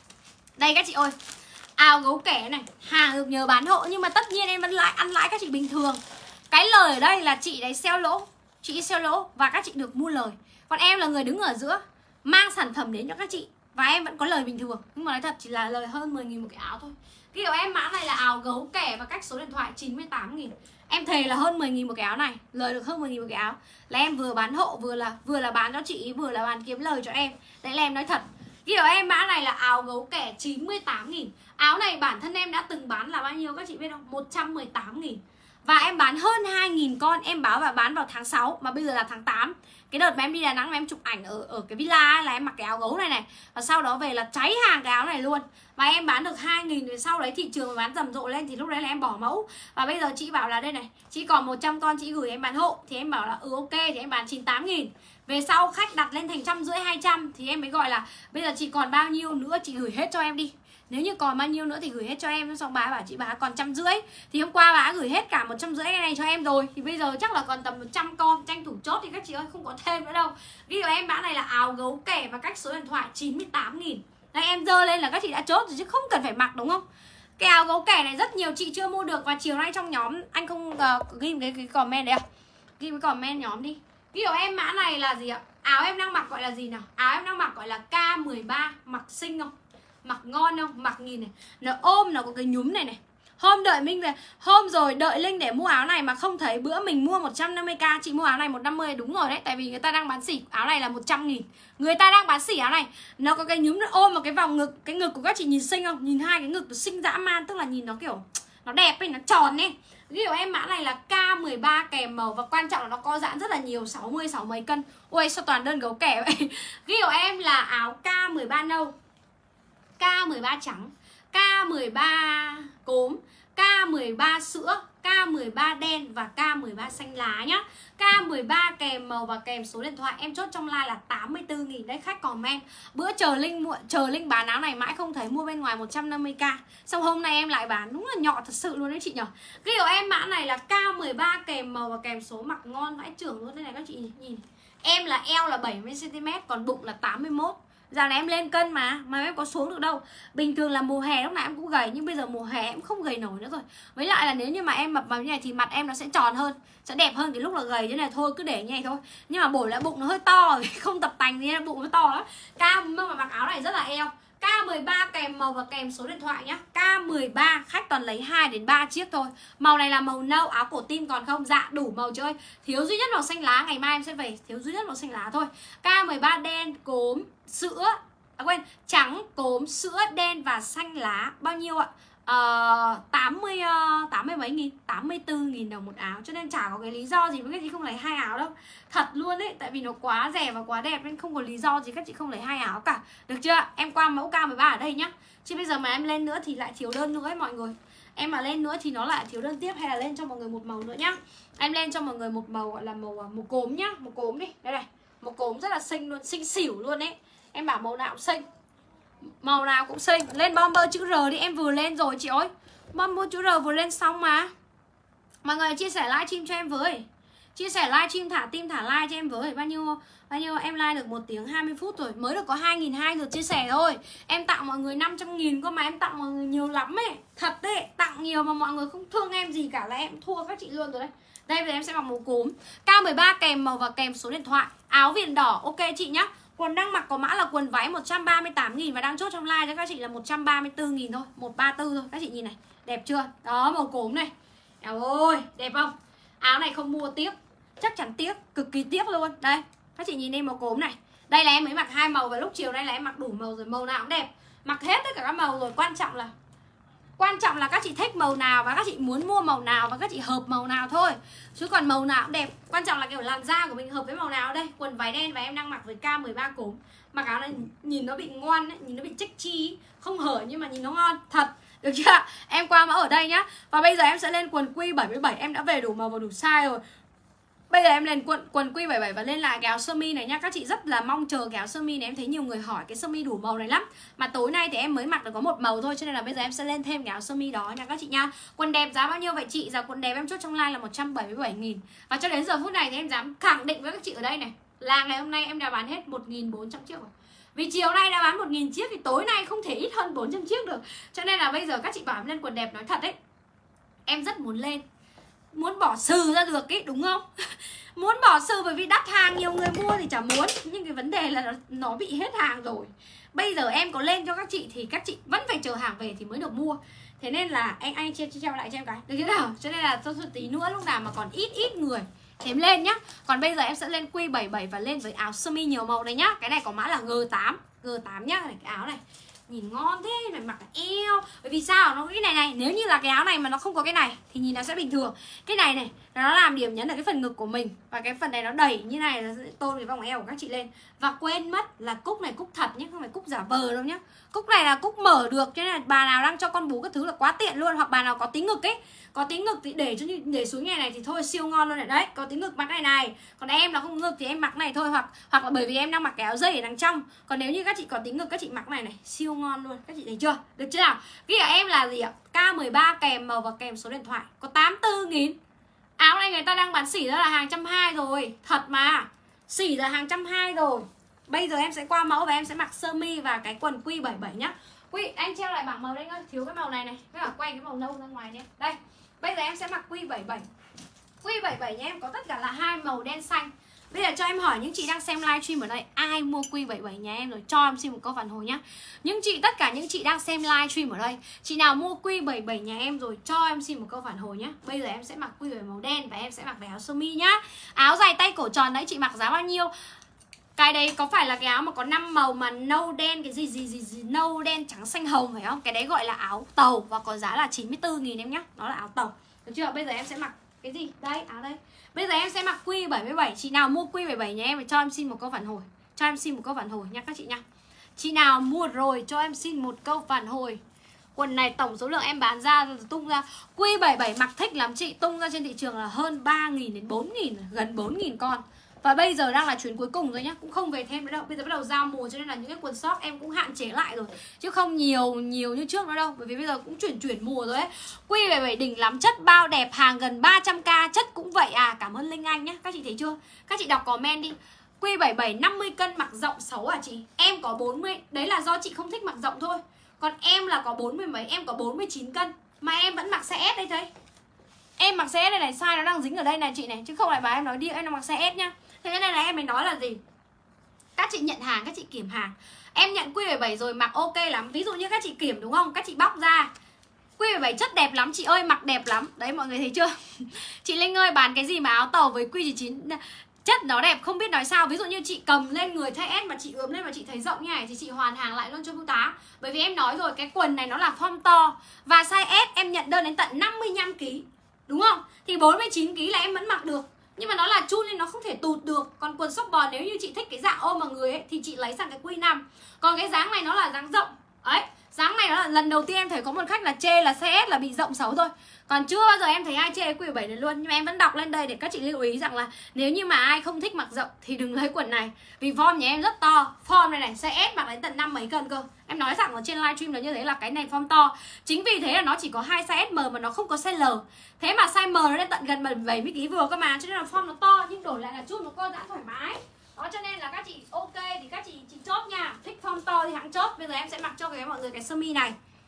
Đây các chị ơi. Áo gấu kẻ này, hàng được nhờ bán hộ nhưng mà tất nhiên em vẫn lãi ăn lãi các chị bình thường. Cái lời ở đây là chị đấy sell lỗ, chị sell lỗ và các chị được mua lời. Còn em là người đứng ở giữa mang sản phẩm đến cho các chị và em vẫn có lời bình thường. Nhưng mà nói thật chỉ là lời hơn mười nghìn một cái áo thôi. Kiểu em mã này là áo gấu kẻ và cách số điện thoại chín mươi tám nghìn. Em thề là hơn mười nghìn một cái áo này, lời được hơn mười nghìn một cái áo. Là em vừa bán hộ vừa là vừa là bán cho chị, vừa là bán kiếm lời cho em. Đấy là em nói thật. Kiểu em mã này là áo gấu kẻ chín mươi tám nghìn. Áo này bản thân em đã từng bán là bao nhiêu các chị biết không? một trăm mười tám nghìn. Và em bán hơn hai nghìn con. Em báo và bán vào tháng sáu mà bây giờ là tháng tám. Cái đợt mà em đi Đà Nẵng mà em chụp ảnh ở ở cái villa ấy, là em mặc cái áo gấu này này. Và sau đó về là cháy hàng cái áo này luôn. Và em bán được hai nghìn. Rồi sau đấy thị trường mà bán rầm rộ lên thì lúc đấy là em bỏ mẫu. Và bây giờ chị bảo là đây này, chị còn một trăm con chị gửi em bán hộ. Thì em bảo là ừ ok thì em bán chín mươi tám nghìn. Về sau khách đặt lên thành trăm rưỡi hai trăm thì em mới gọi là bây giờ chị còn bao nhiêu nữa chị gửi hết cho em đi. Nếu như còn bao nhiêu nữa thì gửi hết cho em. Xong bà bảo chị bà còn trăm rưỡi. Thì hôm qua bà gửi hết cả một trăm rưỡi cái này cho em rồi. Thì bây giờ chắc là còn tầm một trăm con. Tranh thủ chốt thì các chị ơi không có thêm nữa đâu. Ví dụ em bán này là áo gấu kẻ và cách số điện thoại chín mươi tám nghìn. Đây em dơ lên là các chị đã chốt rồi chứ không cần phải mặc đúng không? Cái áo gấu kẻ này rất nhiều chị chưa mua được. Và chiều nay trong nhóm anh không uh, ghi cái, cái comment đấy à? Ghi cái comment nhóm đi. Ví dụ em mã này là gì ạ? Áo em đang mặc gọi là gì nào? Áo em đang mặc gọi là K mười ba. Mặc xinh không? Mặc ngon không? Mặc nhìn này. Nó ôm, nó có cái nhúm này này. Hôm đợi Minh về, hôm rồi đợi Linh để mua áo này mà không thấy. Bữa mình mua một trăm năm mươi k, chị mua áo này một trăm năm mươi. Đúng rồi đấy, tại vì người ta đang bán xỉ. Áo này là một trăm nghìn. Người ta đang bán xỉ áo này. Nó có cái nhúm, nó ôm vào cái vòng ngực. Cái ngực của các chị nhìn xinh không? Nhìn hai cái ngực nó xinh dã man. Tức là nhìn nó kiểu, nó đẹp ấy, nó tròn ấy. Ví dụ em mã này là K mười ba kèm màu. Và quan trọng là nó co giãn rất là nhiều, sáu mươi, sáu mấy cân. Ui sao toàn đơn gấu kẻ vậy. Ví dụ em là áo K mười ba nâu, K mười ba trắng, K mười ba cốm, K mười ba sữa, K mười ba đen và K mười ba xanh lá nhá. K mười ba kèm màu và kèm số điện thoại. Em chốt trong live là tám mươi tư nghìn. Đấy khách comment. Bữa chờ Linh muộn, chờ Linh bán áo này mãi không thấy, mua bên ngoài một trăm năm mươi k. Xong hôm nay em lại bán, đúng là nhọ thật sự luôn đấy chị nhở. Cái của em mã này là K mười ba kèm màu và kèm số, mặc ngon vãi trưởng luôn. Đây này các chị nhìn. Em là eo là bảy mươi xăng ti mét, còn bụng là tám mươi mốt. Dạo này em lên cân mà, mà em có xuống được đâu. Bình thường là mùa hè lúc nào em cũng gầy, nhưng bây giờ mùa hè em không gầy nổi nữa rồi. Với lại là nếu như mà em mập vào như này thì mặt em nó sẽ tròn hơn, sẽ đẹp hơn cái lúc là gầy như này thôi, cứ để như này thôi. Nhưng mà bổi lại bụng nó hơi to rồi, không tập tành thì bụng nó to lắm. Cao mà mặc áo này rất là eo. K mười ba kèm màu và kèm số điện thoại nhá. K mười ba khách toàn lấy hai đến ba chiếc thôi. Màu này là màu nâu, áo cổ tim còn không? Dạ đủ màu chị ơi. Thiếu duy nhất màu xanh lá, ngày mai em sẽ về, thiếu duy nhất màu xanh lá thôi. K mười ba đen, cốm, sữa, à quên, trắng, cốm, sữa, đen và xanh lá. Bao nhiêu ạ? Uh, tám mươi, uh, tám mươi mấy nghìn, tám mươi tư nghìn đồng một áo. Cho nên chả có cái lý do gì với các chị không lấy hai áo đâu. Thật luôn ấy, tại vì nó quá rẻ và quá đẹp nên không có lý do gì các chị không lấy hai áo cả. Được chưa? Em qua mẫu K mười ba ở đây nhá. Chứ bây giờ mà em lên nữa thì lại thiếu đơn nữa ấy mọi người. Em mà lên nữa thì nó lại thiếu đơn tiếp, hay là lên cho mọi người một màu nữa nhá. Em lên cho mọi người một màu gọi là màu màu cốm nhá, một cốm đi. Đây này, một cốm rất là xinh luôn, xinh xỉu luôn ấy. Em bảo màu nào cũng xinh. Màu nào cũng xinh. Lên bomber chữ R đi, em vừa lên rồi chị ơi. Bomber chữ R vừa lên xong mà. Mọi người chia sẻ livestream cho em với. Chia sẻ livestream, thả tim, thả like cho em với. Bao nhiêu bao nhiêu em like được một tiếng hai mươi phút rồi. Mới được có hai nghìn hai trăm lượt chia sẻ thôi. Em tặng mọi người năm trăm nghìn cơ mà em tặng mọi người nhiều lắm ấy. Thật đấy, tặng nhiều mà mọi người không thương em gì cả là em thua các chị luôn rồi đấy. Đây bây giờ em sẽ mặc màu cốm. K mười ba kèm màu và kèm số điện thoại. Áo viền đỏ, ok chị nhá. Quần đang mặc có mã là quần váy một trăm ba mươi tám nghìn và đang chốt trong live cho các chị là một trăm ba mươi tư nghìn thôi, một trăm ba mươi tư thôi. Các chị nhìn này, đẹp chưa? Đó, màu cốm này. Eo ơi, đẹp không? Áo này không mua tiếc, chắc chắn tiếc, cực kỳ tiếc luôn. Đây, các chị nhìn đi màu cốm này. Đây là em mới mặc hai màu và lúc chiều nay là em mặc đủ màu rồi, màu nào cũng đẹp. Mặc hết tất cả các màu rồi, quan trọng là Quan trọng là các chị thích màu nào và các chị muốn mua màu nào và các chị hợp màu nào thôi. Chứ còn màu nào cũng đẹp. Quan trọng là kiểu làn da của mình hợp với màu nào. Đây, quần váy đen và em đang mặc với K mười ba cốm. Mặc áo này nhìn nó bị ngoan ấy, nhìn nó bị chích chi, không hở nhưng mà nhìn nó ngon thật. Được chưa? Em qua mẫu ở đây nhá. Và bây giờ em sẽ lên quần quy bảy mươi bảy. Em đã về đủ màu và đủ size rồi. Bây giờ em lên quần quần quy bảy mươi bảy và lên lại cái áo sơ mi này nhá. Các chị rất là mong chờ cái áo sơ mi này. Em thấy nhiều người hỏi cái sơ mi đủ màu này lắm. Mà tối nay thì em mới mặc được có một màu thôi, cho nên là bây giờ em sẽ lên thêm cái áo sơ mi đó nha các chị nha. Quần đẹp giá bao nhiêu vậy chị? Giá quần đẹp em chốt trong live là một trăm bảy mươi bảy nghìn. Và cho đến giờ phút này thì em dám khẳng định với các chị ở đây này là ngày hôm nay em đã bán hết một nghìn bốn trăm chiếc rồi. Vì chiều nay đã bán một nghìn chiếc thì tối nay không thể ít hơn bốn trăm chiếc được. Cho nên là bây giờ các chị bảo em lên quần đẹp, nói thật đấy, em rất muốn lên, muốn bỏ sừ ra được ý, đúng không? Muốn bỏ sừ bởi vì đắt hàng, nhiều người mua thì chả muốn. Nhưng cái vấn đề là nó, nó bị hết hàng rồi. Bây giờ em có lên cho các chị thì các chị vẫn phải chờ hàng về thì mới được mua. Thế nên là anh anh treo treo lại cho em cái, được thế nào? Cho nên là tôi tí nữa lúc nào mà còn ít ít người thì em lên nhá. Còn bây giờ em sẽ lên quy bảy mươi bảy và lên với áo sơ mi nhiều màu này nhá. Cái này có mã là G tám, G tám nhá. Này, cái áo này nhìn ngon thế, này mặc eo. Bởi vì sao? Nó cái này này, nếu như là cái áo này mà nó không có cái này thì nhìn nó sẽ bình thường. Cái này này, nó làm điểm nhấn ở cái phần ngực của mình. Và cái phần này nó đẩy như này là sẽ tôn cái vòng eo của các chị lên. Và quên mất là cúc này cúc thật nhé, không phải cúc giả vờ đâu nhá. Cúc này là cúc mở được, cho nên là bà nào đang cho con bú các thứ là quá tiện luôn. Hoặc bà nào có tí ngực ấy, có tí ngực thì để cho để xuống ngày này thì thôi siêu ngon luôn này. Đấy, có tí ngực mặc này này. Còn em là không ngực thì em mặc này thôi. Hoặc hoặc là bởi vì em đang mặc cái áo dây ở đằng trong. Còn nếu như các chị có tí ngực các chị mặc này này, siêu ngon luôn. Các chị thấy chưa? Được chưa nào? Ghi ở em là gì ạ? K mười ba kèm màu và kèm số điện thoại. Có tám mươi tư nghìn. Áo này người ta đang bán xỉ ra là hàng trăm hai rồi. Thật mà, xỉ ra hàng trăm hai rồi. Bây giờ em sẽ qua mẫu và em sẽ mặc sơ mi và cái quần quy bảy mươi bảy nhá. Quy, anh treo lại bảng màu đây ơi, thiếu cái màu này này. Với cả quay cái màu nâu ra ngoài nhé. Đây, bây giờ em sẽ mặc quy bảy mươi bảy. Quy bảy mươi bảy nhé em, có tất cả là hai màu đen xanh. Bây giờ cho em hỏi những chị đang xem livestream ở đây, ai mua quy bảy mươi bảy nhà em rồi? Cho em xin một câu phản hồi nhá. Những chị, tất cả những chị đang xem livestream ở đây, chị nào mua quy bảy mươi bảy nhà em rồi? Cho em xin một câu phản hồi nhá. Bây giờ em sẽ mặc quy bảy mươi bảy màu đen và em sẽ mặc với áo sơ mi nhá. Áo dài tay cổ tròn đấy chị mặc giá bao nhiêu? Cái đấy có phải là cái áo mà có năm màu mà nâu đen cái gì gì gì, gì nâu đen trắng xanh hồng phải không? Cái đấy gọi là áo tàu và có giá là chín mươi tư nghìn em nhá. Nó là áo tàu. Được chưa? Bây giờ em sẽ mặc cái gì? Đây, áo đây. Bây giờ em sẽ mặc quy bảy mươi bảy. Chị nào mua quy bảy mươi bảy nhà em thì cho em xin một câu phản hồi. Cho em xin một câu phản hồi nha các chị nha. Chị nào mua rồi cho em xin một câu phản hồi. Quần này tổng số lượng em bán ra tung ra quy bảy mươi bảy mặc thích lắm chị, tung ra trên thị trường là hơn ba nghìn đến bốn nghìn, gần bốn nghìn con. Và bây giờ đang là chuyến cuối cùng rồi nhá, cũng không về thêm nữa đâu. Bây giờ bắt đầu giao mùa cho nên là những cái quần short em cũng hạn chế lại rồi, chứ không nhiều nhiều như trước nữa đâu. Bởi vì bây giờ cũng chuyển chuyển mùa rồi ấy. Quy bảy mươi bảy đỉnh lắm, chất bao đẹp, hàng gần ba trăm k, chất cũng vậy à. Cảm ơn Linh Anh nhá, các chị thấy chưa? Các chị đọc comment đi. Quy bảy bảy năm mươi cân mặc rộng xấu à chị? Em có bốn mươi, đấy là do chị không thích mặc rộng thôi. Còn em là có bốn mươi mấy, em có bốn mươi chín cân mà em vẫn mặc size S đây thấy. Em mặc size S đây này, size nó đang dính ở đây này chị này, chứ không phải bà em nói đi em mặc size S nhá. Thế nên là em mới nói là gì? Các chị nhận hàng, các chị kiểm hàng. Em nhận Quy bảy bảy rồi mặc ok lắm. Ví dụ như các chị kiểm đúng không? Các chị bóc ra Quy bảy bảy chất đẹp lắm chị ơi, mặc đẹp lắm. Đấy mọi người thấy chưa? Chị Linh ơi, bán cái gì mà áo tàu với Quy chín chất nó đẹp không biết nói sao. Ví dụ như chị cầm lên người size S mà chị ướm lên mà chị thấy rộng như này thì chị hoàn hàng lại luôn cho phụ tá. Bởi vì em nói rồi, cái quần này nó là form to. Và size S em nhận đơn đến tận năm mươi lăm ki lô gam. Đúng không? Thì bốn mươi chín ki lô gam là em vẫn mặc được. Nhưng mà nó là chun nên nó không thể tụt được. Còn quần sóc bò nếu như chị thích cái dạng ôm vào người ấy thì chị lấy sang cái Quy năm. Còn cái dáng này nó là dáng rộng. Đấy, dáng này nó là lần đầu tiên em thấy có một khách là chê là size S là bị rộng xấu thôi. Còn chưa bao giờ em thấy ai chê Quy bảy này luôn. Nhưng mà em vẫn đọc lên đây để các chị lưu ý rằng là nếu như mà ai không thích mặc rộng thì đừng lấy quần này. Vì form nhà em rất to. Form này này, size S mặc đến tận năm mấy cân cơ. Em nói rằng ở trên livestream là như thế, là cái này form to. Chính vì thế là nó chỉ có hai size S M mà nó không có size L. Thế mà size M nó lên tận gần bảy mươi ki lô gam vừa cơ mà. Cho nên là form nó to nhưng đổi lại là chun nó co giãn thoải mái. Đó cho nên là các chị ok thì các chị chị chốt nha. Thích form to thì hãng chốt. Bây giờ em sẽ mặc cho cái mọi người cái sơ mi này.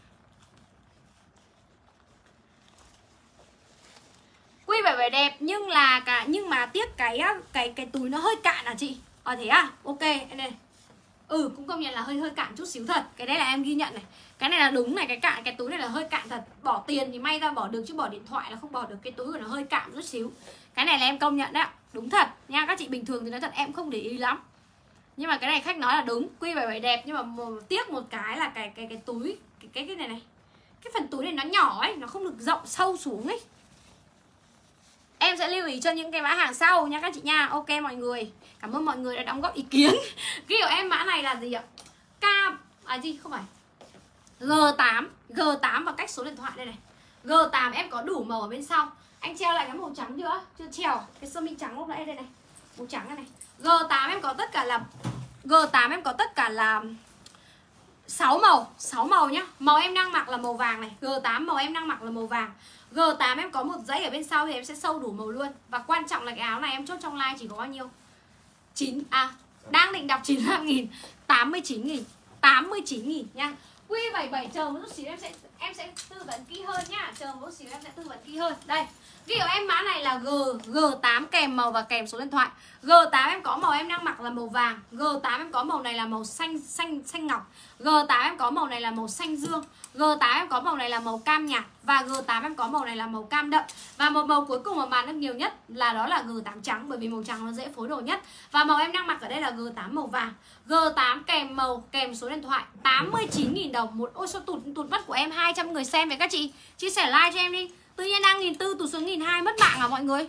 Quy bảy bảy đẹp nhưng là cả nhưng mà tiếc cái cái cái túi nó hơi cạn à chị. À thế à? Ok em đây. Ừ cũng công nhận là hơi hơi cạn chút xíu thật. Cái đấy là em ghi nhận này. Cái này là đúng này, cái cạn cái túi này là hơi cạn thật. Bỏ tiền thì may ra bỏ được chứ bỏ điện thoại là không bỏ được. Cái túi của nó hơi cạn chút xíu. Cái này là em công nhận đấy. Đúng thật nha, các chị bình thường thì nói thật em không để ý lắm. Nhưng mà cái này khách nói là đúng, Quy bảy bảy đẹp nhưng mà một, tiếc một cái là cái cái cái túi cái cái cái này này. Cái phần túi này nó nhỏ ấy, nó không được rộng sâu xuống ấy. Em sẽ lưu ý cho những cái mã hàng sau nha các chị nha. Ok mọi người. Cảm ơn mọi người đã đóng góp ý kiến. Ghi của em mã này là gì ạ? K à gì không phải. G tám, G tám và cách số điện thoại đây này. G tám em có đủ màu ở bên sau. Anh treo lại cái màu trắng chưa? Chưa treo. Cái sơ mi trắng lúc nãy đây này. Màu trắng này này. G tám em có tất cả là G tám em có tất cả là sáu màu, sáu màu nhá. Màu em đang mặc là màu vàng này. G tám màu em đang mặc là màu vàng. G tám em có một dãy ở bên sau thì em sẽ sâu đủ màu luôn. Và quan trọng là cái áo này em chốt trong live chỉ có bao nhiêu? chín à, đang định đọc chín mươi lăm nghìn, tám mươi chín nghìn, tám mươi chín nghìn nha. Quy bảy bảy chờ một chút xíu em sẽ em sẽ tư vấn kỹ hơn nhá. Chờ một chút xíu em sẽ tư vấn kỹ hơn. Đây. Ghi của em mã này là G G tám kèm màu và kèm số điện thoại. G tám em có màu em đang mặc là màu vàng. G tám em có màu này là màu xanh xanh xanh ngọc. G tám em có màu này là màu xanh dương. G tám em có màu này là màu cam nhạt. Và G tám em có màu này là màu cam đậm. Và một màu cuối cùng mà bán được nhiều nhất là đó là G tám trắng. Bởi vì màu trắng nó dễ phối đồ nhất. Và màu em đang mặc ở đây là G tám màu vàng. G tám kèm màu kèm số điện thoại, tám mươi chín nghìn đồng. Một ôi sao tụt tụt mất của em hai trăm người xem vậy các chị. Chia sẻ like cho em đi. Tự nhiên đang nghìn tư tụt xuống nghìn hai mất mạng à mọi người?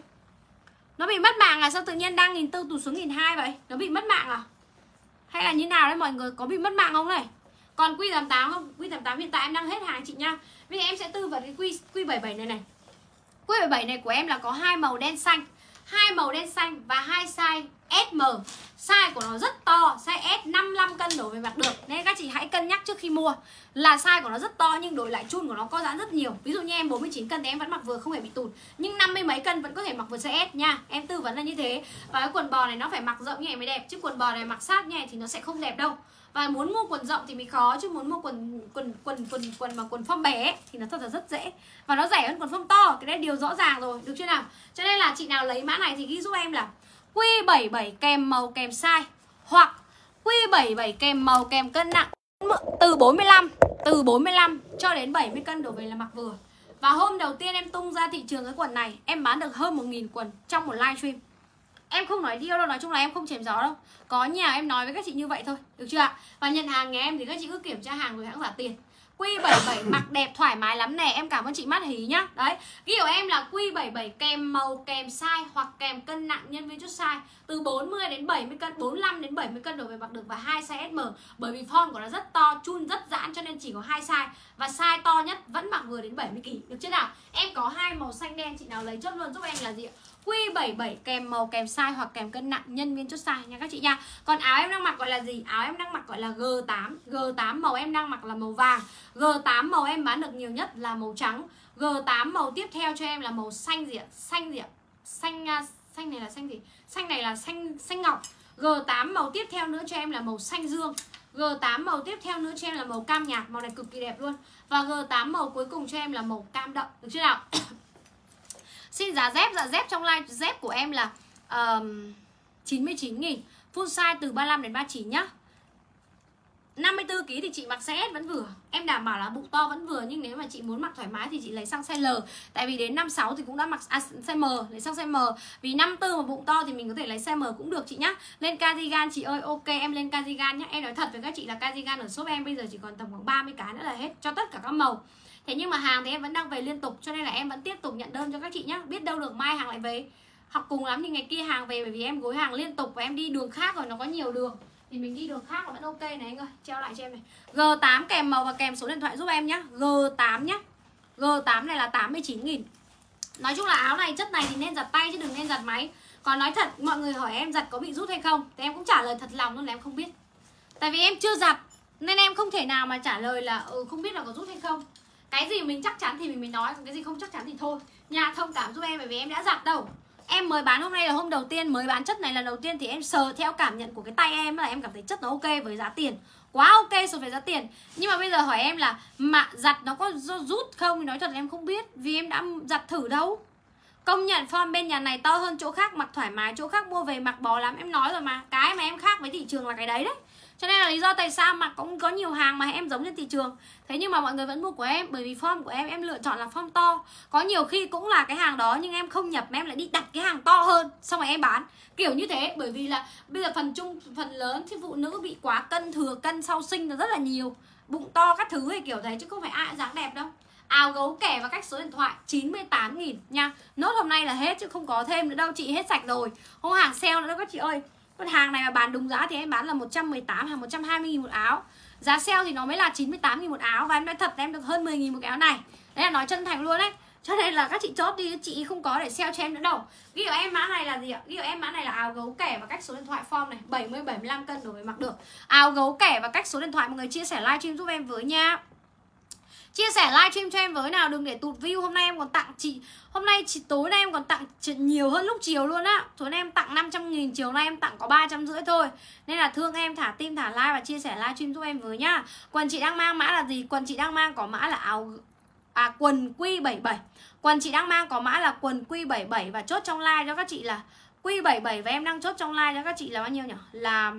Nó bị mất mạng à? Sao tự nhiên đang nghìn tư tụt xuống nghìn hai vậy? Nó bị mất mạng à? Hay là như nào đấy mọi người? Có bị mất mạng không này? Còn Quy tám tám không? Quy tám tám hiện tại em đang hết hàng chị nha. Vì em sẽ tư vấn cái Quy Quy bảy bảy này này. Quy bảy bảy này của em là có hai màu đen xanh, hai màu đen xanh và hai size S M. Size của nó rất to, size S năm mươi lăm cân đổ về mặc được. Nên các chị hãy cân nhắc trước khi mua. Là size của nó rất to nhưng đổi lại chun của nó co giãn rất nhiều. Ví dụ như em bốn mươi chín cân thì em vẫn mặc vừa không hề bị tụt. Nhưng năm mươi mấy cân vẫn có thể mặc vừa size S nha. Em tư vấn là như thế. Và cái quần bò này nó phải mặc rộng như này mới đẹp. Chứ quần bò này mặc sát như này thì nó sẽ không đẹp đâu. Và muốn mua quần rộng thì mới khó, chứ muốn mua quần quần quần quần quần mà quần form bé ấy, thì nó thật là rất dễ. Và nó rẻ hơn quần form to, cái đấy điều rõ ràng rồi, được chưa nào? Cho nên là chị nào lấy mã này thì ghi giúp em là Quy bảy bảy kèm màu kèm size, hoặc Quy bảy bảy kèm màu kèm cân nặng từ bốn mươi lăm từ bốn mươi lăm cho đến bảy mươi cân đổ về là mặc vừa. Và hôm đầu tiên em tung ra thị trường cái quần này, em bán được hơn một nghìn quần trong một livestream. Em không nói điêu đâu, nói chung là em không chém gió đâu. Có nhà em nói với các chị như vậy thôi, được chưa ạ? Và nhận hàng nhà em thì các chị cứ kiểm tra hàng rồi hãng trả tiền. Quy bảy bảy mặc đẹp thoải mái lắm nè. Em cảm ơn chị Mắt Hí nhá. Đấy, ghi của em là Quy bảy bảy kèm màu kèm size hoặc kèm cân nặng nhân viên chút size từ bốn mươi đến bảy mươi cân, bốn mươi lăm đến bảy mươi cân đổ về mặc được. Và hai size S M. Bởi vì form của nó rất to, chun rất giãn cho nên chỉ có hai size. Và size to nhất vẫn mặc vừa đến bảy mươi ki lô gam. Được chưa nào? Em có hai màu xanh đen, chị nào lấy chốt luôn giúp em là gì ạ? Quy bảy bảy kèm màu kèm size hoặc kèm cân nặng nhân viên chốt size nha các chị nha. Còn áo em đang mặc gọi là gì? Áo em đang mặc gọi là G tám. G tám màu em đang mặc là màu vàng. G tám màu em bán được nhiều nhất là màu trắng. G tám màu tiếp theo cho em là màu xanh gì ạ? Xanh gì ạ? Xanh xanh này là xanh gì? Xanh này là xanh xanh ngọc. G tám màu tiếp theo nữa cho em là màu xanh dương. G tám màu tiếp theo nữa cho em là màu cam nhạt. Màu này cực kỳ đẹp luôn. Và G tám màu cuối cùng cho em là màu cam đậm. Được chưa nào? Xin giá dép. Dạ dép trong live dép của em là um, chín mươi chín nghìn. Full size từ ba mươi lăm đến ba mươi chín nhá. năm mươi tư ki lô gam thì chị mặc size S vẫn vừa. Em đảm bảo là bụng to vẫn vừa. Nhưng nếu mà chị muốn mặc thoải mái thì chị lấy sang size L. Tại vì đến năm mươi sáu thì cũng đã mặc à, size M. Lấy sang size M. Vì năm mươi tư mà bụng to thì mình có thể lấy size M cũng được chị nhá. Lên cardigan chị ơi. Ok em lên cardigan nhá. Em nói thật với các chị là cardigan ở shop em bây giờ chỉ còn tầm khoảng ba mươi cái nữa là hết. Cho tất cả các màu. Thế nhưng mà hàng thì em vẫn đang về liên tục. Cho nên là em vẫn tiếp tục nhận đơn cho các chị nhá. Biết đâu được mai hàng lại về. Hoặc cùng lắm thì ngày kia hàng về. Bởi vì em gối hàng liên tục và em đi đường khác rồi. Nó có nhiều đường thì mình đi đường khác là vẫn ok này anh ơi. Treo lại cho em này. G tám kèm màu và kèm số điện thoại giúp em nhá. G tám nhá. G tám này là tám mươi chín nghìn. Nói chung là áo này chất này thì nên giặt tay chứ đừng nên giặt máy. Còn nói thật mọi người hỏi em giặt có bị rút hay không thì em cũng trả lời thật lòng luôn là em không biết. Tại vì em chưa giặt nên em không thể nào mà trả lời là ừ, không biết là có rút hay không. Cái gì mình chắc chắn thì mình mới nói. Còn cái gì không chắc chắn thì thôi. Nhà thông cảm giúp em bởi vì em đã giặt đâu. Em mới bán hôm nay là hôm đầu tiên. Mới bán chất này lần đầu tiên thì em sờ theo cảm nhận của cái tay em là em cảm thấy chất nó ok với giá tiền. Quá ok so với giá tiền. Nhưng mà bây giờ hỏi em là mà giặt nó có rút không thì nói thật là em không biết. Vì em đã giặt thử đâu. Công nhận form bên nhà này to hơn chỗ khác, mặc thoải mái, chỗ khác mua về mặc bó lắm. Em nói rồi mà. Cái mà em khác với thị trường là cái đấy đấy. Cho nên là lý do tại sao mà cũng có nhiều hàng mà em giống như thị trường. Thế nhưng mà mọi người vẫn mua của em. Bởi vì form của em em lựa chọn là form to. Có nhiều khi cũng là cái hàng đó nhưng em không nhập mà em lại đi đặt cái hàng to hơn. Xong rồi em bán. Kiểu như thế. Bởi vì là bây giờ phần chung, phần lớn thì phụ nữ bị quá cân, thừa cân sau sinh là rất là nhiều. Bụng to các thứ thì kiểu thế chứ không phải ai dáng đẹp đâu. Áo gấu kẻ và cách số điện thoại chín mươi tám nghìn nha. Nốt hôm nay là hết chứ không có thêm nữa đâu. Chị hết sạch rồi. Không hàng sale nữa các chị ơi. Con hàng này mà bán đúng giá thì em bán là một trăm mười tám hàng một trăm hai mươi nghìn một áo. Giá sale thì nó mới là chín mươi tám nghìn một áo. Và em nói thật là em được hơn mười nghìn một cái áo này. Đấy là nói chân thành luôn đấy. Cho nên là các chị chốt đi, chị không có để sale cho em nữa đâu. Ghi ở em mã này là gì ạ? Ghi ở em mã này là áo gấu kẻ và cách số điện thoại form này bảy mươi bảy mươi lăm cân đổi về mặc được. Áo gấu kẻ và cách số điện thoại mọi người chia sẻ livestream giúp em với nha. Chia sẻ livestream cho em với nào, đừng để tụt view. Hôm nay em còn tặng chị Hôm nay chị tối nay em còn tặng nhiều hơn lúc chiều luôn á. Tối nay em tặng năm trăm nghìn, chiều nay em tặng có ba trăm rưỡi thôi. Nên là thương em thả tim thả like và chia sẻ livestream giúp em với nhá. Quần chị đang mang mã là gì? Quần chị đang mang có mã là áo à quần Q bảy mươi bảy. Quần chị đang mang có mã là quần Q bảy mươi bảy và chốt trong like cho các chị là Q bảy mươi bảy và em đang chốt trong like cho các chị là bao nhiêu nhỉ? Là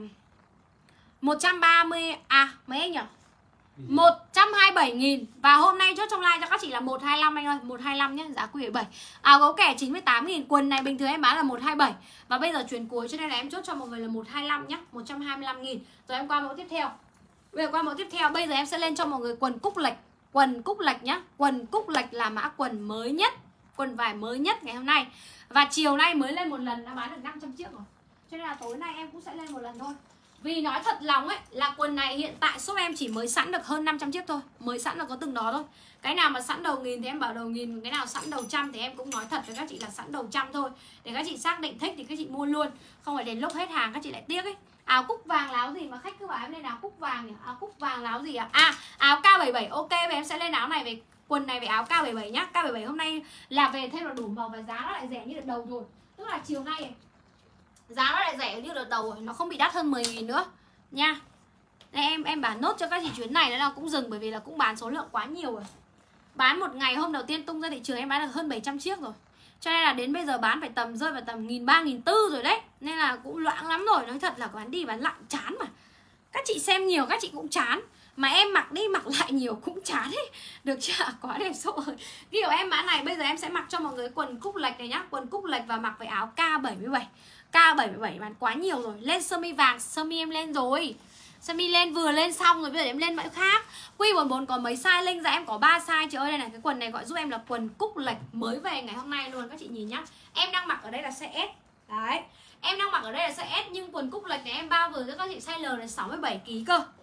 một trăm ba mươi à mấy anh nhỉ? một trăm hai mươi bảy nghìn. Và hôm nay chốt trong like cho các chị là một trăm hai mươi lăm anh ơi. một trăm hai mươi lăm nhé, giá Q bảy mươi bảy. Áo gấu kẻ chín mươi tám nghìn. Quần này bình thường em bán là một trăm hai mươi bảy. Và bây giờ chuyển cuối cho nên là em chốt cho mọi người là một trăm hai mươi lăm nhé, một trăm hai mươi lăm nghìn. Rồi em qua mẫu tiếp theo. Bây giờ qua mẫu tiếp theo. Bây giờ em sẽ lên cho mọi người quần cúc lệch. Quần cúc lệch nhá. Quần cúc lệch là mã quần mới nhất, quần vải mới nhất ngày hôm nay. Và chiều nay mới lên một lần đã bán được năm trăm chiếc rồi. Cho nên là tối nay em cũng sẽ lên một lần thôi. Vì nói thật lòng ấy là quần này hiện tại shop em chỉ mới sẵn được hơn năm trăm chiếc thôi. Mới sẵn là có từng đó thôi. Cái nào mà sẵn đầu nghìn thì em bảo đầu nghìn. Cái nào sẵn đầu trăm thì em cũng nói thật với các chị là sẵn đầu trăm thôi. Để các chị xác định thích thì các chị mua luôn. Không phải đến lúc hết hàng các chị lại tiếc ấy. Áo cúc vàng là áo gì mà khách cứ bảo em lên áo cúc vàng nhỉ? Áo cúc vàng là áo gì ạ? À? à áo K bảy mươi bảy. Ok và em sẽ lên áo này về quần này về áo K bảy mươi bảy nhá. K bảy mươi bảy hôm nay là về thêm là đủ màu và giá nó lại rẻ như đợt đầu rồi. Tức là chiều nay ấy, giá nó lại rẻ như đợt đầu rồi. Nó không bị đắt hơn mười nghìn nữa nha. Đây em em bán nốt cho các chị chuyến này là cũng dừng bởi vì là cũng bán số lượng quá nhiều rồi. Bán một ngày hôm đầu tiên tung ra thị trường em bán được hơn bảy trăm chiếc rồi. Cho nên là đến bây giờ bán phải tầm rơi vào tầm nghìn ba nghìn tư rồi đấy. Nên là cũng loãng lắm rồi. Nói thật là bán đi bán lại chán mà. Các chị xem nhiều các chị cũng chán. Mà em mặc đi mặc lại nhiều cũng chán ấy. Được chưa? Quá đẹp sâu rồi. Ví dụ em mã này bây giờ em sẽ mặc cho mọi người quần cúc lệch này nhá. Quần cúc lệch và mặc với áo K bảy mươi bảy. K bảy mươi bảy bán quá nhiều rồi. Lên sơ mi vàng, sơ mi em lên rồi. Sơ mi lên vừa lên xong rồi bây giờ em lên mẫu khác. Q bốn mươi bốn có mấy size Linh ra em có ba size chị ơi. Đây này, cái quần này gọi giúp em là quần cúc lệch mới về ngày hôm nay luôn các chị nhìn nhá. Em đang mặc ở đây là size S. Đấy. Em đang mặc ở đây là size S nhưng quần cúc lệch này em bao vừa cho các chị size L là sáu mươi bảy ki lô gam cơ.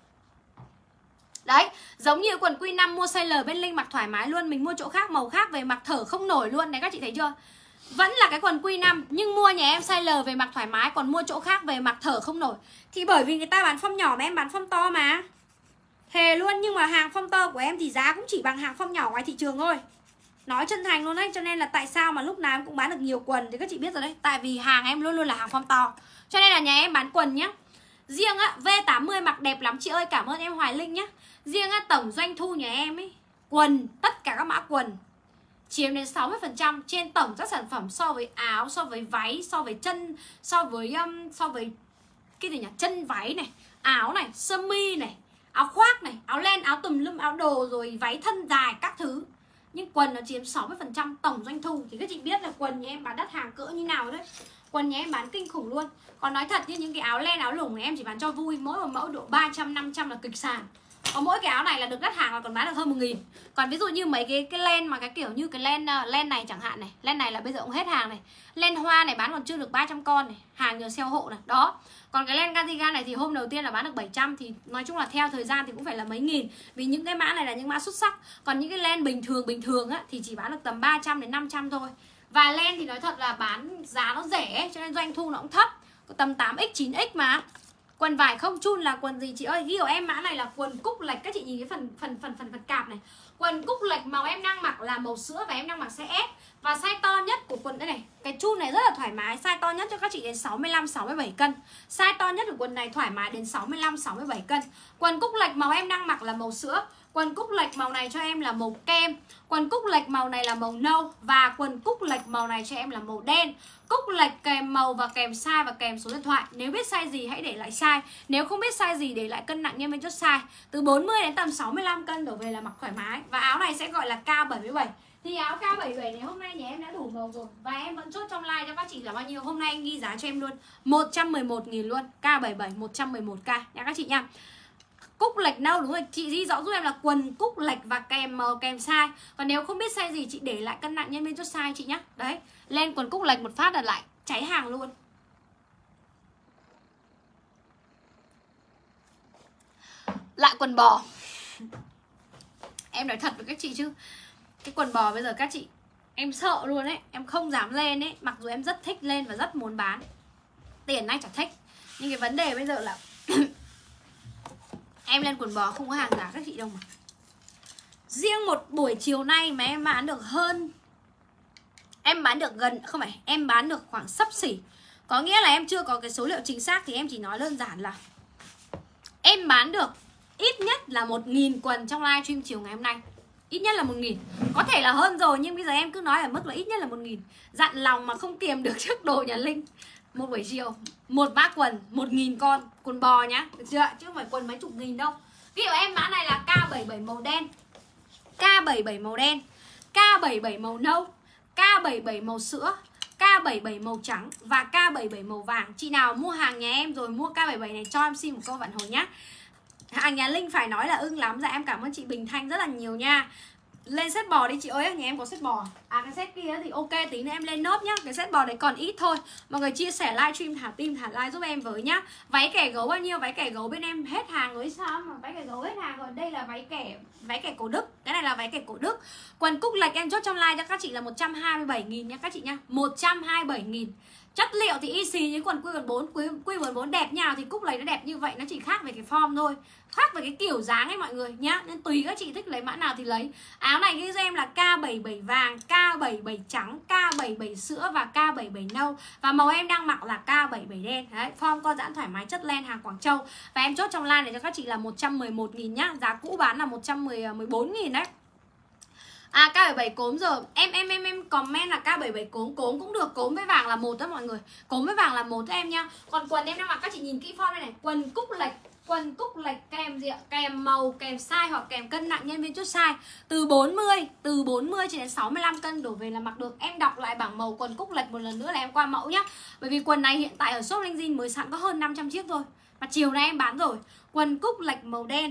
Đấy, giống như quần Q năm mua size L bên Linh mặc thoải mái luôn. Mình mua chỗ khác màu khác về mặc thở không nổi luôn. Đấy các chị thấy chưa? Vẫn là cái quần Q năm nhưng mua nhà em size L về mặc thoải mái. Còn mua chỗ khác về mặc thở không nổi. Thì bởi vì người ta bán form nhỏ mà em bán form to mà. Thề luôn. Nhưng mà hàng form to của em thì giá cũng chỉ bằng hàng form nhỏ ngoài thị trường thôi. Nói chân thành luôn đấy. Cho nên là tại sao mà lúc nào em cũng bán được nhiều quần thì các chị biết rồi đấy. Tại vì hàng em luôn luôn là hàng form to. Cho nên là nhà em bán quần nhá. Riêng á, V tám mươi mặc đẹp lắm chị ơi. Cảm ơn em Hoài Linh nhá. Riêng á, tổng doanh thu nhà em ấy, quần, tất cả các mã quần chiếm đến sáu mươi phần trăm trên tổng các sản phẩm, so với áo, so với váy, so với chân, so với um, so với cái gì nhỉ, chân váy này, áo này, sơ mi này, áo khoác này, áo len, áo tùm lum, áo đồ, rồi váy thân dài các thứ. Nhưng quần nó chiếm sáu mươi phần trăm tổng doanh thu. Thì các chị biết là quần nhà em bán đắt hàng cỡ như nào đấy. Quần nhà em bán kinh khủng luôn. Còn nói thật như những cái áo len, áo lủng này em chỉ bán cho vui. Mỗi một mẫu độ ba trăm, năm trăm là kịch sàn. Còn mỗi cái áo này là được đắt hàng là còn bán được hơn một nghìn. Còn ví dụ như mấy cái cái len mà cái kiểu như cái len uh, len này chẳng hạn này, len này là bây giờ cũng hết hàng này. Len hoa này bán còn chưa được ba trăm con này, hàng nhờ sale hộ này. Đó. Còn cái len cardigan này thì hôm đầu tiên là bán được bảy trăm, thì nói chung là theo thời gian thì cũng phải là mấy nghìn. Vì những cái mã này là những mã xuất sắc. Còn những cái len bình thường bình thường á thì chỉ bán được tầm ba trăm đến năm trăm thôi. Và len thì nói thật là bán giá nó rẻ ấy, cho nên doanh thu nó cũng thấp. Tầm tám x, chín x mà. Quần vải không chun là quần gì chị ơi? Ghi của em mã này là quần cúc lệch. Các chị nhìn cái phần phần phần phần phần cạp này. Quần cúc lệch màu em đang mặc là màu sữa và em đang mặc size S. Và size to nhất của quần đây này, cái chun này rất là thoải mái. Size to nhất cho các chị đến sáu mươi lăm, sáu mươi bảy cân. Size to nhất của quần này thoải mái đến sáu mươi lăm, sáu mươi bảy cân. Quần cúc lệch màu em đang mặc là màu sữa. Quần cúc lệch màu này cho em là màu kem. Quần cúc lệch màu này là màu nâu. Và quần cúc lệch màu này cho em là màu đen. Cúc lệch kèm màu và kèm size và kèm số điện thoại. Nếu biết size gì hãy để lại size. Nếu không biết size gì để lại cân nặng nhân bên chốt size. Từ bốn mươi đến tầm sáu mươi lăm cân đổ về là mặc thoải mái. Và áo này sẽ gọi là K bảy mươi bảy. Thì áo K bảy mươi bảy này hôm nay nhà em đã đủ màu rồi. Và em vẫn chốt trong like cho các chị là bao nhiêu. Hôm nay em ghi giá cho em luôn một trăm mười một nghìn luôn. K bảy mươi bảy một trăm mười một k nha các chị nha. Cúc lệch nâu đúng rồi, chị ghi rõ giúp em là quần cúc lệch và kèm màu kèm size. Còn nếu không biết size gì chị để lại cân nặng nhân bên chốt size chị nhá. Đấy, lên quần cúc lệch một phát là lại cháy hàng luôn. Lại quần bò. Em nói thật với các chị chứ, cái quần bò bây giờ các chị, em sợ luôn ấy, em không dám lên ấy. Mặc dù em rất thích lên và rất muốn bán, tiền này chả thích. Nhưng cái vấn đề bây giờ là em lên quần bò không có hàng giá các chị đâu mà. Riêng một buổi chiều nay mà em bán được hơn, em bán được gần, không phải, em bán được khoảng xấp xỉ. Có nghĩa là em chưa có cái số liệu chính xác thì em chỉ nói đơn giản là em bán được ít nhất là một nghìn quần trong live stream chiều ngày hôm nay. Ít nhất là một nghìn. Có thể là hơn rồi nhưng bây giờ em cứ nói ở mức là ít nhất là một nghìn. Dặn lòng mà không kiềm được trước đồ nhà Linh. Một buổi chiều, một bác quần, một nghìn con, quần bò nhá, được chưa? Chứ không phải quần mấy chục nghìn đâu. Ví dụ em mã này là K bảy mươi bảy màu đen, K bảy mươi bảy màu đen, K bảy mươi bảy màu nâu, K bảy mươi bảy màu sữa, K bảy mươi bảy màu trắng và K bảy mươi bảy màu vàng. Chị nào mua hàng nhà em rồi mua K bảy mươi bảy này cho em xin một câu phản hồi nhá. Hàng nhà Linh phải nói là ưng lắm. Dạ em cảm ơn chị Bình Thanh rất là nhiều nha. Lên set bò đi chị ơi, nhà em có set bò. À cái set kia thì ok, tí nữa em lên nốt nhá. Cái set bò đấy còn ít thôi. Mọi người chia sẻ livestream, thả tim, thả like giúp em với nhá. Váy kẻ gấu bao nhiêu? Váy kẻ gấu bên em hết hàng rồi sao mà váy kẻ gấu hết hàng rồi. Đây là váy kẻ váy kẻ cổ Đức. Cái này là váy kẻ cổ Đức. Quần cúc lệch em chốt trong like cho các chị là một trăm hai mươi bảy nghìn nha các chị nha. một trăm hai mươi bảy nghìn. Chất liệu thì y xì như quần quy bốn bốn, quy bốn bốn đẹp nhau thì cúc lệch nó đẹp như vậy, nó chỉ khác về cái form thôi, khác về cái kiểu dáng ấy mọi người nhá. Nên tùy các chị thích lấy mã nào thì lấy. Áo này ghi cho em là K bảy mươi bảy vàng, K bảy mươi bảy trắng, K bảy mươi bảy sữa và K bảy mươi bảy nâu. Và màu em đang mặc là K bảy mươi bảy đen. Đấy, form co giãn thoải mái, chất len hàng Quảng Châu. Và em chốt trong line này cho các chị là một trăm mười một nghìn nhá. Giá cũ bán là một trăm mười bốn nghìn đấy. À K bảy mươi bảy cốm rồi. Em em em em comment là K bảy mươi bảy cốm, cốm cũng được, cốm với vàng là một đó mọi người. Cốm với vàng là một em nha. Còn quần em đang mặc các chị nhìn kỹ form đây này, quần cúc lệch, quần cúc lệch kèm gì ạ? Kèm màu, kèm size hoặc kèm cân nặng nhân viên chốt size. Từ bốn mươi, từ bốn mươi cho đến sáu mươi lăm cân đổ về là mặc được. Em đọc lại bảng màu quần cúc lệch một lần nữa là em qua mẫu nhá. Bởi vì quần này hiện tại ở shop Linh Jin mới sẵn có hơn năm trăm chiếc thôi. Và chiều nay em bán rồi. Quần cúc lệch màu đen,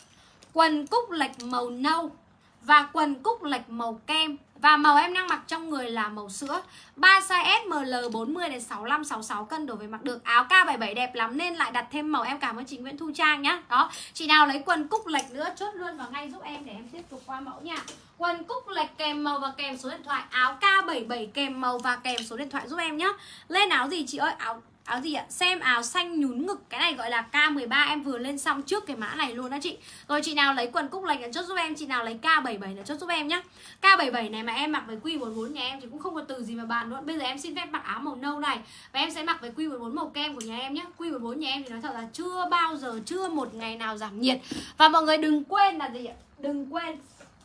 quần cúc lệch màu nâu và quần cúc lệch màu kem. Và màu em đang mặc trong người là màu sữa. Ba size S, M L bốn mươi đến sáu mươi lăm, sáu mươi sáu cân đổ về mặc được. Áo K bảy mươi bảy đẹp lắm nên lại đặt thêm màu. Em cảm ơn chị Nguyễn Thu Trang nhá. Đó, chị nào lấy quần cúc lệch nữa chốt luôn vào ngay giúp em để em tiếp tục qua mẫu nha. Quần cúc lệch kèm màu và kèm số điện thoại. Áo K bảy mươi bảy kèm màu và kèm số điện thoại giúp em nhá. Lên áo gì chị ơi? Áo Áo gì ạ? Xem áo xanh nhún ngực. Cái này gọi là K mười ba, em vừa lên xong trước cái mã này luôn đó chị. Rồi chị nào lấy quần cúc lệch là chốt giúp em. Chị nào lấy K bảy mươi bảy là chốt giúp em nhá. K bảy mươi bảy này mà em mặc với Q bốn mươi bốn nhà em thì cũng không có từ gì mà bàn luôn. Bây giờ em xin phép mặc áo màu nâu này, và em sẽ mặc với Q bốn mươi bốn màu kem của nhà em nhé. Q bốn mươi bốn nhà em thì nói thật là chưa bao giờ, chưa một ngày nào giảm nhiệt. Và mọi người đừng quên là gì ạ? Đừng quên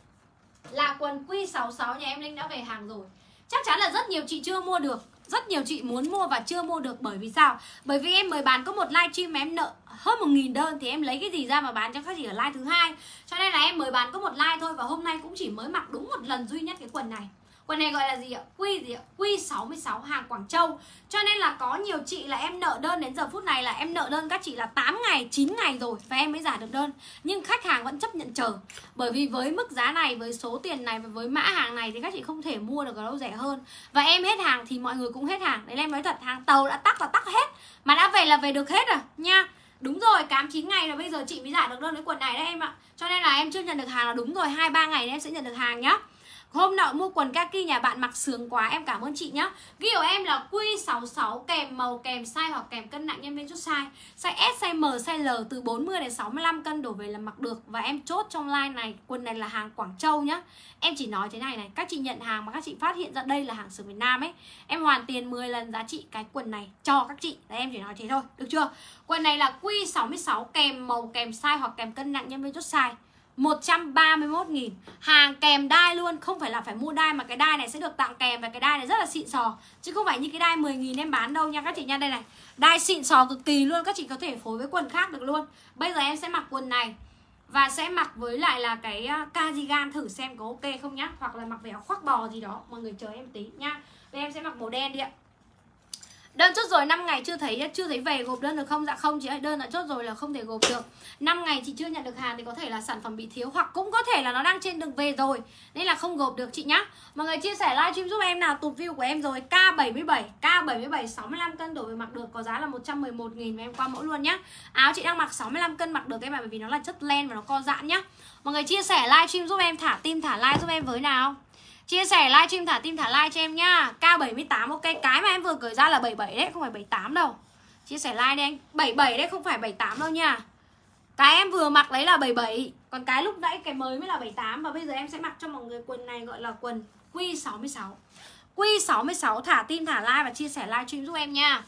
là quần Q sáu mươi sáu nhà em Linh đã về hàng rồi. Chắc chắn là rất nhiều chị chưa mua được, rất nhiều chị muốn mua và chưa mua được. Bởi vì sao? Bởi vì em mới bán có một livestream mà em nợ hơn một nghìn đơn, thì em lấy cái gì ra mà bán cho các chị ở live thứ hai. Cho nên là em mới bán có một live thôi, và hôm nay cũng chỉ mới mặc đúng một lần duy nhất cái quần này. Quần này gọi là gì ạ? Q gì ạ? Q sáu mươi sáu hàng Quảng Châu. Cho nên là có nhiều chị là em nợ đơn đến giờ phút này là em nợ đơn các chị là tám ngày, chín ngày rồi và em mới giả được đơn. Nhưng khách hàng vẫn chấp nhận chờ. Bởi vì với mức giá này, với số tiền này và với mã hàng này thì các chị không thể mua được ở đâu rẻ hơn. Và em hết hàng thì mọi người cũng hết hàng. Đấy là em nói thật, hàng tàu đã tắc là tắc hết, mà đã về là về được hết rồi nha. Đúng rồi, cám chín ngày rồi bây giờ chị mới giả được đơn cái quần này đấy em ạ. Cho nên là em chưa nhận được hàng là đúng rồi, hai ba ngày em sẽ nhận được hàng nhá. Hôm nọ mua quần kaki nhà bạn mặc sướng quá, em cảm ơn chị nhá. Ghi của em là Q sáu mươi sáu kèm màu, kèm size hoặc kèm cân nặng nhân viên chút size. Size S, size M, size L từ bốn mươi đến sáu mươi lăm cân đổ về là mặc được. Và em chốt trong line này, quần này là hàng Quảng Châu nhá. Em chỉ nói thế này này, các chị nhận hàng mà các chị phát hiện ra đây là hàng xưởng Việt Nam ấy, em hoàn tiền mười lần giá trị cái quần này cho các chị. Đấy, em chỉ nói thế thôi, được chưa? Quần này là Q sáu mươi sáu kèm màu, kèm size hoặc kèm cân nặng nhân viên chút size, một trăm ba mươi mốt nghìn. Hàng kèm đai luôn, không phải là phải mua đai, mà cái đai này sẽ được tặng kèm. Và cái đai này rất là xịn sò, chứ không phải như cái đai mười nghìn em bán đâu nha các chị nha. Đây này, đai xịn sò cực kỳ luôn, các chị có thể phối với quần khác được luôn. Bây giờ em sẽ mặc quần này và sẽ mặc với lại là cái cardigan thử xem có ok không nhá. Hoặc là mặc với áo khoác bò gì đó, mọi người chờ em tí nha. Đây em sẽ mặc màu đen đi ạ. Đơn chốt rồi năm ngày chưa thấy chưa thấy về, gộp đơn được không? Dạ không chị ơi, đơn đã chốt rồi là không thể gộp được. Năm ngày chị chưa nhận được hàng thì có thể là sản phẩm bị thiếu, hoặc cũng có thể là nó đang trên đường về rồi nên là không gộp được chị nhá. Mọi người chia sẻ livestream giúp em nào, tụt view của em rồi. K bảy mươi bảy, K bảy mươi bảy sáu mươi lăm cân đổ về mặc được, có giá là một trăm mười một nghìn và em qua mẫu luôn nhá. Áo chị đang mặc sáu mươi lăm cân mặc được em ạ, bởi vì nó là chất len và nó co giãn nhá. Mọi người chia sẻ livestream giúp em, thả tim thả like giúp em với nào. Chia sẻ livestream thả tim thả like cho em nhá. K bảy mươi tám ok, cái mà em vừa gửi ra là bảy mươi bảy đấy, không phải bảy mươi tám đâu. Chia sẻ like đi anh, bảy mươi bảy đấy không phải bảy mươi tám đâu nha. Cái em vừa mặc lấy là bảy mươi bảy, còn cái lúc nãy cái mới mới là bảy mươi tám. Và bây giờ em sẽ mặc cho mọi người quần này gọi là quần Q sáu mươi sáu. Q sáu mươi sáu thả tim thả like và chia sẻ livestream giúp em nha.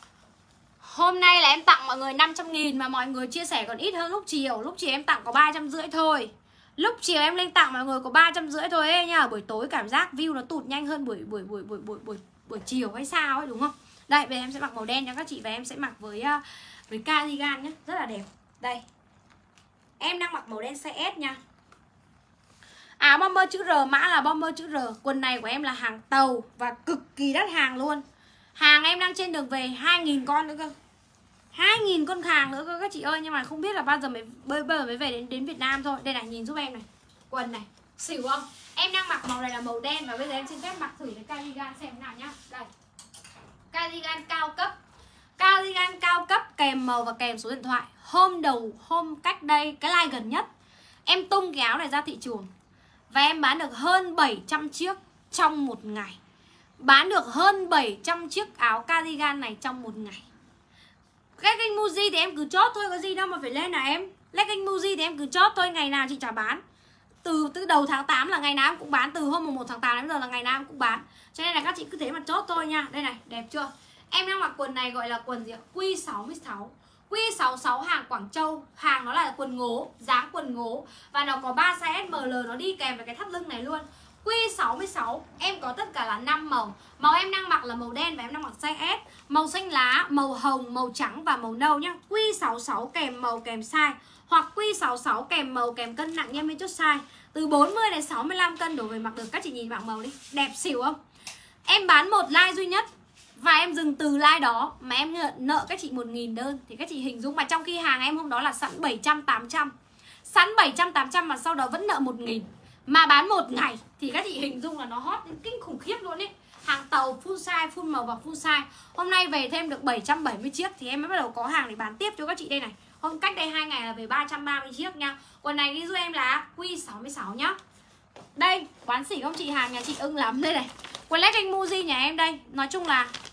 Hôm nay là em tặng mọi người năm trăm nghìn mà mọi người chia sẻ còn ít hơn lúc chiều. Lúc chiều em tặng có ba trăm rưỡi thôi. Lúc chiều em lên tặng mọi người có ba trăm rưỡi thôi ấy nha. Buổi tối cảm giác view nó tụt nhanh hơn buổi buổi buổi buổi buổi buổi buổi chiều hay sao ấy, đúng không? Đây, bây giờ em sẽ mặc màu đen cho các chị và em sẽ mặc với uh, với cardigan nhé, rất là đẹp. Đây. Em đang mặc màu đen size S nha. Áo bomber chữ R, mã là bomber chữ R. Quần này của em là hàng tàu và cực kỳ đắt hàng luôn. Hàng em đang trên đường về hai nghìn con nữa cơ. hai nghìn con hàng nữa cơ các chị ơi, nhưng mà không biết là bao giờ mới bây giờ mới về đến đến Việt Nam thôi. Đây này, nhìn giúp em này. Quần này, xỉu không? Em đang mặc màu này là màu đen và bây giờ em xin phép mặc thử cái cardigan xem nào nhá. Đây. Cardigan cao cấp. Cardigan cao cấp kèm màu và kèm số điện thoại. Hôm đầu hôm cách đây cái live gần nhất em tung cái áo này ra thị trường và em bán được hơn bảy trăm chiếc trong một ngày. Bán được hơn bảy trăm chiếc áo cardigan này trong một ngày. Legging Muji thì em cứ chốt thôi, có gì đâu mà phải lên là em. Legging Muji thì em cứ chốt thôi, ngày nào chị chả bán. Từ từ đầu tháng tám là ngày nào em cũng bán, từ hôm mùng một tháng tám đến giờ là ngày nào em cũng bán. Cho nên là các chị cứ thế mà chốt thôi nha. Đây này, đẹp chưa? Em đang mặc quần này gọi là quần gì ạ? Q sáu mươi sáu. Q sáu mươi sáu hàng Quảng Châu. Hàng nó là quần ngố, dáng quần ngố. Và nó có ba size S, M, L, nó đi kèm với cái thắt lưng này luôn. Q sáu mươi sáu, em có tất cả là năm màu. Màu em đang mặc là màu đen và em đang mặc size S. Màu xanh lá, màu hồng, màu trắng và màu nâu nhá. Q sáu mươi sáu kèm màu kèm size. Hoặc Q sáu mươi sáu kèm màu kèm cân nặng nhân viên chốt size. Từ bốn mươi đến sáu mươi lăm cân đổ về mặc được. Các chị nhìn bảng màu đi, đẹp xỉu không? Em bán một like duy nhất và em dừng từ like đó mà em nợ, nợ các chị một nghìn đơn. Thì các chị hình dung, mà trong khi hàng em hôm đó là sẵn bảy trăm tám trăm. Sẵn bảy trăm tám trăm mà sau đó vẫn nợ một nghìn. Mà bán một ngày thì các chị hình dung là nó hot đến kinh khủng khiếp luôn ấy. Hàng tàu full size, full màu và full size. Hôm nay về thêm được bảy trăm bảy mươi chiếc thì em mới bắt đầu có hàng để bán tiếp cho các chị đây này. Hôm cách đây hai ngày là về ba trăm ba mươi chiếc nha. Quần này đi giúp em là Q sáu mươi sáu nhá. Đây, quán xỉ không chị, hàng nhà chị ưng lắm đây này. Quần legging Muji nhà em đây. Nói chung là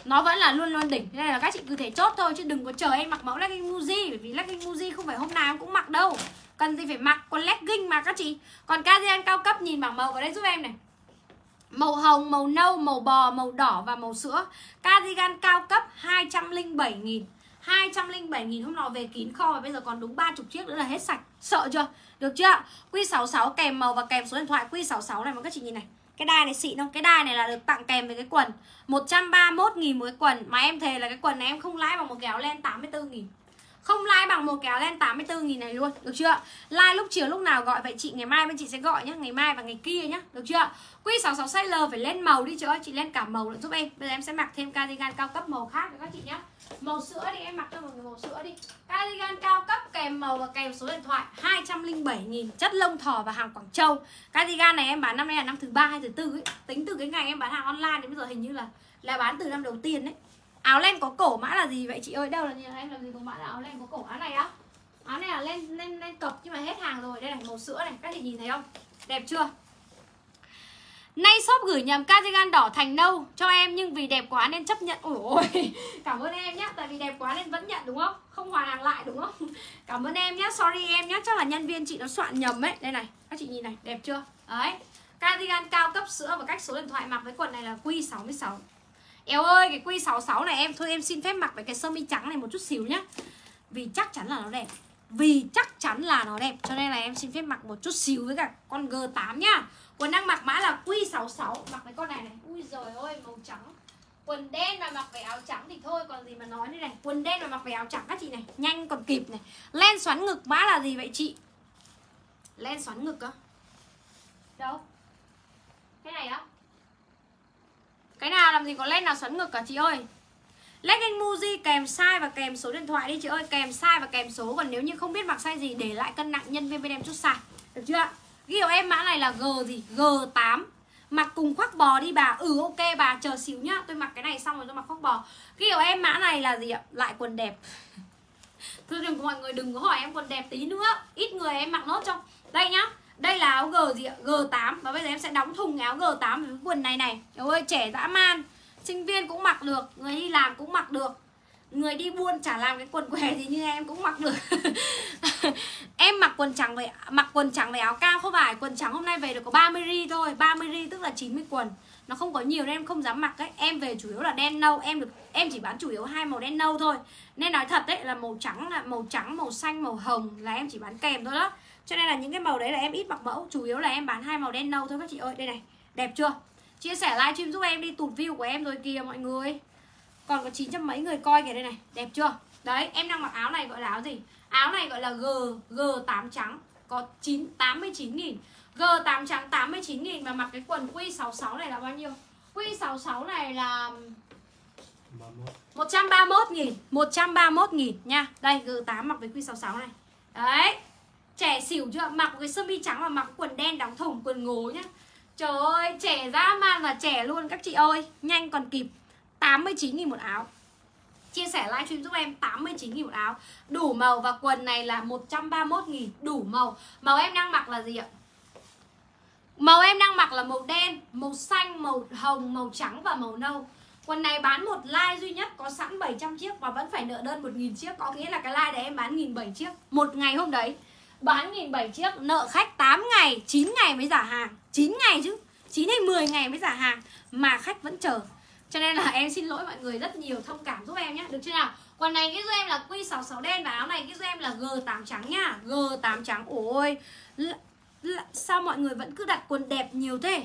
Nó vẫn là luôn luôn đỉnh. Nên là các chị cứ thể chốt thôi, chứ đừng có chờ em mặc mẫu legging Muji. Bởi vì legging Muji không phải hôm nào em cũng mặc đâu. Cần gì phải mặc, còn legging mà các chị. Còn cardigan cao cấp nhìn bảng màu vào đây giúp em này. Màu hồng, màu nâu, màu bò, màu đỏ và màu sữa. Cardigan cao cấp hai trăm lẻ bảy nghìn. hai trăm lẻ bảy nghìn hôm nọ về kín kho và bây giờ còn đúng ba mươi chiếc nữa là hết sạch. Sợ chưa? Được chưa? Q sáu sáu kèm màu và kèm số điện thoại. Q sáu sáu này mà các chị nhìn này. Cái đai này xịn không? Cái đai này là được tặng kèm với cái quần một trăm ba mươi mốt nghìn một cái quần. Mà em thề là cái quần này em không lãi bằng một cái áo len tám mươi tư nghìn. Không like bằng một cái áo len tám mươi tư nghìn này luôn. Được chưa? Like lúc chiều lúc nào gọi vậy chị, ngày mai bên chị sẽ gọi nhá. Ngày mai và ngày kia nhá. Được chưa? Q sáu sáu size L phải lên màu đi chị ơi. Chị lên cả màu nữa giúp em. Bây giờ em sẽ mặc thêm cardigan cao cấp màu khác với các chị nhá. Màu sữa đi, em mặc cho một người màu sữa đi. Cardigan cao cấp kèm màu và kèm số điện thoại hai trăm lẻ bảy nghìn. Chất lông thỏ và hàng Quảng Châu. Cardigan này em bán năm nay là năm thứ ba hay thứ tư ấy. Tính từ cái ngày em bán hàng online đến bây giờ hình như là là bán từ năm đầu tiên đấy. Áo len có cổ mã là gì vậy chị ơi? Đâu là nhìn em làm gì có mã là áo len có cổ. Áo này á, áo này là lên lên lên cọc nhưng mà hết hàng rồi. Đây này, màu sữa này, các chị nhìn thấy không? Đẹp chưa? Nay shop gửi nhầm cardigan đỏ thành nâu cho em nhưng vì đẹp quá nên chấp nhận. Ôi ôi, cảm ơn em nhá. Tại vì đẹp quá nên vẫn nhận đúng không? Không hoàn hàng lại đúng không? Cảm ơn em nhá, sorry em nhá. Chắc là nhân viên chị nó soạn nhầm ấy. Đây này, các chị nhìn này, đẹp chưa? Đấy, cardigan cao cấp sữa và cách số điện thoại mặc với quần này là Q sáu mươi sáu. Eo ơi, cái Q sáu mươi sáu này em thôi em xin phép mặc với cái sơ mi trắng này một chút xíu nhá. Vì chắc chắn là nó đẹp. Vì chắc chắn là nó đẹp. Cho nên là em xin phép mặc một chút xíu với cả con G tám nhá. Quần đang mặc mã là Q sáu mươi sáu. Mặc với con này này. Ui giời ơi, màu trắng. Quần đen mà mặc với áo trắng thì thôi còn gì mà nói đây này. Quần đen mà mặc với áo trắng các chị này. Nhanh còn kịp này. Len xoắn ngực mã là gì vậy chị? Len xoắn ngực á? Đâu? Cái này á? Cái nào làm gì có len nào xoắn ngực cả chị ơi. Legging Muji kèm size và kèm số điện thoại đi chị ơi. Kèm size và kèm số. Còn nếu như không biết mặc size gì để lại cân nặng nhân viên bên em chút size. Được chưa? Ghi hiệu em mã này là G gì? G tám. Mặc cùng khoác bò đi bà. Ừ ok bà, chờ xíu nhá. Tôi mặc cái này xong rồi tôi mặc khoác bò. Ghi hiệu em mã này là gì ạ? Lại quần đẹp. Thôi đừng có mọi người đừng có hỏi em quần đẹp tí nữa. Ít người em mặc nốt trong. Đây nhá. Đây là áo G gì ạ? G tám. Và bây giờ em sẽ đóng thùng cái áo G tám với quần này này. Trời ơi, trẻ dã man. Sinh viên cũng mặc được. Người đi làm cũng mặc được. Người đi buôn chả làm cái quần què gì như em cũng mặc được. Em mặc quần trắng với mặc quần trắng với áo cao không phải. Quần trắng hôm nay về được có ba mươi ri thôi. ba mươi ri tức là chín mươi quần. Nó không có nhiều nên em không dám mặc ấy. Em về chủ yếu là đen nâu. Em được em chỉ bán chủ yếu hai màu đen nâu thôi. Nên nói thật đấy là màu trắng là màu trắng, màu xanh, màu hồng là em chỉ bán kèm thôi đó. Cho nên là những cái màu đấy là em ít mặc mẫu. Chủ yếu là em bán hai màu đen nâu thôi các chị ơi. Đây này, đẹp chưa? Chia sẻ livestream giúp em đi, tụt view của em rồi kìa mọi người. Còn có chín trăm mấy người coi kìa đây này. Đẹp chưa? Đấy, em đang mặc áo này gọi là áo gì? Áo này gọi là G, G tám trắng. Có chín, tám mươi chín nghìn. G tám trắng tám mươi chín nghìn. Và mặc cái quần Q sáu mươi sáu này là bao nhiêu? Q sáu mươi sáu này là một trăm ba mươi mốt nghìn. một trăm ba mươi mốt nghìn nha. Đây, G tám mặc với Q sáu mươi sáu này. Đấy. Trẻ xỉu chưa? Mặc cái sơ mi trắng và mặc quần đen đóng thùng quần ngố nhá. Trời ơi, trẻ dã man là trẻ luôn các chị ơi. Nhanh còn kịp. Tám mươi chín nghìn một áo. Chia sẻ livestream giúp em tám mươi chín nghìn một áo. Đủ màu và quần này là một trăm ba mươi mốt nghìn. Đủ màu. Màu em đang mặc là gì ạ? Màu em đang mặc là màu đen, màu xanh, màu hồng, màu trắng và màu nâu. Quần này bán một like duy nhất, có sẵn bảy trăm chiếc và vẫn phải nợ đơn một nghìn chiếc. Có nghĩa là cái like đấy em bán một nghìn bảy trăm chiếc. Một ngày hôm đấy bán một nghìn bảy trăm chiếc, nợ khách tám ngày, chín ngày mới trả hàng. chín ngày chứ, chín hay mười ngày mới trả hàng mà khách vẫn chờ. Cho nên là em xin lỗi mọi người rất nhiều, thông cảm giúp em nhé. Được chưa nào? Quần này cái giúp em là Q sáu mươi sáu đen và áo này cái giúp em là G tám trắng nhá. G tám trắng. Ôi L L sao mọi người vẫn cứ đặt quần đẹp nhiều thế?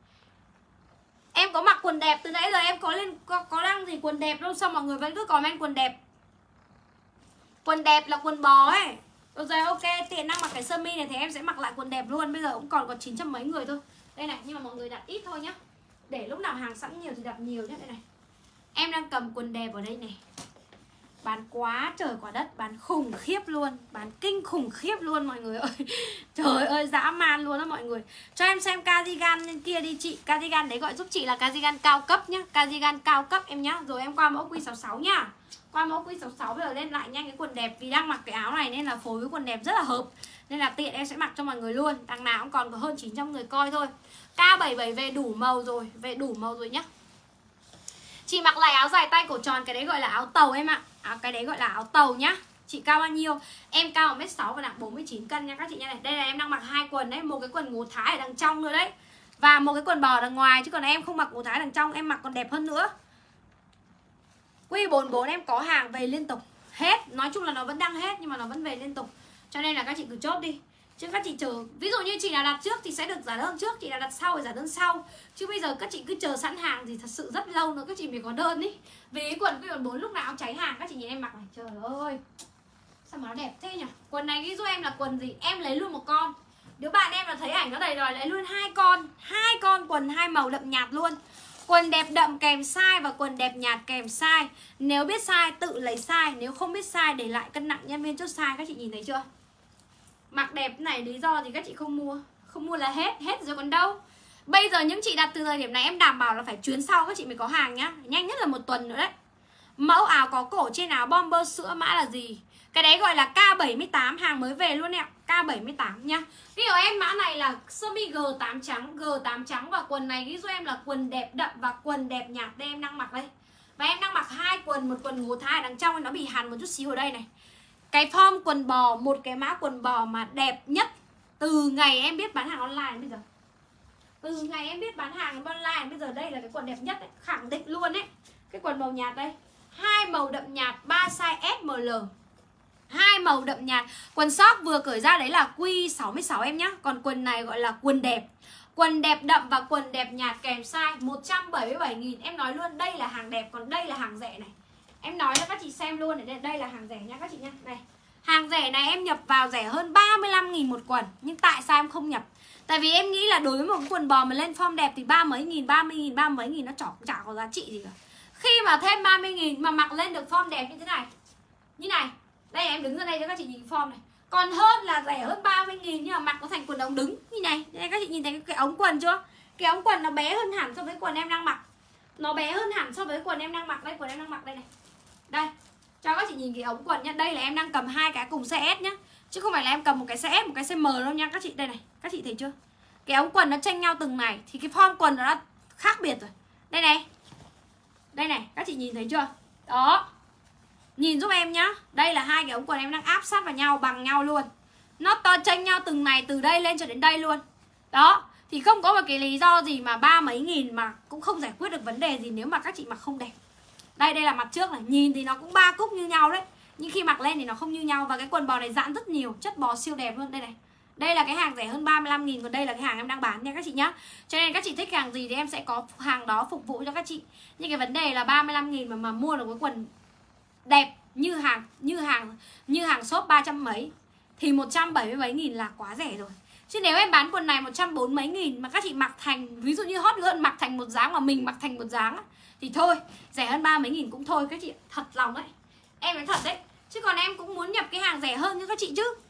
Em có mặc quần đẹp từ nãy giờ em có lên có, có đăng gì quần đẹp đâu. Sao mọi người vẫn cứ comment quần đẹp? Quần đẹp là quần bò ấy. Được rồi ok, tiện đang mặc cái sơ mi này thì em sẽ mặc lại quần đẹp luôn. Bây giờ cũng còn có chín trăm mấy người thôi. Đây này, nhưng mà mọi người đặt ít thôi nhá. Để lúc nào hàng sẵn nhiều thì đặt nhiều nhé. Đây này. Em đang cầm quần đẹp ở đây này. Bán quá trời quả đất, bán khủng khiếp luôn, bán kinh khủng khiếp luôn mọi người ơi. Trời ơi, dã man luôn đó mọi người. Cho em xem cardigan lên kia đi chị. Cardigan đấy gọi giúp chị là cardigan cao cấp nhá. Cardigan cao cấp em nhá. Rồi em qua mẫu Q sáu mươi sáu nhá. Qua mẫu Q sáu mươi sáu bây giờ lên lại nhanh cái quần đẹp. Vì đang mặc cái áo này nên là phối với quần đẹp rất là hợp. Nên là tiện em sẽ mặc cho mọi người luôn. Đằng nào cũng còn có hơn chín trăm người coi thôi. K bảy mươi bảy về đủ màu rồi. Về đủ màu rồi nhá. Chị mặc lại áo dài tay cổ tròn, cái đấy gọi là áo tàu em ạ. à, Cái đấy gọi là áo tàu nhá. Chị cao bao nhiêu? Em cao một mét sáu và nặng bốn mươi chín cân nha các chị nha này. Đây là em đang mặc hai quần đấy, một cái quần ngố thái ở đằng trong nữa đấy, và một cái quần bò ở đằng ngoài, chứ còn em không mặc ngố thái đằng trong, em mặc còn đẹp hơn nữa. Quy bốn mươi bốn em có hàng về liên tục. Hết, nói chung là nó vẫn đang hết nhưng mà nó vẫn về liên tục. Cho nên là các chị cứ chốt đi. Chứ các chị chờ, ví dụ như chị nào đặt trước thì sẽ được giả đơn trước, chị nào đặt sau thì giả đơn sau. Chứ bây giờ các chị cứ chờ sẵn hàng thì thật sự rất lâu nữa các chị mới có đơn ý. Vì cái quần quy bốn mươi bốn lúc nào cũng cháy hàng. Các chị nhìn em mặc này, trời ơi sao mà nó đẹp thế nhỉ. Quần này ghi giúp em là quần gì? Em lấy luôn một con. Đứa bạn em là thấy ảnh nó đầy rồi, lấy luôn hai con. Hai con quần hai màu đậm nhạt luôn. Quần đẹp đậm kèm size và quần đẹp nhạt kèm size. Nếu biết size tự lấy size, nếu không biết size để lại cân nặng nhân viên chốt size. Các chị nhìn thấy chưa? Mặc đẹp này lý do thì các chị không mua. Không mua là hết, hết rồi còn đâu. Bây giờ những chị đặt từ thời điểm này em đảm bảo là phải chuyến sau các chị mới có hàng nhá. Nhanh nhất là một tuần nữa đấy. Mẫu áo có cổ trên áo bomber sữa, mã là gì? Cái đấy gọi là K bảy mươi tám, hàng mới về luôn em. K bảy mươi tám nhá. Ví dụ em mã này là sơ mi G tám trắng, G tám trắng, và quần này ví dụ em là quần đẹp đậm và quần đẹp nhạt. Đây em đang mặc đây. Và em đang mặc hai quần, một quần ngố thái ở đằng trong nó bị hằn một chút xíu ở đây này. Cái form quần bò, một cái mã quần bò mà đẹp nhất từ ngày em biết bán hàng online đến bây giờ. Từ ngày em biết bán hàng online đến bây giờ, đây là cái quần đẹp nhất đấy, khẳng định luôn đấy. Cái quần màu nhạt đây, hai màu đậm nhạt, ba size S M L. Hai màu đậm nhạt. Quần short vừa cởi ra đấy là Q sáu mươi sáu em nhá. Còn quần này gọi là quần đẹp. Quần đẹp đậm và quần đẹp nhạt kèm size một trăm bảy mươi bảy nghìn. Em nói luôn đây là hàng đẹp, còn đây là hàng rẻ này. Em nói cho các chị xem luôn này, đây là hàng rẻ nha các chị nhá. Này, hàng rẻ này em nhập vào rẻ hơn ba mươi lăm nghìn một quần. Nhưng tại sao em không nhập? Tại vì em nghĩ là đối với một cái quần bò mà lên form đẹp thì ba mấy nghìn, ba mươi nghìn, ba mấy nghìn nó chả, chả có giá trị gì cả. Khi mà thêm ba mươi nghìn mà mặc lên được form đẹp như thế này, như này, đây em đứng ra đây cho các chị nhìn form này, còn hơn là rẻ hơn ba mươi nghìn nhưng mà mặc nó thành quần ống đứng như này. Đây các chị nhìn thấy cái ống quần chưa? Cái ống quần nó bé hơn hẳn so với quần em đang mặc. Nó bé hơn hẳn so với quần em đang mặc. Đây quần em đang mặc đây này. Đây, cho các chị nhìn cái ống quần nhá. Đây là em đang cầm hai cái cùng size S nhá, chứ không phải là em cầm một cái size S, một cái size M đâu nha các chị. Đây này, các chị thấy chưa? Cái ống quần nó chênh nhau từng này thì cái form quần nó đã khác biệt rồi. Đây này. Đây này, các chị nhìn thấy chưa? Đó. Nhìn giúp em nhá. Đây là hai cái ống quần em đang áp sát vào nhau, bằng nhau luôn. Nó to chênh nhau từng này, từ đây lên cho đến đây luôn. Đó. Thì không có một cái lý do gì mà ba mấy nghìn mà cũng không giải quyết được vấn đề gì nếu mà các chị mặc không đẹp. Đây, đây là mặt trước này. Nhìn thì nó cũng ba cúc như nhau đấy, nhưng khi mặc lên thì nó không như nhau. Và cái quần bò này giãn rất nhiều, chất bò siêu đẹp luôn. Đây này. Đây là cái hàng rẻ hơn ba mươi lăm nghìn, còn đây là cái hàng em đang bán nha các chị nhá. Cho nên các chị thích hàng gì thì em sẽ có hàng đó phục vụ cho các chị. Nhưng cái vấn đề là ba mươi lăm nghìn mà, mà mua được cái quần đẹp như hàng như hàng như hàng shop ba trăm mấy thì một trăm bảy mươi mấy nghìn là quá rẻ rồi. Chứ nếu em bán quần này một trăm bốn mươi mấy nghìn mà các chị mặc thành, ví dụ như hot girl mặc thành một dáng mà mình mặc thành một dáng thì thôi, rẻ hơn ba mấy nghìn cũng thôi các chị. Thật lòng đấy, em nói thật đấy. Chứ còn em cũng muốn nhập cái hàng rẻ hơn như các chị chứ.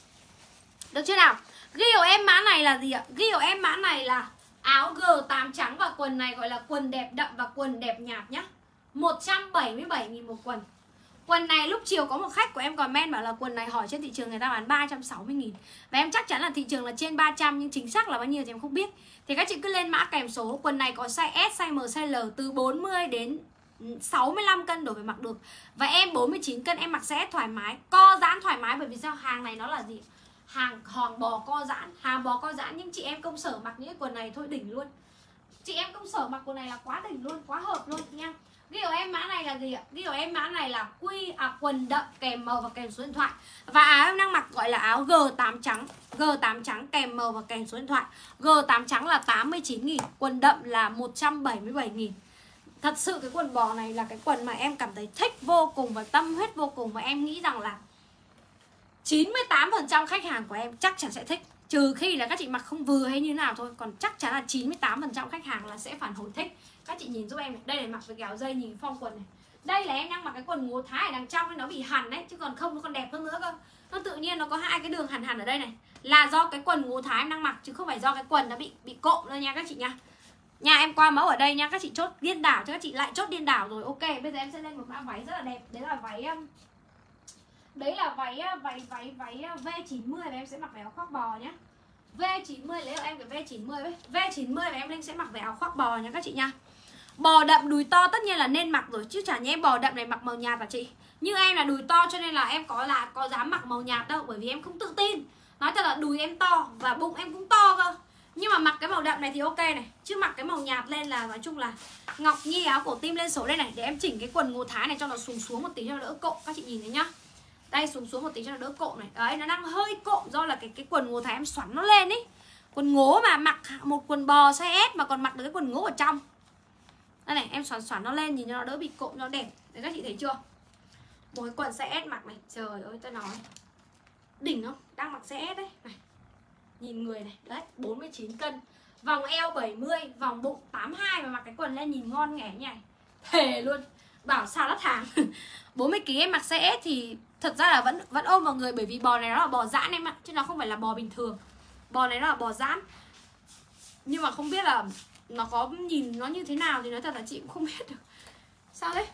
Được chưa nào? Ghi của em mã này là gì ạ? Ghi của em mã này là áo G tám trắng và quần này gọi là quần đẹp đậm và quần đẹp nhạt nhá. một trăm bảy mươi bảy nghìn một quần. Quần này lúc chiều có một khách của em comment bảo là quần này hỏi trên thị trường người ta bán ba trăm sáu mươi nghìn. Và em chắc chắn là thị trường là trên ba trăm, nhưng chính xác là bao nhiêu thì em không biết. Thì các chị cứ lên mã kèm số. Quần này có size S, size M, size L, từ bốn mươi đến sáu mươi lăm cân đổ về mặc được. Và em bốn mươi chín cân em mặc size S thoải mái, co giãn thoải mái. Bởi vì sao? Hàng này nó là gì? Hàng hòn bò co giãn, hàng bò co giãn. Nhưng chị em công sở mặc những cái quần này thôi đỉnh luôn. Chị em công sở mặc quần này là quá đỉnh luôn, quá hợp luôn nha. Ghi của em mã này là gì ạ? Ghi của em mã này là quy à, quần đậm kèm màu và kèm số điện thoại. Và áo em đang mặc gọi là áo G tám trắng. G tám trắng kèm màu và kèm số điện thoại. G tám trắng là tám mươi chín nghìn, quần đậm là một trăm bảy mươi bảy nghìn. Thật sự cái quần bò này là cái quần mà em cảm thấy thích vô cùng và tâm huyết vô cùng. Và em nghĩ rằng là chín mươi tám phần trăm khách hàng của em chắc chắn sẽ thích. Trừ khi là các chị mặc không vừa hay như nào thôi. Còn chắc chắn là chín mươi tám phần trăm khách hàng là sẽ phản hồi thích. Các chị nhìn giúp em này. Đây là mặc với cái áo dây, nhìn form quần này. Đây là em đang mặc cái quần ngố thái ở đằng trong ấy, nó bị hằn đấy. Chứ còn không nó còn đẹp hơn nữa cơ. Nó tự nhiên nó có hai cái đường hằn hằn ở đây này. Là do cái quần ngố thái em đang mặc, chứ không phải do cái quần nó bị bị cộm đâu nha các chị nha. Nhà em qua mẫu ở đây nha. Các chị chốt điên đảo cho các chị lại chốt điên đảo rồi. Ok, bây giờ em sẽ lên một mã váy rất là đẹp. Đấy là váy Đấy là váy váy váy váy V chín mươi và em sẽ mặc váy áo khoác bò nhá. V chín mươi lấy cho em cái V chín mươi với. V chín mươi và em Linh sẽ mặc váy áo khoác bò nha các chị nha. Bò đậm đùi to tất nhiên là nên mặc rồi, chứ chả nhẽ bò đậm này mặc màu nhạt hả chị? Như em là đùi to cho nên là em có là có dám mặc màu nhạt đâu, bởi vì em không tự tin. Nói thật là đùi em to và bụng em cũng to cơ. Nhưng mà mặc cái màu đậm này thì ok này, chứ mặc cái màu nhạt lên là nói chung là Ngọc Nhi áo cổ tim lên số đây này. Để em chỉnh cái quần Ngô Thái này cho nó xuống xuống một tí cho nó đỡ cộm, các chị nhìn thấy nhá. Đây xuống xuống một tí cho nó đỡ cộm này. Đấy, nó đang hơi cộm do là cái cái quần Ngô Thái em xoắn nó lên ý. Quần ngố mà mặc một quần bò size S mà còn mặc được cái quần ngố ở trong. Đây này, em xoắn xoắn nó lên nhìn cho nó đỡ bị cộm, nó đẹp. Đấy các chị thấy chưa? Một cái quần size S mặc này, trời ơi tôi nói đỉnh không? Đang mặc size S đấy này. Nhìn người này, đấy, bốn mươi chín cân. Vòng eo bảy mươi, vòng bụng tám mươi hai mà mặc cái quần lên nhìn ngon nghẻ như này. Thề luôn, bảo sao đắt hàng. bốn mươi ki lô gam em mặc size S thì thật ra là vẫn vẫn ôm vào người, bởi vì bò này nó là bò giãn em ạ, chứ nó không phải là bò bình thường. Bò này nó là bò giãn. Nhưng mà không biết là nó có nhìn nó như thế nào thì nói thật là chị cũng không biết được. Sao đấy?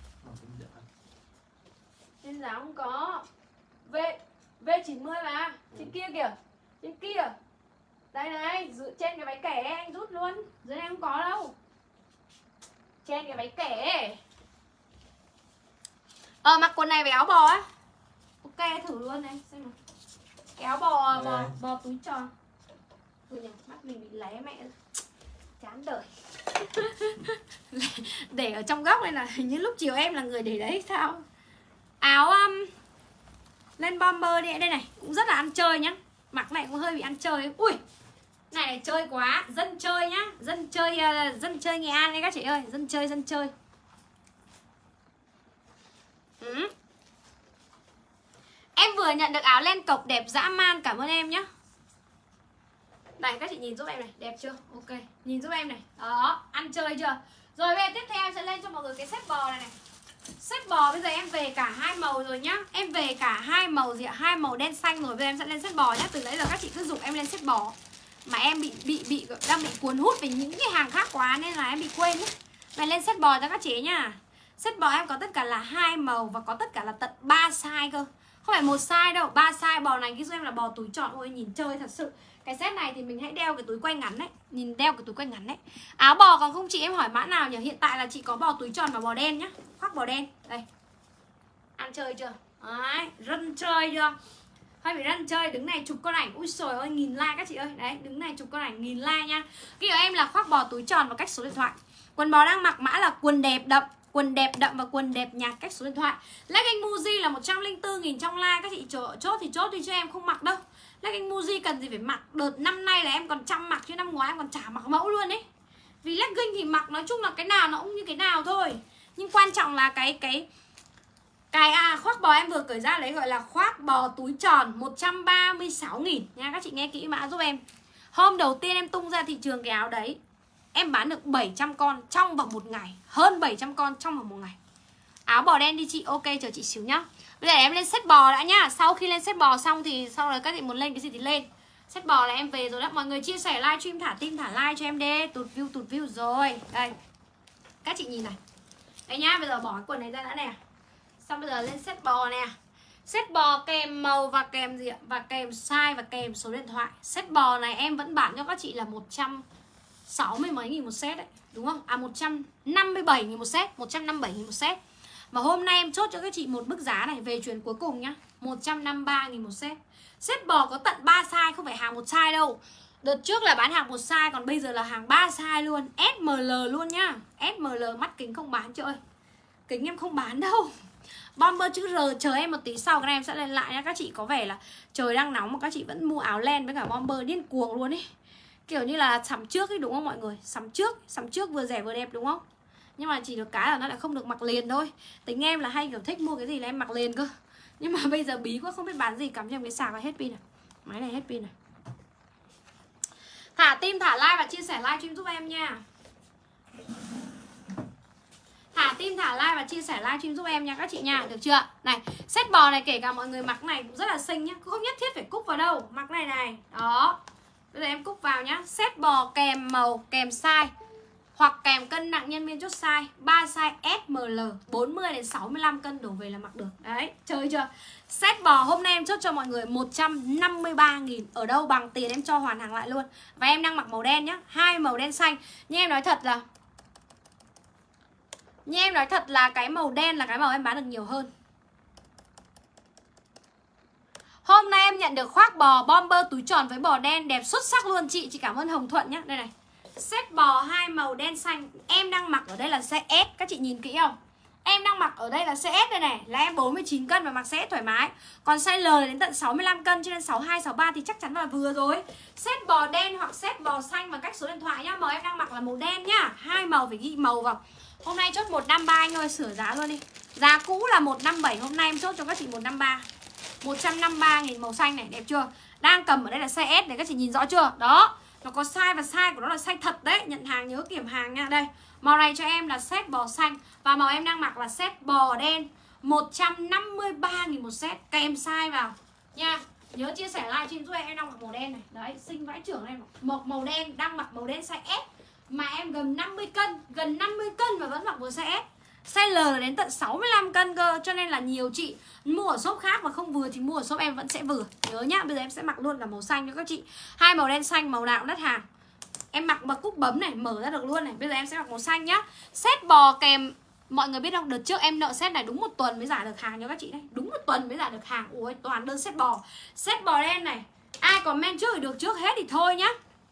Trên giá không có. V V chín mươi mà. Trên kia kìa. Trên kia. Đây này, trên cái váy kẻ anh rút luôn. Dưới này không có đâu. Trên cái váy kẻ. Ờ mặc quần này với áo bò á. Ok thử luôn này, xem nào. Cái áo bò bò, bò túi tròn. Ui nhờ, mắt mình bị lé mẹ. Chán đời. Để ở trong góc này là hình như lúc chiều em là người để đấy sao. Áo um, lên bomber đi, đây này, cũng rất là ăn chơi nhá. Mặc này cũng hơi bị ăn chơi. Ui, này này chơi quá, dân chơi nhá. Dân chơi, uh, dân chơi Nghệ An đây các chị ơi. Dân chơi, dân chơi. ừ. Em vừa nhận được áo len cộc đẹp dã man, cảm ơn em nhá. Đây các chị nhìn giúp em này, đẹp chưa? Ok, nhìn giúp em này. Đó, ăn chơi chưa? Rồi bây giờ tiếp theo em sẽ lên cho mọi người cái set bò này này. Set bò bây giờ em về cả hai màu rồi nhá. Em về cả hai màu gì ạ? Hai màu đen xanh rồi. Bây giờ em sẽ lên set bò nhá. Từ nãy giờ các chị cứ dục em lên set bò mà em bị bị bị đang bị cuốn hút về những cái hàng khác quá nên là em bị quên ấy. Này lên set bò cho các chị nhá. Set bò em có tất cả là hai màu và có tất cả là tận ba size cơ. Không phải một size đâu, ba size. Bò này ghi giúp em là bò túi tròn. Ôi nhìn chơi thật sự. Cái set này thì mình hãy đeo cái túi quay ngắn đấy. Nhìn đeo cái túi quay ngắn đấy. Áo bò còn không chị, em hỏi mã nào nhỉ? Hiện tại là chị có bò túi tròn và bò đen nhá. Khoác bò đen. Đây. Ăn chơi chưa? Đấy, rân chơi chưa? Hơi bị rân chơi, đứng này chụp con ảnh. Ui trời ơi, nghìn like các chị ơi. Đấy, đứng này chụp con ảnh nghìn like nha. Ghi ở em là khoác bò túi tròn và cách số điện thoại. Quần bò đang mặc mã là quần đẹp đậm, quần đẹp đậm và quần đẹp nhạt, cách số điện thoại. Legging Muji là một trăm lẻ bốn nghìn trong like. Các chị chốt thì chốt đi chứ em không mặc đâu. Legging Muji cần gì phải mặc. Đợt năm nay là em còn chăm mặc chứ năm ngoái em còn chả mặc mẫu luôn ấy. Vì legging thì mặc nói chung là cái nào nó cũng như cái nào thôi. Nhưng quan trọng là cái cái cái à, khoác bò em vừa cởi ra đấy gọi là khoác bò túi tròn một trăm ba mươi sáu nghìn nha. Các chị nghe kỹ mã giúp em. Hôm đầu tiên em tung ra thị trường cái áo đấy, em bán được bảy trăm con trong vòng một ngày. Hơn bảy trăm con trong vòng một ngày. Áo bò đen đi chị. Ok, chờ chị xíu nhá. Bây giờ em lên set bò đã nhá. Sau khi lên set bò xong thì sau đó các chị muốn lên cái gì thì lên. Set bò là em về rồi đó. Mọi người chia sẻ livestream, thả tim, thả like cho em đi. Tụt view, tụt view rồi. Đây. Các chị nhìn này. Đây nhá, bây giờ bỏ cái quần này ra đã nè. Xong bây giờ lên set bò nè. Set bò kèm màu và kèm gì ạ? Và kèm size và kèm số điện thoại. Set bò này em vẫn bán cho các chị là một trăm sáu mươi mấy nghìn một set đấy. Đúng không? À một trăm năm mươi bảy nghìn một set. một trăm năm mươi bảy nghìn một set. Mà hôm nay em chốt cho các chị một bức giá này. Về chuyển cuối cùng nhá, một trăm năm mươi ba nghìn một set. Set bò có tận ba size, không phải hàng một size đâu. Đợt trước là bán hàng một size, còn bây giờ là hàng ba size luôn. ét em lờ luôn nhá. ét em lờ mắt kính không bán chị ơi. Kính em không bán đâu. Bomber chữ R chờ em một tí, sau cái này em sẽ lên lại nha. Các chị có vẻ là trời đang nóng mà các chị vẫn mua áo len với cả bomber điên cuồng luôn ấy. Kiểu như là sắm trước ấy đúng không mọi người? Sắm trước, sắm trước vừa rẻ vừa đẹp đúng không? Nhưng mà chỉ được cái là nó lại không được mặc liền thôi. Tính em là hay kiểu thích mua cái gì là em mặc liền cơ. Nhưng mà bây giờ bí quá không biết bán gì, cắm cho em cái sạc là hết pin này. Máy này hết pin này. Thả tim, thả like và chia sẻ livestream giúp em nha. Thả tim, thả like và chia sẻ livestream giúp em nha các chị nha. Được chưa? Này, set bò này kể cả mọi người mặc này cũng rất là xinh nhá. Không nhất thiết phải cúc vào đâu. Mặc này này. Đó. Bây giờ em cúc vào nhá. Set bò kèm màu, kèm size hoặc kèm cân nặng nhân viên chốt size. Ba size ét em lờ, bốn mươi đến sáu mươi lăm cân đổ về là mặc được. Đấy, chơi chưa? Set bò hôm nay em chốt cho mọi người một trăm năm mươi ba nghìn. Ở đâu bằng tiền em cho hoàn hàng lại luôn. Và em đang mặc màu đen nhá. Hai màu đen xanh. Nhưng em nói thật là Nhưng em nói thật là cái màu đen là cái màu em bán được nhiều hơn. Hôm nay em nhận được khoác bò bomber túi tròn với bò đen đẹp xuất sắc luôn chị. Chị cảm ơn Hồng Thuận nhé. Đây này, set bò hai màu đen xanh. Em đang mặc ở đây là size S. Các chị nhìn kỹ không? Em đang mặc ở đây là size S đây này. Là em bốn mươi chín cân và mặc size S thoải mái. Còn size L đến tận sáu mươi lăm cân. Cho nên sáu mươi hai, sáu mươi ba thì chắc chắn là vừa rồi. Set bò đen hoặc set bò xanh và cách số điện thoại nhá. Màu em đang mặc là màu đen nhá. Hai màu phải ghi màu vào. Hôm nay chốt một năm ba anh ơi. Sửa giá luôn đi. Giá cũ là một năm bảy. Hôm nay em chốt cho các chị một năm ba. một trăm năm mươi ba nghìn màu xanh này, đẹp chưa? Đang cầm ở đây là size S này, các chị nhìn rõ chưa? Đó, nó có size và size của nó là size thật đấy. Nhận hàng nhớ kiểm hàng nha. Đây, màu này cho em là set bò xanh. Và màu em đang mặc là set bò đen, một trăm năm mươi ba nghìn một set. Kèm size vào nha. Nhớ chia sẻ livestream giúp em. Em đang mặc màu đen này. Đấy, xinh vãi trưởng em. Một màu đen, đang mặc màu đen size S. Mà em gần năm mươi cân, gần năm mươi cân mà vẫn mặc vừa size S. Size L là đến tận sáu mươi lăm cân cơ. Cho nên là nhiều chị mua ở shop khác mà không vừa thì mua ở shop em vẫn sẽ vừa. Nhớ nhá, bây giờ em sẽ mặc luôn cả màu xanh cho các chị. Hai màu đen xanh, màu nào cũng đắt hàng. Em mặc bậc cúc bấm này, mở ra được luôn này. Bây giờ em sẽ mặc màu xanh nhá. Set bò kèm, mọi người biết không, đợt trước em nợ set này đúng một tuần mới giả được hàng cho các chị đấy. Đúng một tuần mới giả được hàng. Ui, toàn đơn set bò. Set bò đen này, ai comment trước thì được trước, hết thì thôi nhá.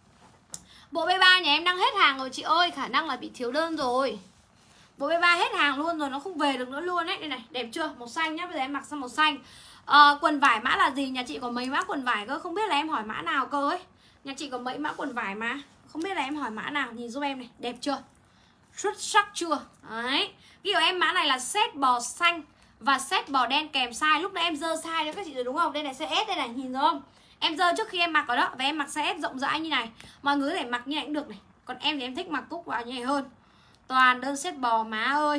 Bộ B ba nhà em đang hết hàng rồi chị ơi. Khả năng là bị thiếu đơn rồi. Bộ B ba hết hàng luôn rồi, nó không về được nữa luôn đấy. Đây này, đẹp chưa? Màu xanh nhá, bây giờ em mặc sang màu xanh. à, Quần vải mã là gì? Nhà chị có mấy mã quần vải cơ? Không biết là em hỏi mã nào cơ ấy. Nhà chị có mấy mã quần vải mà không biết là em hỏi mã nào. Nhìn giúp em này, đẹp chưa? Xuất sắc chưa? Đấy, ghi của em mã này là set bò xanh và set bò đen kèm size. Lúc nãy em dơ size đấy các chị rồi đúng không? Đây này size S đây này, nhìn thấy không? Em dơ trước khi em mặc rồi đó. Và em mặc size S rộng rãi như này. Mọi người có thể mặc như này cũng được này. Còn em thì em thích mặc cúc vào như này hơn. Toàn đơn set bò má ơi.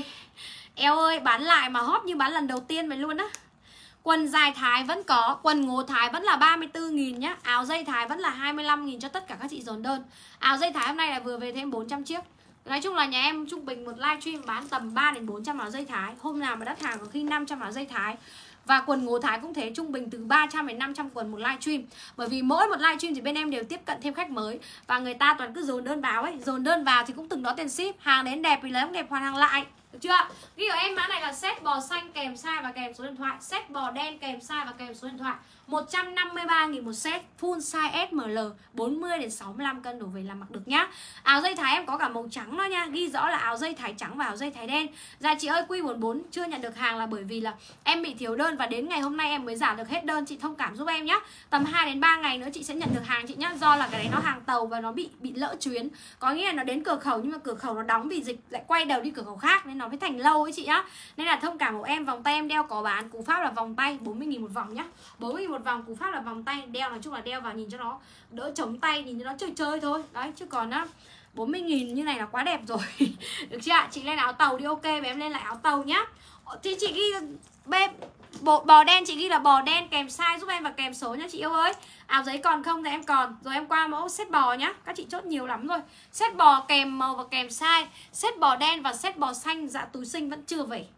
Eo ơi, bán lại mà hot như bán lần đầu tiên vậy luôn á. Quần dài Thái vẫn có. Quần ngố Thái vẫn là ba mươi tư nghìn nhá. Áo dây Thái vẫn là hai mươi lăm nghìn cho tất cả các chị dồn đơn. Áo dây Thái hôm nay là vừa về thêm bốn trăm chiếc. Nói chung là nhà em trung bình một livestream bán tầm ba đến bốn trăm áo dây Thái. Hôm nào mà đắt hàng có khi năm trăm áo dây Thái. Và quần ngố Thái cũng thế, trung bình từ ba trăm đến năm trăm quần một livestream. Bởi vì mỗi một livestream thì bên em đều tiếp cận thêm khách mới. Và người ta toàn cứ dồn đơn vào ấy. Dồn đơn vào thì cũng từng đó tiền ship. Hàng đến đẹp thì lấy không đẹp hoàn hàng lại. Được chưa? Ghi của em mã này là set bò xanh kèm size và kèm số điện thoại. Set bò đen kèm size và kèm số điện thoại. một trăm năm mươi ba nghìn một set. Full size S M L, bốn mươi đến sáu mươi lăm cân đổ về làm mặc được nhá. Áo dây Thái em có cả màu trắng đó nha. Ghi rõ là áo dây Thái trắng và áo dây Thái đen. Dạ chị ơi, Q bốn mươi bốn chưa nhận được hàng là bởi vì là em bị thiếu đơn. Và đến ngày hôm nay em mới giả được hết đơn. Chị thông cảm giúp em nhá. Tầm hai đến ba ngày nữa chị sẽ nhận được hàng chị nhá. Do là cái đấy nó hàng tàu và nó bị bị lỡ chuyến. Có nghĩa là nó đến cửa khẩu nhưng mà cửa khẩu nó đóng vì dịch lại quay đầu đi cửa khẩu khác. Nên nó mới thành lâu ấy chị nhá. Nên là thông cảm của em. Vòng tay em đeo có bán. Cú pháp là vòng tay bốn mươi nghìn một vòng nhá. bốn mươi nghìn một vòng. Cú pháp là vòng tay đeo, nói chung là đeo vào nhìn cho nó đỡ chống tay, nhìn cho nó chơi chơi thôi. Đấy, chứ còn á bốn mươi nghìn như này là quá đẹp rồi. Được chưa ạ? Chị lên áo tàu đi, ok và em lên lại áo tàu nhá. Thì chị ghi bê, bộ, bò đen chị ghi là bò đen kèm size giúp em và kèm số nhá chị yêu ơi. Áo giấy còn không thì em còn. Rồi em qua mẫu set bò nhá. Các chị chốt nhiều lắm rồi. Set bò kèm màu và kèm size. Set bò đen và set bò xanh. Dạ túi xinh vẫn chưa về.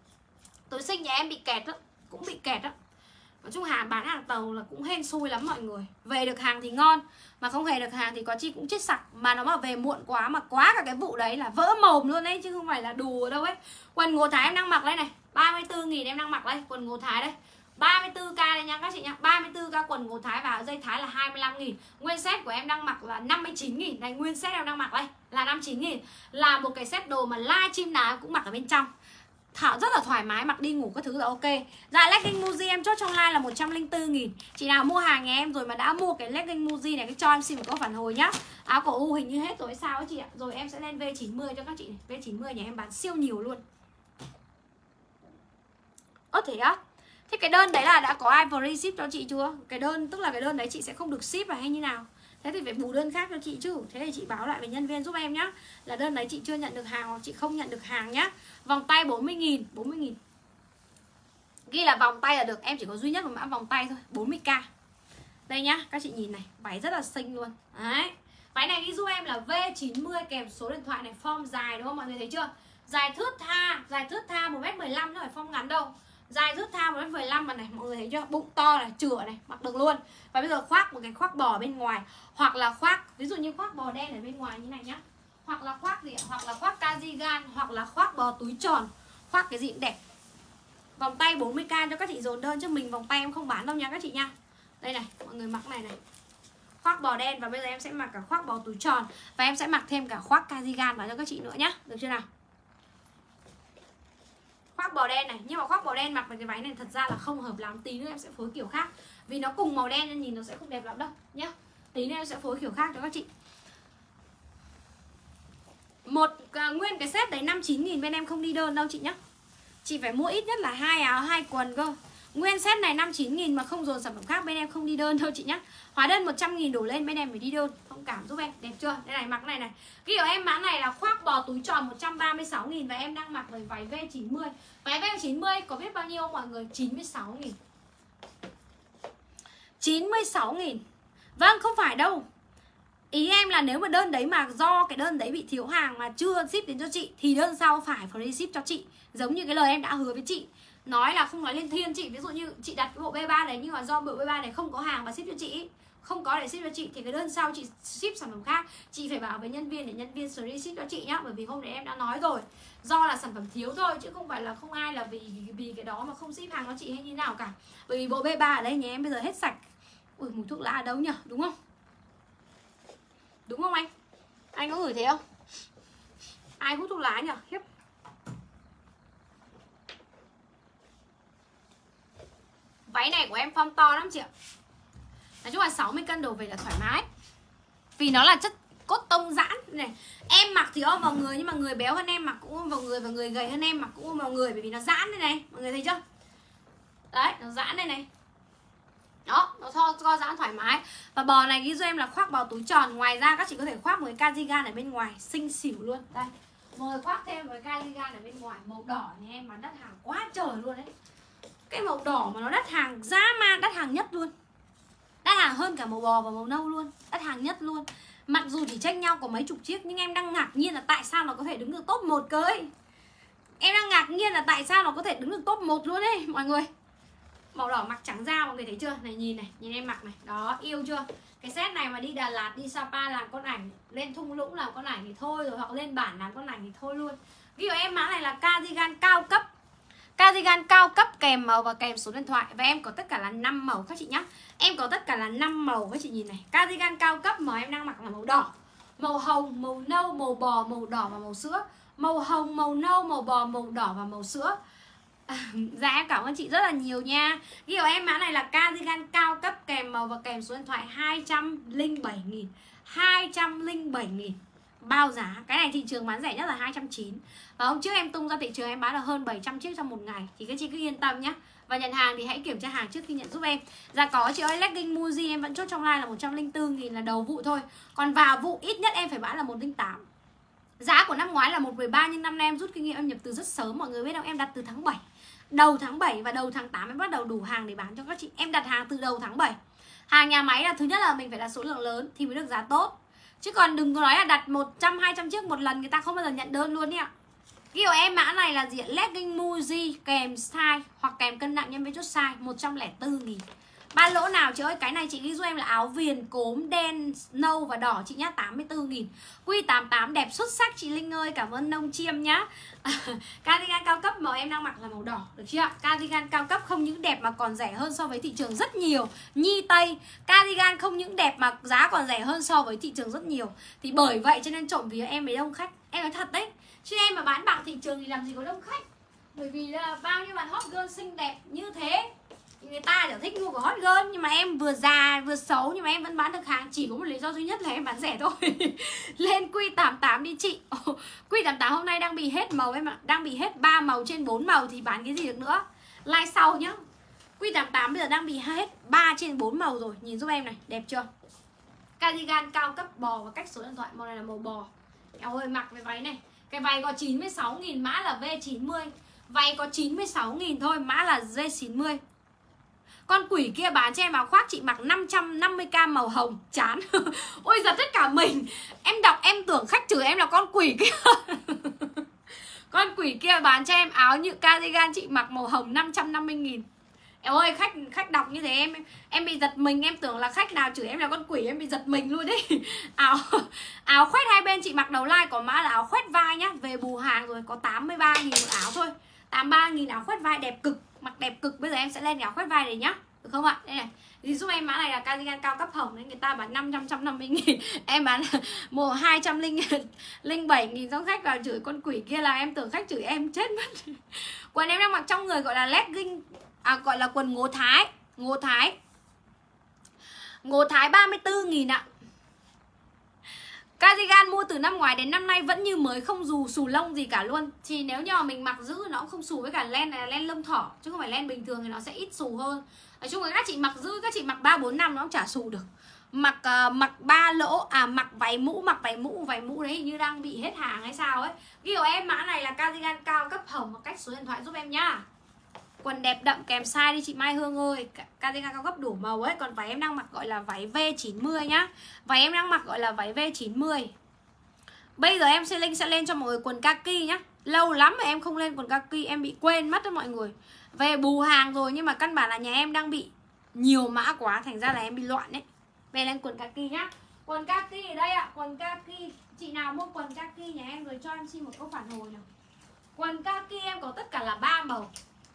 Túi xinh nhà em bị kẹt đó. Cũng bị kẹt đó. Nói chung hàng bán hàng tàu là cũng hên xui lắm mọi người. Về được hàng thì ngon, mà không về được hàng thì có chi cũng chết sặc. Mà nó mà về muộn quá, mà quá cả cái vụ đấy là vỡ mồm luôn đấy, chứ không phải là đùa đâu ấy. Quần ngố Thái em đang mặc đây này, ba mươi tư nghìn em đang mặc đây. Quần ngố Thái đây, ba mươi tư k đây nha các chị nha. Ba mươi tư k quần ngố Thái và dây Thái là hai mươi lăm nghìn. Nguyên set của em đang mặc là năm mươi chín nghìn. Này, nguyên set em đang mặc đây là năm mươi chín nghìn. Là một cái set đồ mà livestream nào em cũng mặc ở bên trong. Thảo rất là thoải mái, mặc đi ngủ các thứ là ok. Dạ legging Muji em chốt trong live là một trăm linh tư nghìn. Chị nào mua hàng nhà em rồi mà đã mua cái legging Muji này, cái cho em xin một câu phản hồi nhá. Áo cổ U hình như hết rồi sao ấy chị ạ. Rồi em sẽ lên V chín mươi cho các chị này. V chín mươi nhà em bán siêu nhiều luôn. Ơ thế á? Thế cái đơn đấy là đã có ai free ship cho chị chưa? Cái đơn tức là cái đơn đấy chị sẽ không được ship à hay như nào? Thế thì phải bù đơn khác cho chị chứ. Thế thì chị báo lại với nhân viên giúp em nhá. Là đơn đấy chị chưa nhận được hàng hoặc chị không nhận được hàng nhá. Vòng tay bốn mươi nghìn. bốn mươi nghìn. Ghi là vòng tay là được. Em chỉ có duy nhất một mã vòng tay thôi. bốn mươi k. Đây nhá. Các chị nhìn này. Váy rất là xinh luôn. Đấy. Váy này ghi giúp em là V chín mươi kèm số điện thoại này. Form dài đúng không mọi người thấy chưa? Dài thướt tha. Dài thướt tha một mét mười lăm chứ không phải form ngắn đâu. Dài thướt tha một mét mười lăm mà này, mọi người thấy chưa? Bụng to này, chửa này, mặc được luôn. Và bây giờ khoác một cái khoác bò bên ngoài. Hoặc là khoác, ví dụ như khoác bò đen ở bên ngoài như này nhá. Hoặc là khoác gì ạ? Hoặc là khoác cardigan, hoặc là khoác bò túi tròn. Khoác cái gì cũng đẹp. Vòng tay bốn mươi k cho các chị dồn đơn, chứ mình vòng tay em không bán đâu nha các chị nha. Đây này, mọi người mặc này này. Khoác bò đen, và bây giờ em sẽ mặc cả khoác bò túi tròn. Và em sẽ mặc thêm cả khoác cardigan vào cho các chị nữa nhá. Được chưa nào? Khoác bò đen này, nhưng mà khoác bò đen mặc với cái váy này thật ra là không hợp lắm. Tí nữa em sẽ phối kiểu khác, vì nó cùng màu đen nên nhìn nó sẽ không đẹp lắm đâu nhá. Tí nữa em sẽ phối kiểu khác cho các chị. Một uh, nguyên cái set đấy năm chín nghìn bên em không đi đơn đâu chị nhá. Chị phải mua ít nhất là hai áo hai quần cơ. Nguyên set này năm chín nghìn mà không dồn sản phẩm khác bên em không đi đơn đâu chị nhá. Hóa đơn một trăm nghìn đổ lên bên em phải đi đơn. Thông cảm giúp em, đẹp chưa? Đây này, mặc này này. Cái kiểu em mã này là khoác bò túi tròn một trăm ba mươi sáu nghìn. Và em đang mặc với váy V chín mươi. Váy V chín mươi có biết bao nhiêu không mọi người? chín mươi sáu nghìn. chín mươi sáu nghìn. Vâng, không phải đâu. Ý em là nếu mà đơn đấy mà do cái đơn đấy bị thiếu hàng mà chưa ship đến cho chị, thì đơn sau phải free ship cho chị. Giống như cái lời em đã hứa với chị, nói là không nói lên thiên chị. Ví dụ như chị đặt cái bộ B ba này, nhưng mà do bộ B ba này không có hàng và ship cho chị, không có để ship cho chị, thì cái đơn sau chị ship sản phẩm khác, chị phải bảo với nhân viên để nhân viên free ship cho chị nhá. Bởi vì hôm đấy em đã nói rồi, do là sản phẩm thiếu thôi, chứ không phải là không ai là vì vì cái đó mà không ship hàng cho chị hay như nào cả. Bởi vì bộ B ba ở đây nhà em bây giờ hết sạch. Ui, mùi thuốc lá ở đâu nhỉ, đúng không? Đúng không anh? Anh có gửi thế không? Ai hút thuốc lá nhỉ? Khiếp. Váy này của em form to lắm chị ạ. Nói chung là sáu mươi cân đổ về là thoải mái. Vì nó là chất cốt tông giãn này. Em mặc thì ôm vào người, nhưng mà người béo hơn em mặc cũng ôm vào người, và người gầy hơn em mặc cũng ôm vào người. Bởi vì nó giãn đây này, mọi người thấy chưa? Đấy, nó giãn đây này. Đó, nó co, co giãn thoải mái. Và bò này ghi cho em là khoác bò túi tròn. Ngoài ra các chị có thể khoác một cái cardigan ở bên ngoài, xinh xỉu luôn. Đây, mọi người khoác thêm một cái cardigan ở bên ngoài màu đỏ này em, mà đắt hàng quá trời luôn đấy. Cái màu đỏ mà nó đắt hàng dã man, đắt hàng nhất luôn. Đắt hàng hơn cả màu bò và màu nâu luôn. Đắt hàng nhất luôn. Mặc dù chỉ chênh nhau có mấy chục chiếc, nhưng em đang ngạc nhiên là tại sao nó có thể đứng được top một cơ ấy. Em đang ngạc nhiên là tại sao nó có thể đứng được top một luôn đấy mọi người. Màu đỏ mặc trắng da mọi người thấy chưa? Này nhìn này, nhìn em mặc này. Đó, yêu chưa? Cái set này mà đi Đà Lạt, đi Sapa làm con ảnh, lên thung lũng làm con ảnh thì thôi rồi, hoặc lên bản làm con ảnh thì thôi luôn. Ví dụ em mã này là cardigan cao cấp. Cardigan cao cấp kèm màu và kèm số điện thoại. Và em có tất cả là năm màu các chị nhá. Em có tất cả là năm màu các chị nhìn này. Cardigan cao cấp màu em đang mặc là màu đỏ, màu hồng, màu nâu, màu bò, màu đỏ và màu sữa. Màu hồng, màu nâu, màu bò, màu đỏ và màu sữa. À, dạ em cảm ơn chị rất là nhiều nha. Ghi của em mã này là cardigan cao cấp kèm màu và kèm số điện thoại hai trăm lẻ bảy nghìn. hai trăm lẻ bảy nghìn bao giá. Cái này thị trường bán rẻ nhất là hai trăm chín mươi. Và hôm trước em tung ra thị trường em bán là hơn bảy trăm chiếc trong một ngày. Thì các chị cứ yên tâm nhé. Và nhận hàng thì hãy kiểm tra hàng trước khi nhận giúp em. Dạ có chị ơi, legging Muji em vẫn chốt trong live là một trăm lẻ bốn nghìn là đầu vụ thôi. Còn vào vụ ít nhất em phải bán là một trăm lẻ tám. Giá của năm ngoái là một trăm mười ba, nhưng năm nay em rút kinh nghiệm, em nhập từ rất sớm. Mọi người biết không, em đặt từ tháng bảy. Đầu tháng bảy và đầu tháng tám em bắt đầu đủ hàng để bán cho các chị. Em đặt hàng từ đầu tháng bảy. Hàng nhà máy là thứ nhất là mình phải đặt số lượng lớn thì mới được giá tốt. Chứ còn đừng có nói là đặt một trăm hai trăm chiếc một lần, người ta không bao giờ nhận đơn luôn ý ạ. Cái của em mã này là gì? Legging Muji kèm size hoặc kèm cân nặng nhân với chốt size một trăm lẻ bốn nghìn. Ba lỗ nào chị ơi? Cái này chị ghi giúp em là áo viền cốm đen, nâu và đỏ chị nhá, tám mươi tư nghìn. Quy tám mươi tám đẹp xuất sắc chị Linh ơi, cảm ơn Nông Chiêm nhá. Cardigan cao cấp màu em đang mặc là màu đỏ, được chưa? Cardigan cao cấp không những đẹp mà còn rẻ hơn so với thị trường rất nhiều. Nhi Tây, cardigan không những đẹp mà giá còn rẻ hơn so với thị trường rất nhiều. Thì bởi vậy cho nên trộm vía em mới đông khách. Em nói thật đấy, chứ em mà bán bằng thị trường thì làm gì có đông khách. Bởi vì là bao nhiêu bạn hot girl xinh đẹp như thế, người ta chỉ thích mua của hot girl. Nhưng mà em vừa già vừa xấu nhưng mà em vẫn bán được hàng. Chỉ có một lý do duy nhất là em bán rẻ thôi. Lên Quy tám mươi tám đi chị. Quy tám mươi tám hôm nay đang bị hết màu em ạ. Đang bị hết ba màu trên bốn màu thì bán cái gì được nữa. Like sau nhá. Quy tám mươi tám bây giờ đang bị hết ba trên bốn màu rồi. Nhìn giúp em này, đẹp chưa? Cardigan cao cấp bò và cách số điện thoại. Màu này là màu bò. Eo ơi, mặc với váy này. Cái váy có chín mươi sáu nghìn, mã là V chín mươi. Váy có chín mươi sáu nghìn thôi, mã là G chín mươi. Con quỷ kia bán cho em áo khoác chị mặc năm trăm năm mươi k màu hồng. Chán. Ôi giật tất cả mình. Em đọc em tưởng khách chửi em là con quỷ kia. Con quỷ kia bán cho em áo như cardigan chị mặc màu hồng năm trăm năm mươi nghìn. Em ơi, khách khách đọc như thế em em bị giật mình, em tưởng là khách nào chửi em là con quỷ, em bị giật mình luôn đấy. Áo áo khoét hai bên chị mặc đầu like có mã là áo khoét vai nhá, về bù hàng rồi, có tám mươi ba nghìn một áo thôi. tám mươi ba nghìn áo khoét vai đẹp cực, mặc đẹp cực. Bây giờ em sẽ lên áo khoét vai này nhá, được không ạ? Đây này. Thì giúp em mã này là cardigan cao cấp hồng đấy, người ta bán năm trăm năm mươi nghìn, em bán một hai trăm linh bảy nghìn, xong khách vào chửi con quỷ kia là em tưởng khách chửi em chết mất. Quần em đang mặc trong người gọi là legging, à gọi là quần ngố thái, ngố thái. Ngố thái ba mươi tư nghìn ạ. Cardigan mua từ năm ngoái đến năm nay vẫn như mới, không dù xù lông gì cả luôn. Thì nếu như mà mình mặc giữ nó cũng không xù, với cả len này là len lông thỏ chứ không phải len bình thường thì nó sẽ ít xù hơn. Nói chung là các chị mặc giữ, các chị mặc ba bốn năm nó cũng chả xù được. Mặc uh, mặc ba lỗ, à mặc váy mũ, mặc váy mũ, váy mũ đấy hình như đang bị hết hàng hay sao ấy. Ghi của em mã này là cardigan cao cấp hồng, một cách số điện thoại giúp em nhá. Quần đẹp đậm kèm size đi chị Mai Hương ơi. Cardigan cao cấp đủ màu ấy. Còn váy em đang mặc gọi là váy V chín mươi nhá. Váy em đang mặc gọi là váy V chín mươi. Bây giờ em sẽ link sẽ lên cho mọi người quần kaki nhá. Lâu lắm mà em không lên quần kaki, em bị quên mất đó mọi người. Về bù hàng rồi nhưng mà căn bản là nhà em đang bị nhiều mã quá, thành ra là em bị loạn đấy. Về lên quần kaki nhá. Quần kaki ở đây ạ, à. Quần kaki. Chị nào mua quần kaki nhà em rồi cho em xin một câu phản hồi nào. Quần kaki em có tất cả là ba màu.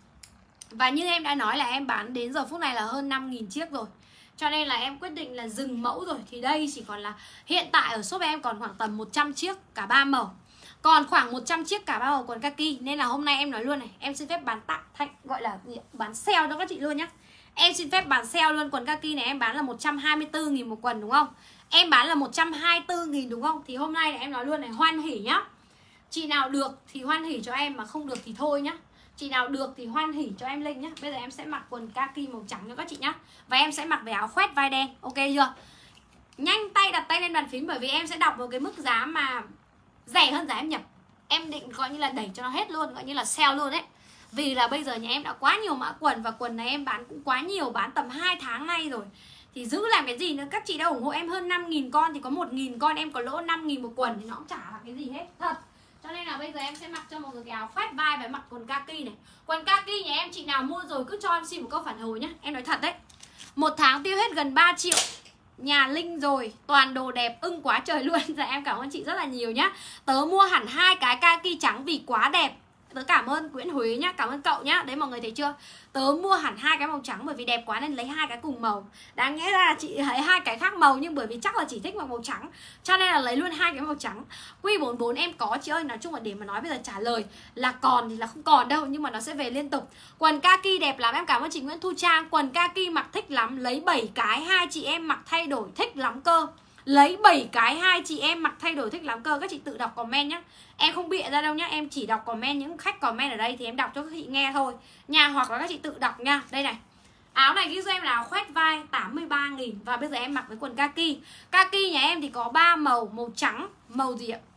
Và như em đã nói là em bán đến giờ phút này là hơn năm nghìn chiếc rồi. Cho nên là em quyết định là dừng mẫu rồi. Thì đây chỉ còn là hiện tại ở shop em còn khoảng tầm một trăm chiếc cả ba màu. Còn khoảng một trăm chiếc cả ba màu quần kaki. Nên là hôm nay em nói luôn này, em xin phép bán tặng thanh, gọi là bán sale cho các chị luôn nhá. Em xin phép bán sale luôn. Quần kaki này em bán là một trăm hai mươi tư nghìn một quần đúng không? Em bán là một trăm hai mươi tư nghìn đúng không? Thì hôm nay này em nói luôn này, hoan hỉ nhá. Chị nào được thì hoan hỉ cho em, mà không được thì thôi nhá. Chị nào được thì hoan hỉ cho em Linh nhá. Bây giờ em sẽ mặc quần kaki màu trắng cho các chị nhá. Và em sẽ mặc với áo khoét vai đen. Ok chưa? Nhanh tay đặt tay lên bàn phím, bởi vì em sẽ đọc một cái mức giá mà rẻ hơn giá em nhập. Em định coi như là đẩy cho nó hết luôn, gọi như là sale luôn đấy. Vì là bây giờ nhà em đã quá nhiều mã quần, và quần này em bán cũng quá nhiều, bán tầm hai tháng nay rồi. Thì giữ làm cái gì nữa. Các chị đã ủng hộ em hơn năm nghìn con, thì có một nghìn con em có lỗ năm nghìn một quần thì nó cũng chả là cái gì hết. Thật. Cho nên là bây giờ em sẽ mặc cho mọi người cái áo khoét vai và mặc quần kaki này. Quần kaki nhà em chị nào mua rồi cứ cho em xin một câu phản hồi nhá. Em nói thật đấy, một tháng tiêu hết gần ba triệu nhà Linh rồi. Toàn đồ đẹp ưng quá trời luôn. Dạ em cảm ơn chị rất là nhiều nhá. Tớ mua hẳn hai cái kaki trắng vì quá đẹp. Tớ cảm ơn Nguyễn Huế nhá, cảm ơn cậu nhá. Đấy mọi người thấy chưa? Tớ mua hẳn hai cái màu trắng bởi vì đẹp quá nên lấy hai cái cùng màu. Đáng nghĩa là chị lấy hai cái khác màu, nhưng bởi vì chắc là chỉ thích mặc màu trắng cho nên là lấy luôn hai cái màu trắng. Quy bốn bốn em có chị ơi. Nói chung là để mà nói bây giờ trả lời là còn thì là không còn đâu, nhưng mà nó sẽ về liên tục. Quần kaki đẹp lắm, em cảm ơn chị Nguyễn Thu Trang. Quần kaki mặc thích lắm, lấy bảy cái hai chị em mặc thay đổi thích lắm cơ. Lấy bảy cái hai chị em mặc thay đổi thích lắm cơ. Các chị tự đọc comment nhá. Em không bịa ra đâu nhá. Em chỉ đọc comment, những khách comment ở đây thì em đọc cho các chị nghe thôi nha. Hoặc là các chị tự đọc nha. Đây này. Áo này ghi cho em là áo khoét vai tám mươi ba nghìn. Và bây giờ em mặc với quần kaki. Kaki nhà em thì có ba màu. Màu trắng, màu gì ạ?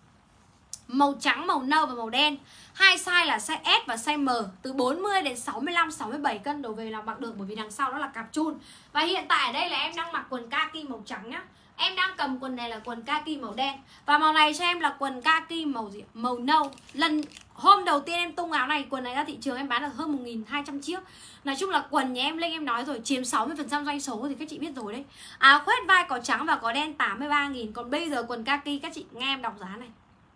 Màu trắng, màu nâu và màu đen. Hai size là size S và size M. Từ bốn mươi đến sáu mươi lăm, sáu mươi bảy cân đổ về là mặc được. Bởi vì đằng sau đó là cạp chun. Và hiện tại ở đây là em đang mặc quần kaki màu trắng nhá. Em đang cầm quần này là quần kaki màu đen. Và màu này cho em là quần kaki màu gì? Màu nâu. Lần hôm đầu tiên em tung áo này, quần này ra thị trường em bán được hơn một nghìn hai trăm chiếc. Nói chung là quần nhà em Linh em nói rồi, chiếm sáu mươi phần trăm doanh số thì các chị biết rồi đấy. Áo khoét vai có trắng và có đen tám mươi ba nghìn. Còn bây giờ quần kaki các chị nghe em đọc giá này.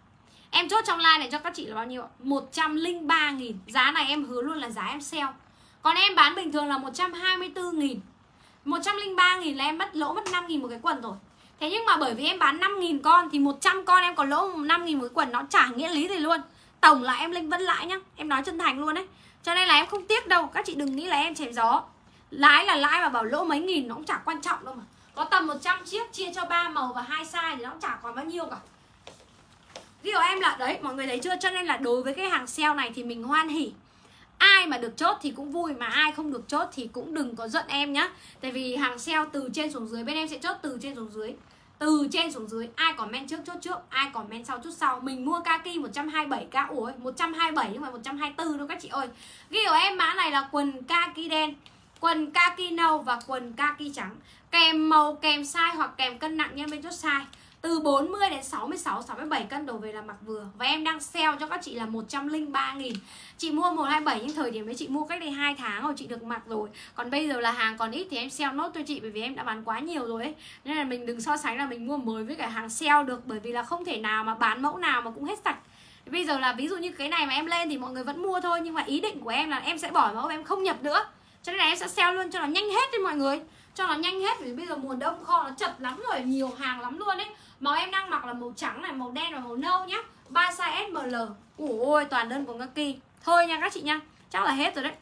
Em chốt trong like này cho các chị là bao nhiêu ạ? một trăm lẻ ba nghìn. Giá này em hứa luôn là giá em sale. Còn em bán bình thường là một trăm hai mươi tư nghìn. một trăm lẻ ba nghìn là em mất lỗ mất năm nghìn một cái quần rồi. Thế nhưng mà bởi vì em bán năm nghìn con thì một trăm con em có lỗ năm nghìn một cái quần, nó chả nghĩa lý gì luôn. Tổng là em Linh vẫn lãi nhá. Em nói chân thành luôn đấy. Cho nên là em không tiếc đâu. Các chị đừng nghĩ là em chém gió. Lãi là lãi, mà bảo lỗ mấy nghìn nó cũng chả quan trọng đâu mà. Có tầm một trăm chiếc chia cho ba màu và hai size thì nó cũng chả còn bao nhiêu cả. Ví dụ em là đấy, mọi người thấy chưa? Cho nên là đối với cái hàng sale này thì mình hoan hỉ. Ai mà được chốt thì cũng vui, mà ai không được chốt thì cũng đừng có giận em nhá. Tại vì hàng sale từ trên xuống dưới, bên em sẽ chốt từ trên xuống dưới. Từ trên xuống dưới, ai comment trước chốt trước, ai comment sau chốt sau. Mình mua kaki một trăm hai mươi bảy k. Ủa, một trăm hai mươi bảy nhưng mà một trăm hai mươi tư đâu các chị ơi. Ghi của em mã này là quần kaki đen, quần kaki nâu và quần kaki trắng. Kèm màu, kèm size hoặc kèm cân nặng nha bên chốt size. Từ bốn mươi đến sáu mươi sáu, sáu mươi bảy cân đổ về là mặc vừa. Và em đang sale cho các chị là một trăm linh ba nghìn. Chị mua một hai bảy nhưng thời điểm đấy chị mua cách đây hai tháng rồi, chị được mặc rồi. Còn bây giờ là hàng còn ít thì em sale nốt cho chị, bởi vì em đã bán quá nhiều rồi ấy. Nên là mình đừng so sánh là mình mua mới với cả hàng sale được, bởi vì là không thể nào mà bán mẫu nào mà cũng hết sạch. Bây giờ là ví dụ như cái này mà em lên thì mọi người vẫn mua thôi, nhưng mà ý định của em là em sẽ bỏ mẫu, em không nhập nữa. Cho nên là em sẽ sale luôn cho nó nhanh hết đi mọi người. Cho nó nhanh hết, vì bây giờ mùa đông kho nó chật lắm rồi, nhiều hàng lắm luôn ấy. Màu em đang mặc là màu trắng này, màu đen và màu nâu nhá. Ba size ét em lờ. Ôi toàn đơn của kaki. Thôi nha các chị nha, chắc là hết rồi đấy.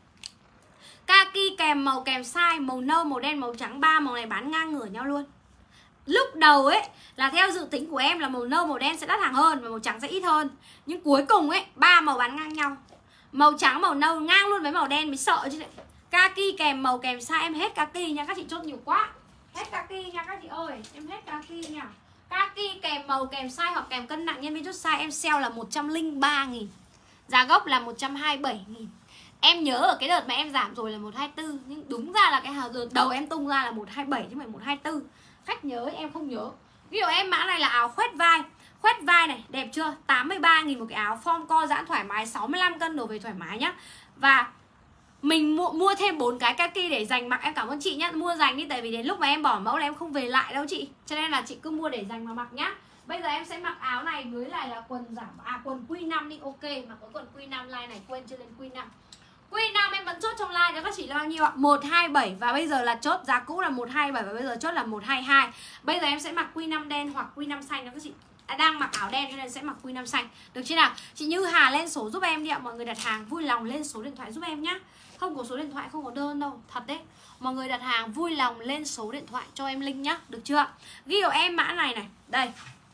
Kaki kèm màu kèm size màu nâu, màu đen, màu trắng, ba màu này bán ngang ngửa nhau luôn. Lúc đầu ấy là theo dự tính của em là màu nâu màu đen sẽ đắt hàng hơn và màu trắng sẽ ít hơn. Nhưng cuối cùng ấy ba màu bán ngang nhau. Màu trắng màu nâu ngang luôn với màu đen mới sợ chứ đấy. Kaki kèm màu kèm size em hết kaki nha các chị, chốt nhiều quá. Hết kaki nha các chị ơi, em hết kaki nha. Kaki kèm màu kèm size hoặc kèm cân nặng nhân viên chốt size em sale là một trăm linh ba nghìn. Giá gốc là một trăm hai mươi bảy nghìn. Em nhớ ở cái đợt mà em giảm rồi là một trăm hai mươi tư, nhưng đúng ra là cái đợt đầu em tung ra là một trăm hai mươi bảy chứ không phải một trăm hai mươi tư. Khách nhớ em không nhớ. Ví dụ em mã này là áo khoét vai. Khoét vai này, đẹp chưa? tám mươi ba nghìn một cái áo form co giãn thoải mái, sáu mươi lăm cân đổ về thoải mái nhá. Và mình mua, mua thêm bốn cái kaki để dành mặc. Em cảm ơn chị nhá, mua dành đi, tại vì đến lúc mà em bỏ mẫu là em không về lại đâu chị. Cho nên là chị cứ mua để dành mà mặc nhá. Bây giờ em sẽ mặc áo này với lại là quần giảm à quần quy năm đi, ok, mặc cái quần quy năm line này, quên chưa lên quy năm. Quy năm em vẫn chốt trong line cho các chị là bao nhiêu ạ? một trăm hai mươi bảy và bây giờ là chốt giá cũ là một trăm hai mươi bảy và bây giờ chốt là một trăm hai mươi hai. Bây giờ em sẽ mặc quy năm đen hoặc quy năm xanh cho các chị. À, đang mặc áo đen cho nên sẽ mặc quy năm xanh. Được chưa nào? Chị Như Hà lên số giúp em đi ạ. Mọi người đặt hàng vui lòng lên số điện thoại giúp em nhá. Không có số điện thoại không có đơn đâu, thật đấy. Mọi người đặt hàng vui lòng lên số điện thoại cho em link nhá, được chưa? Ghi của em mã này này, đây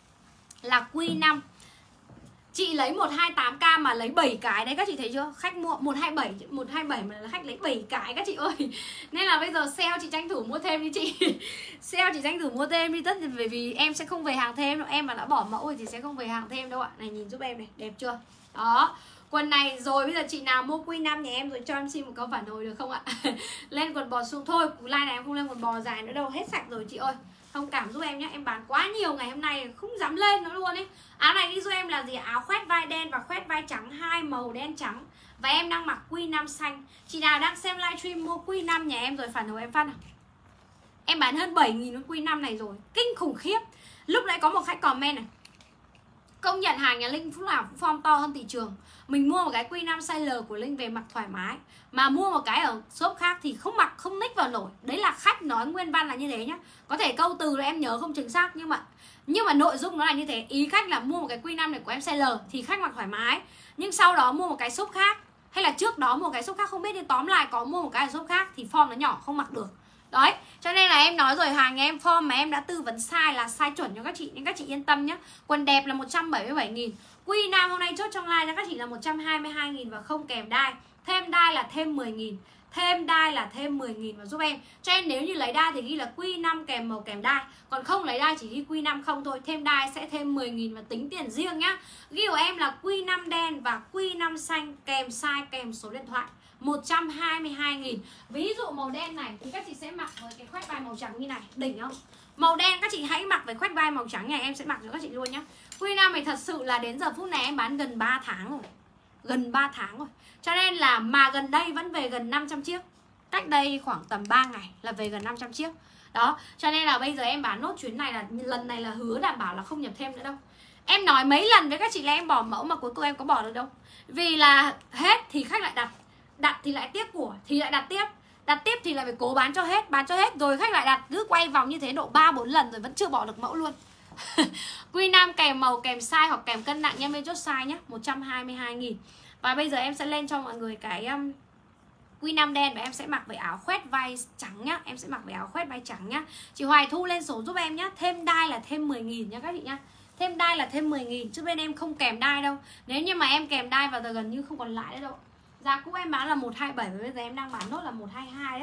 là quy năm. Chị lấy một trăm hai mươi tám k mà lấy bảy cái đấy các chị thấy chưa? Khách mua một trăm hai mươi bảy, một trăm hai mươi bảy mà là khách lấy bảy cái các chị ơi. Nên là bây giờ sale chị tranh thủ mua thêm đi chị. Sale chị tranh thủ mua thêm đi, tất bởi vì em sẽ không về hàng thêm đâu. Em mà đã bỏ mẫu thì sẽ không về hàng thêm đâu ạ. Này nhìn giúp em này, đẹp chưa? Đó. Quần này rồi bây giờ chị nào mua quy năm nhà em rồi cho em xin một câu phản hồi được không ạ? Lên quần bò xuống thôi, like này em không lên quần bò dài nữa đâu, hết sạch rồi chị ơi. Thông cảm giúp em nhé, em bán quá nhiều ngày hôm nay không dám lên nữa luôn ấy. Áo này đi giúp em là gì? Áo khoét vai đen và khoét vai trắng, hai màu đen trắng. Và em đang mặc quy năm xanh. Chị nào đang xem livestream mua quy năm nhà em rồi phản hồi em phát nào. Em bán hơn bảy nghìn con quy năm này rồi, kinh khủng khiếp. Lúc nãy có một khách comment này, công nhận hàng nhà Linh lúc nào cũng form to hơn thị trường. Mình mua một cái quy năm size L của Linh về mặc thoải mái, mà mua một cái ở shop khác thì không mặc, không ních vào nổi. Đấy là khách nói nguyên văn là như thế nhá. Có thể câu từ là em nhớ không chính xác, nhưng mà nhưng mà nội dung nó là như thế. Ý khách là mua một cái quy năm này của em size L thì khách mặc thoải mái, nhưng sau đó mua một cái shop khác, hay là trước đó mua một cái shop khác không biết, nhưng tóm lại có mua một cái ở shop khác thì form nó nhỏ không mặc được. Đấy, cho nên là em nói rồi, hàng em form mà em đã tư vấn sai là sai chuẩn cho các chị, nên các chị yên tâm nhé. Quần đẹp là một trăm bảy mươi bảy nghìn. Quy nam hôm nay chốt trong live cho các chị là một trăm hai mươi hai nghìn và không kèm đai. Thêm đai là thêm mười nghìn. Thêm đai là thêm mười nghìn và giúp em. Cho nên nếu như lấy đai thì ghi là quy năm kèm màu kèm đai. Còn không lấy đai chỉ ghi quy năm không thôi. Thêm đai sẽ thêm mười nghìn và tính tiền riêng nhá. Ghi của em là quy năm đen và quy năm xanh kèm size kèm số điện thoại. một trăm hai mươi hai nghìn. Ví dụ màu đen này thì các chị sẽ mặc với cái khoét vai màu trắng như này, đỉnh không? Màu đen các chị hãy mặc với khoét vai màu trắng này, em sẽ mặc cho các chị luôn nhá. Quy năm này thật sự là đến giờ phút này em bán gần ba tháng rồi. Gần ba tháng rồi. Cho nên là mà gần đây vẫn về gần năm trăm chiếc. Cách đây khoảng tầm ba ngày là về gần năm trăm chiếc. Đó, cho nên là bây giờ em bán nốt chuyến này là lần này là hứa đảm bảo là không nhập thêm nữa đâu. Em nói mấy lần với các chị là em bỏ mẫu mà cuối cùng em có bỏ được đâu. Vì là hết thì khách lại đặt, đặt thì lại tiếp của, thì lại đặt tiếp, đặt tiếp thì lại phải cố bán cho hết, bán cho hết rồi khách lại đặt, cứ quay vòng như thế độ ba bốn lần rồi vẫn chưa bỏ được mẫu luôn. Quy năm kèm màu kèm size hoặc kèm cân nặng em bên chốt size nhé, một trăm hai mươi hai nghìn. Và bây giờ em sẽ lên cho mọi người cái um, quy năm đen và em sẽ mặc với áo khoét vai trắng nhá. Em sẽ mặc với áo khoét vai trắng nhá. Chị Hoài Thu lên số giúp em nhá. Thêm đai là thêm mười nghìn nha các chị nhá. Thêm đai là thêm mười nghìn chứ bên em không kèm đai đâu. Nếu như mà em kèm đai vào giờ gần như không còn lại nữa đâu. Giá cũ em bán là một trăm hai mươi bảy và bây giờ em đang bán nốt là một trăm hai mươi hai đấy.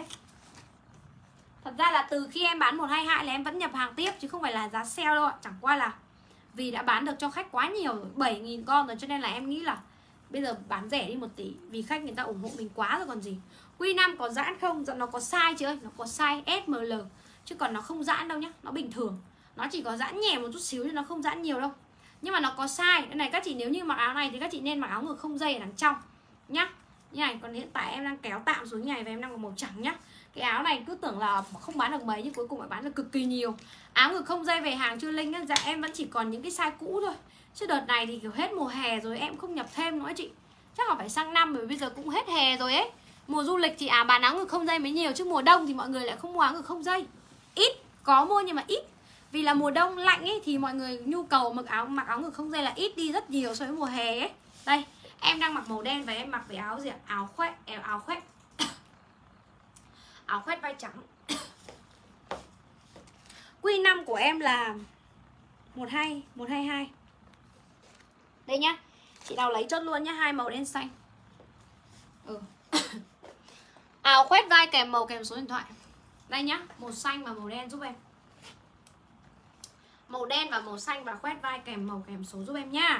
Thật ra là từ khi em bán một trăm hai mươi hai là em vẫn nhập hàng tiếp chứ không phải là giá sale đâu ạ. Chẳng qua là vì đã bán được cho khách quá nhiều rồi, bảy nghìn con rồi, cho nên là em nghĩ là bây giờ bán rẻ đi một tí, vì khách người ta ủng hộ mình quá rồi còn gì. Quy năm có giãn không? Nó có size chị ơi, nó có size ét em lờ chứ còn nó không giãn đâu nhá, nó bình thường. Nó chỉ có giãn nhẹ một chút xíu chứ nó không giãn nhiều đâu. Nhưng mà nó có size. Đây này các chị, nếu như mặc áo này thì các chị nên mặc áo ngực không dây ở đằng trong nhá. Như này, còn hiện tại em đang kéo tạm xuống như này và em đang có màu trắng nhá. Cái áo này cứ tưởng là không bán được mấy nhưng cuối cùng lại bán được cực kỳ nhiều. Áo ngực không dây về hàng chưa Linh á, dạ em vẫn chỉ còn những cái size cũ thôi. Chứ đợt này thì kiểu hết mùa hè rồi em không nhập thêm nữa chị. Chắc là phải sang năm rồi, bây giờ cũng hết hè rồi ấy. Mùa du lịch thì à bán áo ngực không dây mới nhiều, chứ mùa đông thì mọi người lại không mua áo ngực không dây. Ít, có mua nhưng mà ít. Vì là mùa đông lạnh ấy thì mọi người nhu cầu mặc áo mặc áo ngực không dây là ít đi rất nhiều so với mùa hè ấy. Đây, em đang mặc màu đen và em mặc với áo gì ạ? Áo khoét, áo khoét. Áo khoét vai trắng. Quy năm của em là một hai một hai hai. Đây nhá. Chị nào lấy chốt luôn nhá, hai màu đen xanh. Ừ. Áo khoét vai kèm màu kèm số điện thoại. Đây nhá, màu xanh và màu đen giúp em. Màu đen và màu xanh và khoét vai kèm màu kèm số giúp em nhá.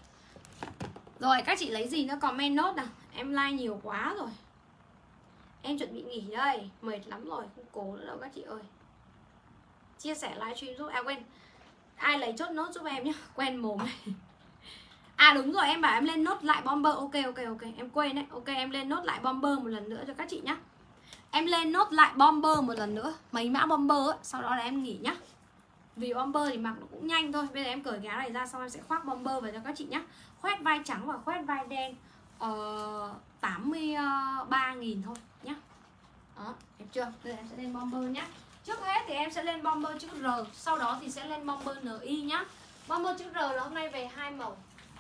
Rồi các chị lấy gì nữa comment nốt nào. Em like nhiều quá rồi. Em chuẩn bị nghỉ đây, mệt lắm rồi, không cố nữa đâu các chị ơi. Chia sẻ livestream giúp em. À quên, ai lấy chốt nốt giúp em nhá. Quen mồm này. À đúng rồi, em bảo em lên nốt lại bomber. Ok ok ok, em quên đấy. Ok, em lên nốt lại bomber một lần nữa cho các chị nhá. Em lên nốt lại bomber một lần nữa. Mấy mã bomber ấy, sau đó là em nghỉ nhá. Vì bomber thì mặc nó cũng nhanh thôi. Bây giờ em cởi cái áo này ra xong em sẽ khoác bomber vào cho các chị nhá. Khoét vai trắng và khoét vai đen uh, tám mươi ba nghìn thôi nhá. Đó, đẹp chưa? Bây giờ em sẽ lên bomber nhá. Trước hết thì em sẽ lên bomber chữ R, sau đó thì sẽ lên bomber en i nhá. Bomber chữ R là hôm nay về hai màu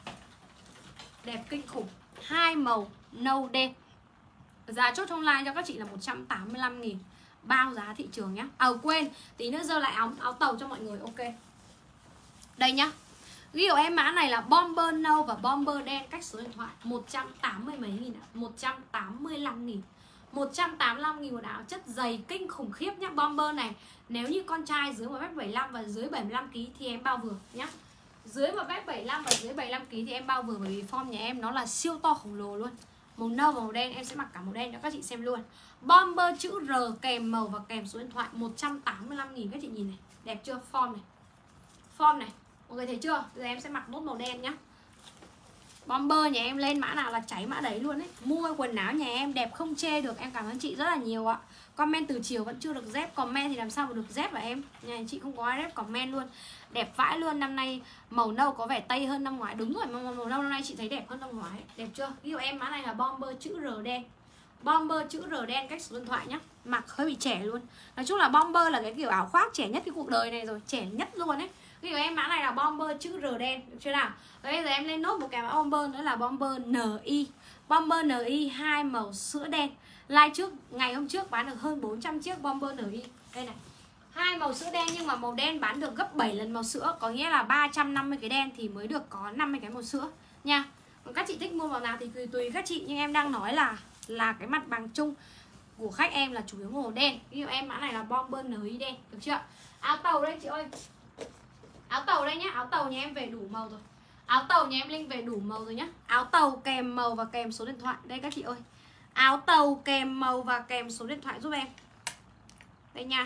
đẹp kinh khủng, hai màu nâu đen. Giá chốt online cho các chị là một trăm tám mươi lăm nghìn bao giá thị trường nhá. À quên, tí nữa dơ lại áo áo tàu cho mọi người. Ok. Đây nhá. Ghi của em mã này là bomber nâu và bomber đen, cách số điện thoại một trăm tám mươi mấy nghìn ạ, một trăm tám mươi lăm nghìn. một trăm tám mươi lăm nghìn một áo chất dày kinh khủng khiếp nhá. Bomber này nếu như con trai dưới một mét bảy mươi lăm và dưới bảy mươi lăm ki lô gam thì em bao vừa nhá. Dưới một mét bảy mươi lăm và dưới bảy mươi lăm ki lô gam thì em bao vừa, bởi vì form nhà em nó là siêu to khổng lồ luôn. Màu nâu và màu đen, em sẽ mặc cả màu đen cho các chị xem luôn. Bomber chữ R kèm màu và kèm số điện thoại một trăm tám mươi lăm nghìn các chị nhìn này. Đẹp chưa? Form này. Form này. Mọi người thấy chưa? Bây giờ em sẽ mặc nốt màu đen nhá. Bomber nhà em lên mã nào là cháy mã đấy luôn ấy. Mua quần áo nhà em đẹp không chê được. Em cảm ơn chị rất là nhiều ạ. Comment từ chiều vẫn chưa được dép. Comment thì làm sao mà được dép hả em? Nhà chị không có ai dép comment luôn. Đẹp vãi luôn. Năm nay màu nâu có vẻ tây hơn năm ngoái. Đúng rồi, màu, màu nâu năm nay chị thấy đẹp hơn năm ngoái. Đẹp chưa? Ví dụ em mã này là bomber chữ R đen. Bomber chữ R đen, cách số điện thoại nhá. Mặc hơi bị trẻ luôn. Nói chung là bomber là cái kiểu áo khoác trẻ nhất cái cuộc đời này rồi. Trẻ nhất luôn ấy. Ví dụ em mã này là bomber chữ R đen, được chưa nào? Và bây giờ em lên nốt một cái mã bomber nữa là bomber en i. Bomber en i hai màu sữa đen. Like trước, ngày hôm trước bán được hơn bốn trăm chiếc bomber en i. Đây này. Hai màu sữa đen nhưng mà màu đen bán được gấp bảy lần màu sữa. Có nghĩa là ba trăm năm mươi cái đen thì mới được có năm mươi cái màu sữa nha. Còn các chị thích mua màu nào thì tùy tùy các chị. Nhưng em đang nói là là cái mặt bằng chung của khách em là chủ yếu màu đen. Ví dụ em mã này là bomber en i đen, được chưa? Áo tàu đây chị ơi. Áo tàu đây nhá, áo tàu nhà em về đủ màu rồi. Áo tàu nhà em Linh về đủ màu rồi nhá. Áo tàu kèm màu và kèm số điện thoại. Đây các chị ơi. Áo tàu kèm màu và kèm số điện thoại giúp em. Đây nha.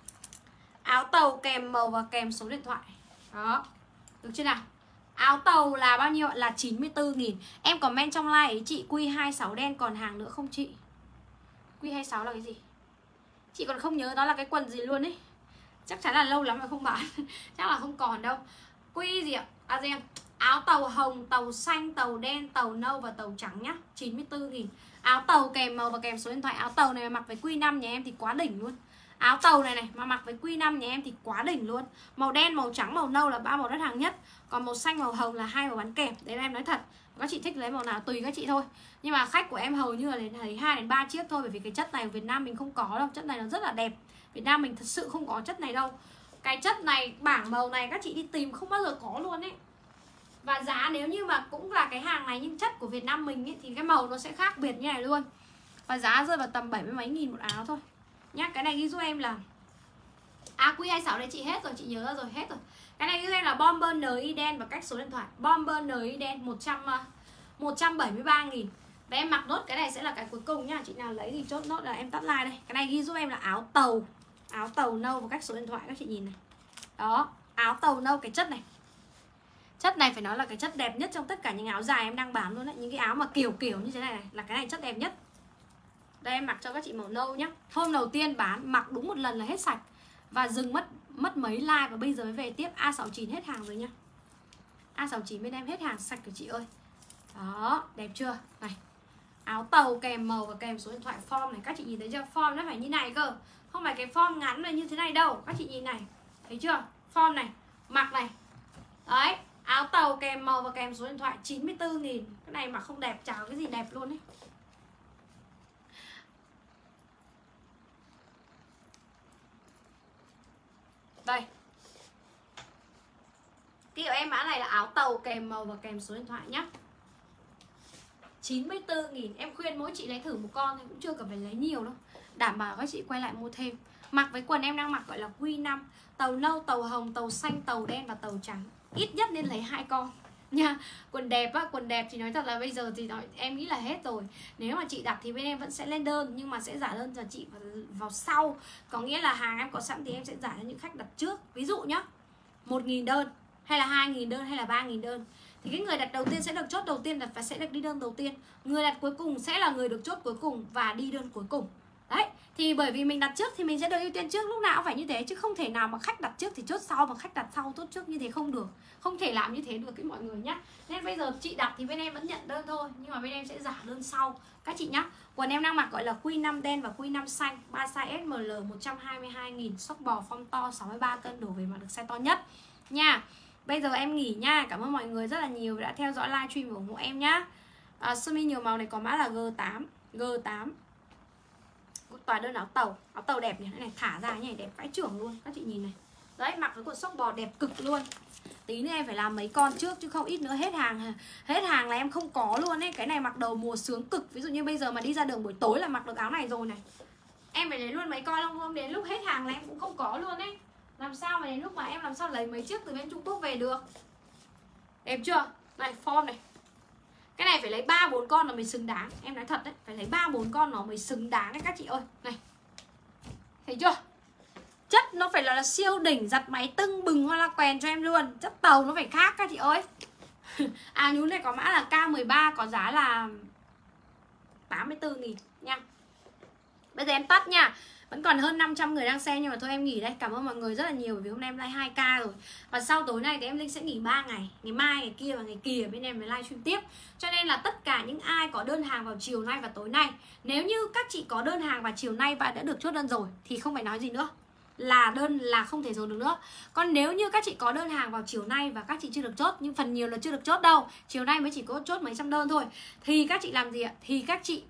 Áo tàu kèm màu và kèm số điện thoại. Đó. Được chưa nào? Áo tàu là bao nhiêu ạ? Là chín mươi tư nghìn. Em comment trong like ấy chị, Q hai mươi sáu đen còn hàng nữa không chị? Q hai mươi sáu là cái gì? Chị còn không nhớ đó là cái quần gì luôn ấy. Chắc chắn là lâu lắm rồi không bán. Chắc là không còn đâu. Quy gì ạ? À gì em? Áo tàu hồng, tàu xanh, tàu đen, tàu nâu và tàu trắng nhá. chín mươi tư nghìn. Áo tàu kèm màu và kèm số điện thoại. Áo tàu này mà mặc với Q năm nhà em thì quá đỉnh luôn. Áo tàu này này mà mặc với Q năm nhà em thì quá đỉnh luôn. Màu đen, màu trắng, màu nâu là ba màu đắt hàng nhất. Còn màu xanh, màu hồng là hai màu bán kèm. Đấy là em nói thật. Các chị thích lấy màu nào tùy các chị thôi. Nhưng mà khách của em hầu như là đến thấy hai đến ba chiếc thôi. Bởi vì cái chất này ở Việt Nam mình không có đâu. Chất này nó rất là đẹp. Việt Nam mình thật sự không có chất này đâu. Cái chất này, bảng màu này các chị đi tìm không bao giờ có luôn ấy. Và giá nếu như mà cũng là cái hàng này nhưng chất của Việt Nam mình ấy, thì cái màu nó sẽ khác biệt như này luôn. Và giá rơi vào tầm bảy mươi mấy nghìn một áo thôi nhá. Cái này ghi giúp em là à Q hai mươi sáu đây chị hết rồi, chị nhớ ra rồi, hết rồi. Cái này ghi giúp em là bomber en i đen và cách số điện thoại. Bomber en i đen một trăm bảy mươi ba nghìn. Và em mặc nốt cái này sẽ là cái cuối cùng nhá. Chị nào lấy thì chốt nốt là em tắt like đây. Cái này ghi giúp em là áo tàu. Áo tàu nâu và cách số điện thoại các chị nhìn này. Đó, áo tàu nâu cái chất này. Chất này phải nói là cái chất đẹp nhất trong tất cả những áo dài em đang bán luôn đấy. Những cái áo mà kiểu kiểu như thế này này là cái này chất đẹp nhất. Đây em mặc cho các chị màu nâu nhá. Hôm đầu tiên bán mặc đúng một lần là hết sạch. Và dừng mất mất mấy like và bây giờ mới về tiếp. A sáu chín hết hàng rồi nhá. A sáu chín bên em hết hàng sạch rồi chị ơi. Đó, đẹp chưa? Này. Áo tàu kèm màu và kèm số điện thoại form này. Các chị nhìn thấy chưa? Form nó phải như này cơ. Không phải cái form ngắn này như thế này đâu. Các chị nhìn này. Thấy chưa? Form này, mặc này. Đấy, áo tàu kèm màu và kèm số điện thoại chín mươi tư nghìn. Cái này mà không đẹp chả có cái gì đẹp luôn ấy. Đây. Tiếp em mã này là áo tàu kèm màu và kèm số điện thoại nhá. chín mươi tư nghìn. Em khuyên mỗi chị lấy thử một con thì cũng chưa cần phải lấy nhiều đâu. Đảm bảo các chị quay lại mua thêm. Mặc với quần em đang mặc gọi là quy năm. Tàu nâu, tàu hồng, tàu xanh, tàu đen và tàu trắng. Ít nhất nên lấy hai con nha. Quần đẹp á, quần đẹp thì nói thật là bây giờ thì nói, em nghĩ là hết rồi. Nếu mà chị đặt thì bên em vẫn sẽ lên đơn, nhưng mà sẽ giả đơn cho chị vào, vào sau. Có nghĩa là hàng em có sẵn thì em sẽ giả cho những khách đặt trước. Ví dụ nhá, một nghìn đơn hay là hai nghìn đơn hay là ba nghìn đơn thì cái người đặt đầu tiên sẽ được chốt đầu tiên đặt và sẽ được đi đơn đầu tiên. Người đặt cuối cùng sẽ là người được chốt cuối cùng và đi đơn cuối cùng. Đấy, thì bởi vì mình đặt trước thì mình sẽ được ưu tiên trước, lúc nào cũng phải như thế. Chứ không thể nào mà khách đặt trước thì chốt sau, mà khách đặt sau chốt trước, như thế không được. Không thể làm như thế được cái mọi người nhá. Nên bây giờ chị đặt thì bên em vẫn nhận đơn thôi, nhưng mà bên em sẽ giả đơn sau các chị nhá. Quần em đang mặc gọi là quy năm đen và quy năm xanh, ba size ét em lờ một trăm hai mươi hai nghìn, sóc bò form to sáu mươi ba cân, đổ về mà được size to nhất nha. Bây giờ em nghỉ nha. Cảm ơn mọi người rất là nhiều đã theo dõi livestream của ủng hộ em nhá. à, Sơ mi nhiều màu này có mã là G tám. G tám tòa đơn áo tàu. Áo tàu đẹp nhỉ, cái này thả ra nhỉ, đẹp vãi chưởng luôn. Các chị nhìn này. Đấy, mặc với quần sóc bò đẹp cực luôn. Tí nữa em phải làm mấy con trước chứ không ít nữa hết hàng. Hết hàng là em không có luôn ấy. Cái này mặc đầu mùa sướng cực. Ví dụ như bây giờ mà đi ra đường buổi tối là mặc được áo này rồi này. Em phải lấy luôn mấy con, không không đến lúc hết hàng là em cũng không có luôn ấy. Làm sao mà đến lúc mà em làm sao lấy mấy chiếc từ bên Trung Quốc về được. Đẹp chưa? Này, form này. Cái này phải lấy ba bốn con là mới xứng đáng. Em nói thật đấy, phải lấy ba bốn con nó mới xứng đáng đấy các chị ơi. Này. Thấy chưa? Chất nó phải là, là siêu đỉnh, giặt máy tưng bừng hoa la quèn cho em luôn. Chất tàu nó phải khác các chị ơi. À nhún này có mã là K mười ba, có giá là tám mươi tư nghìn nha. Bây giờ em tắt nha. Vẫn còn hơn năm trăm người đang xem nhưng mà thôi em nghỉ đây. Cảm ơn mọi người rất là nhiều vì hôm nay em live hai K rồi. Và sau tối nay thì em Linh sẽ nghỉ ba ngày. Ngày mai, ngày kia và ngày kia bên em mới live stream tiếp. Cho nên là tất cả những ai có đơn hàng vào chiều nay và tối nay, nếu như các chị có đơn hàng vào chiều nay và đã được chốt đơn rồi thì không phải nói gì nữa, là đơn là không thể dồn được nữa. Còn nếu như các chị có đơn hàng vào chiều nay và các chị chưa được chốt, nhưng phần nhiều là chưa được chốt đâu, chiều nay mới chỉ có chốt mấy trăm đơn thôi, thì các chị làm gì ạ? Thì các chị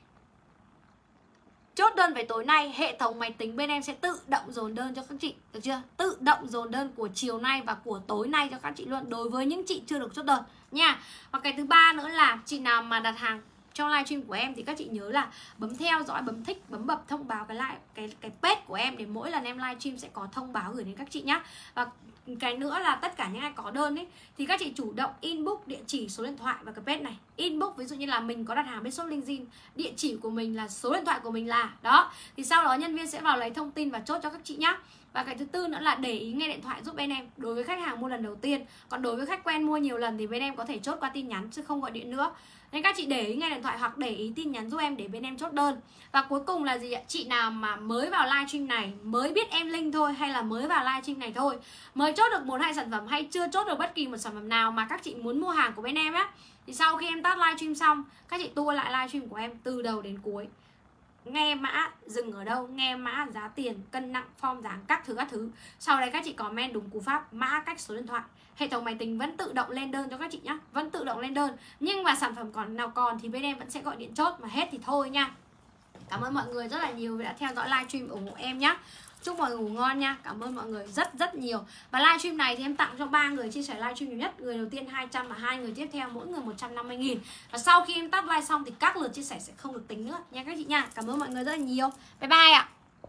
chốt đơn về tối nay, hệ thống máy tính bên em sẽ tự động dồn đơn cho các chị, được chưa? Tự động dồn đơn của chiều nay và của tối nay cho các chị luôn, đối với những chị chưa được chốt đơn nha. Và cái thứ ba nữa là chị nào mà đặt hàng trong livestream của em thì các chị nhớ là bấm theo dõi, bấm thích, bấm bật thông báo cái like cái cái page của em để mỗi lần em livestream sẽ có thông báo gửi đến các chị nhá. Và cái nữa là tất cả những ai có đơn ấy thì các chị chủ động inbox địa chỉ, số điện thoại và cái page này. Inbox ví dụ như là mình có đặt hàng bên shop Linh Jin, địa chỉ của mình là, số điện thoại của mình là đó, thì sau đó nhân viên sẽ vào lấy thông tin và chốt cho các chị nhá. Và cái thứ tư nữa là để ý nghe điện thoại giúp bên em đối với khách hàng mua lần đầu tiên. Còn đối với khách quen mua nhiều lần thì bên em có thể chốt qua tin nhắn chứ không gọi điện nữa. Nên các chị để ý nghe điện thoại hoặc để ý tin nhắn giúp em để bên em chốt đơn. Và cuối cùng là gì ạ? Chị nào mà mới vào livestream này, mới biết em Linh thôi, hay là mới vào livestream này thôi, mới chốt được một hai sản phẩm hay chưa chốt được bất kỳ một sản phẩm nào mà các chị muốn mua hàng của bên em á, thì sau khi em tắt livestream xong, các chị tua lại livestream của em từ đầu đến cuối. Nghe mã dừng ở đâu, nghe mã, giá tiền, cân nặng, form dáng, các thứ các thứ. Sau đấy các chị comment đúng cú pháp, mã, cách, số điện thoại. Hệ thống máy tính vẫn tự động lên đơn cho các chị nhá, vẫn tự động lên đơn. Nhưng mà sản phẩm còn nào còn thì bên em vẫn sẽ gọi điện chốt, mà hết thì thôi nha. Cảm ơn mọi người rất là nhiều vì đã theo dõi livestream ủng hộ em nhá. Chúc mọi người ngủ ngon nha. Cảm ơn mọi người rất rất nhiều. Và livestream này thì em tặng cho ba người chia sẻ livestream nhiều nhất. Người đầu tiên hai trăm và hai người tiếp theo mỗi người một trăm năm mươi nghìn. Và sau khi em tắt live xong thì các lượt chia sẻ sẽ không được tính nữa nha các chị nha. Cảm ơn mọi người rất là nhiều. Bye bye ạ.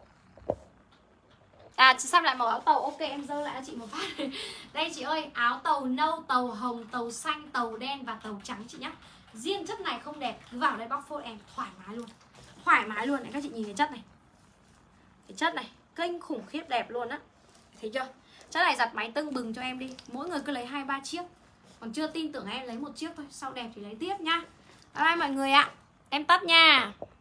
À, sắp lại màu áo tàu. Ok, em dơ lại cho chị một phát. Đây chị ơi, áo tàu nâu, tàu hồng, tàu xanh, tàu đen và tàu trắng chị nhá. Riêng chất này không đẹp, cứ vào đây bóc phốt em thoải mái luôn. Thoải mái luôn này, các chị nhìn cái chất này. Cái chất này kinh khủng khiếp đẹp luôn á. Thấy chưa? Chất này giặt máy tưng bừng cho em đi. Mỗi người cứ lấy hai ba chiếc. Còn chưa tin tưởng em lấy một chiếc thôi, sau đẹp thì lấy tiếp nhá. Bye bye mọi người ạ. Em tắt nha.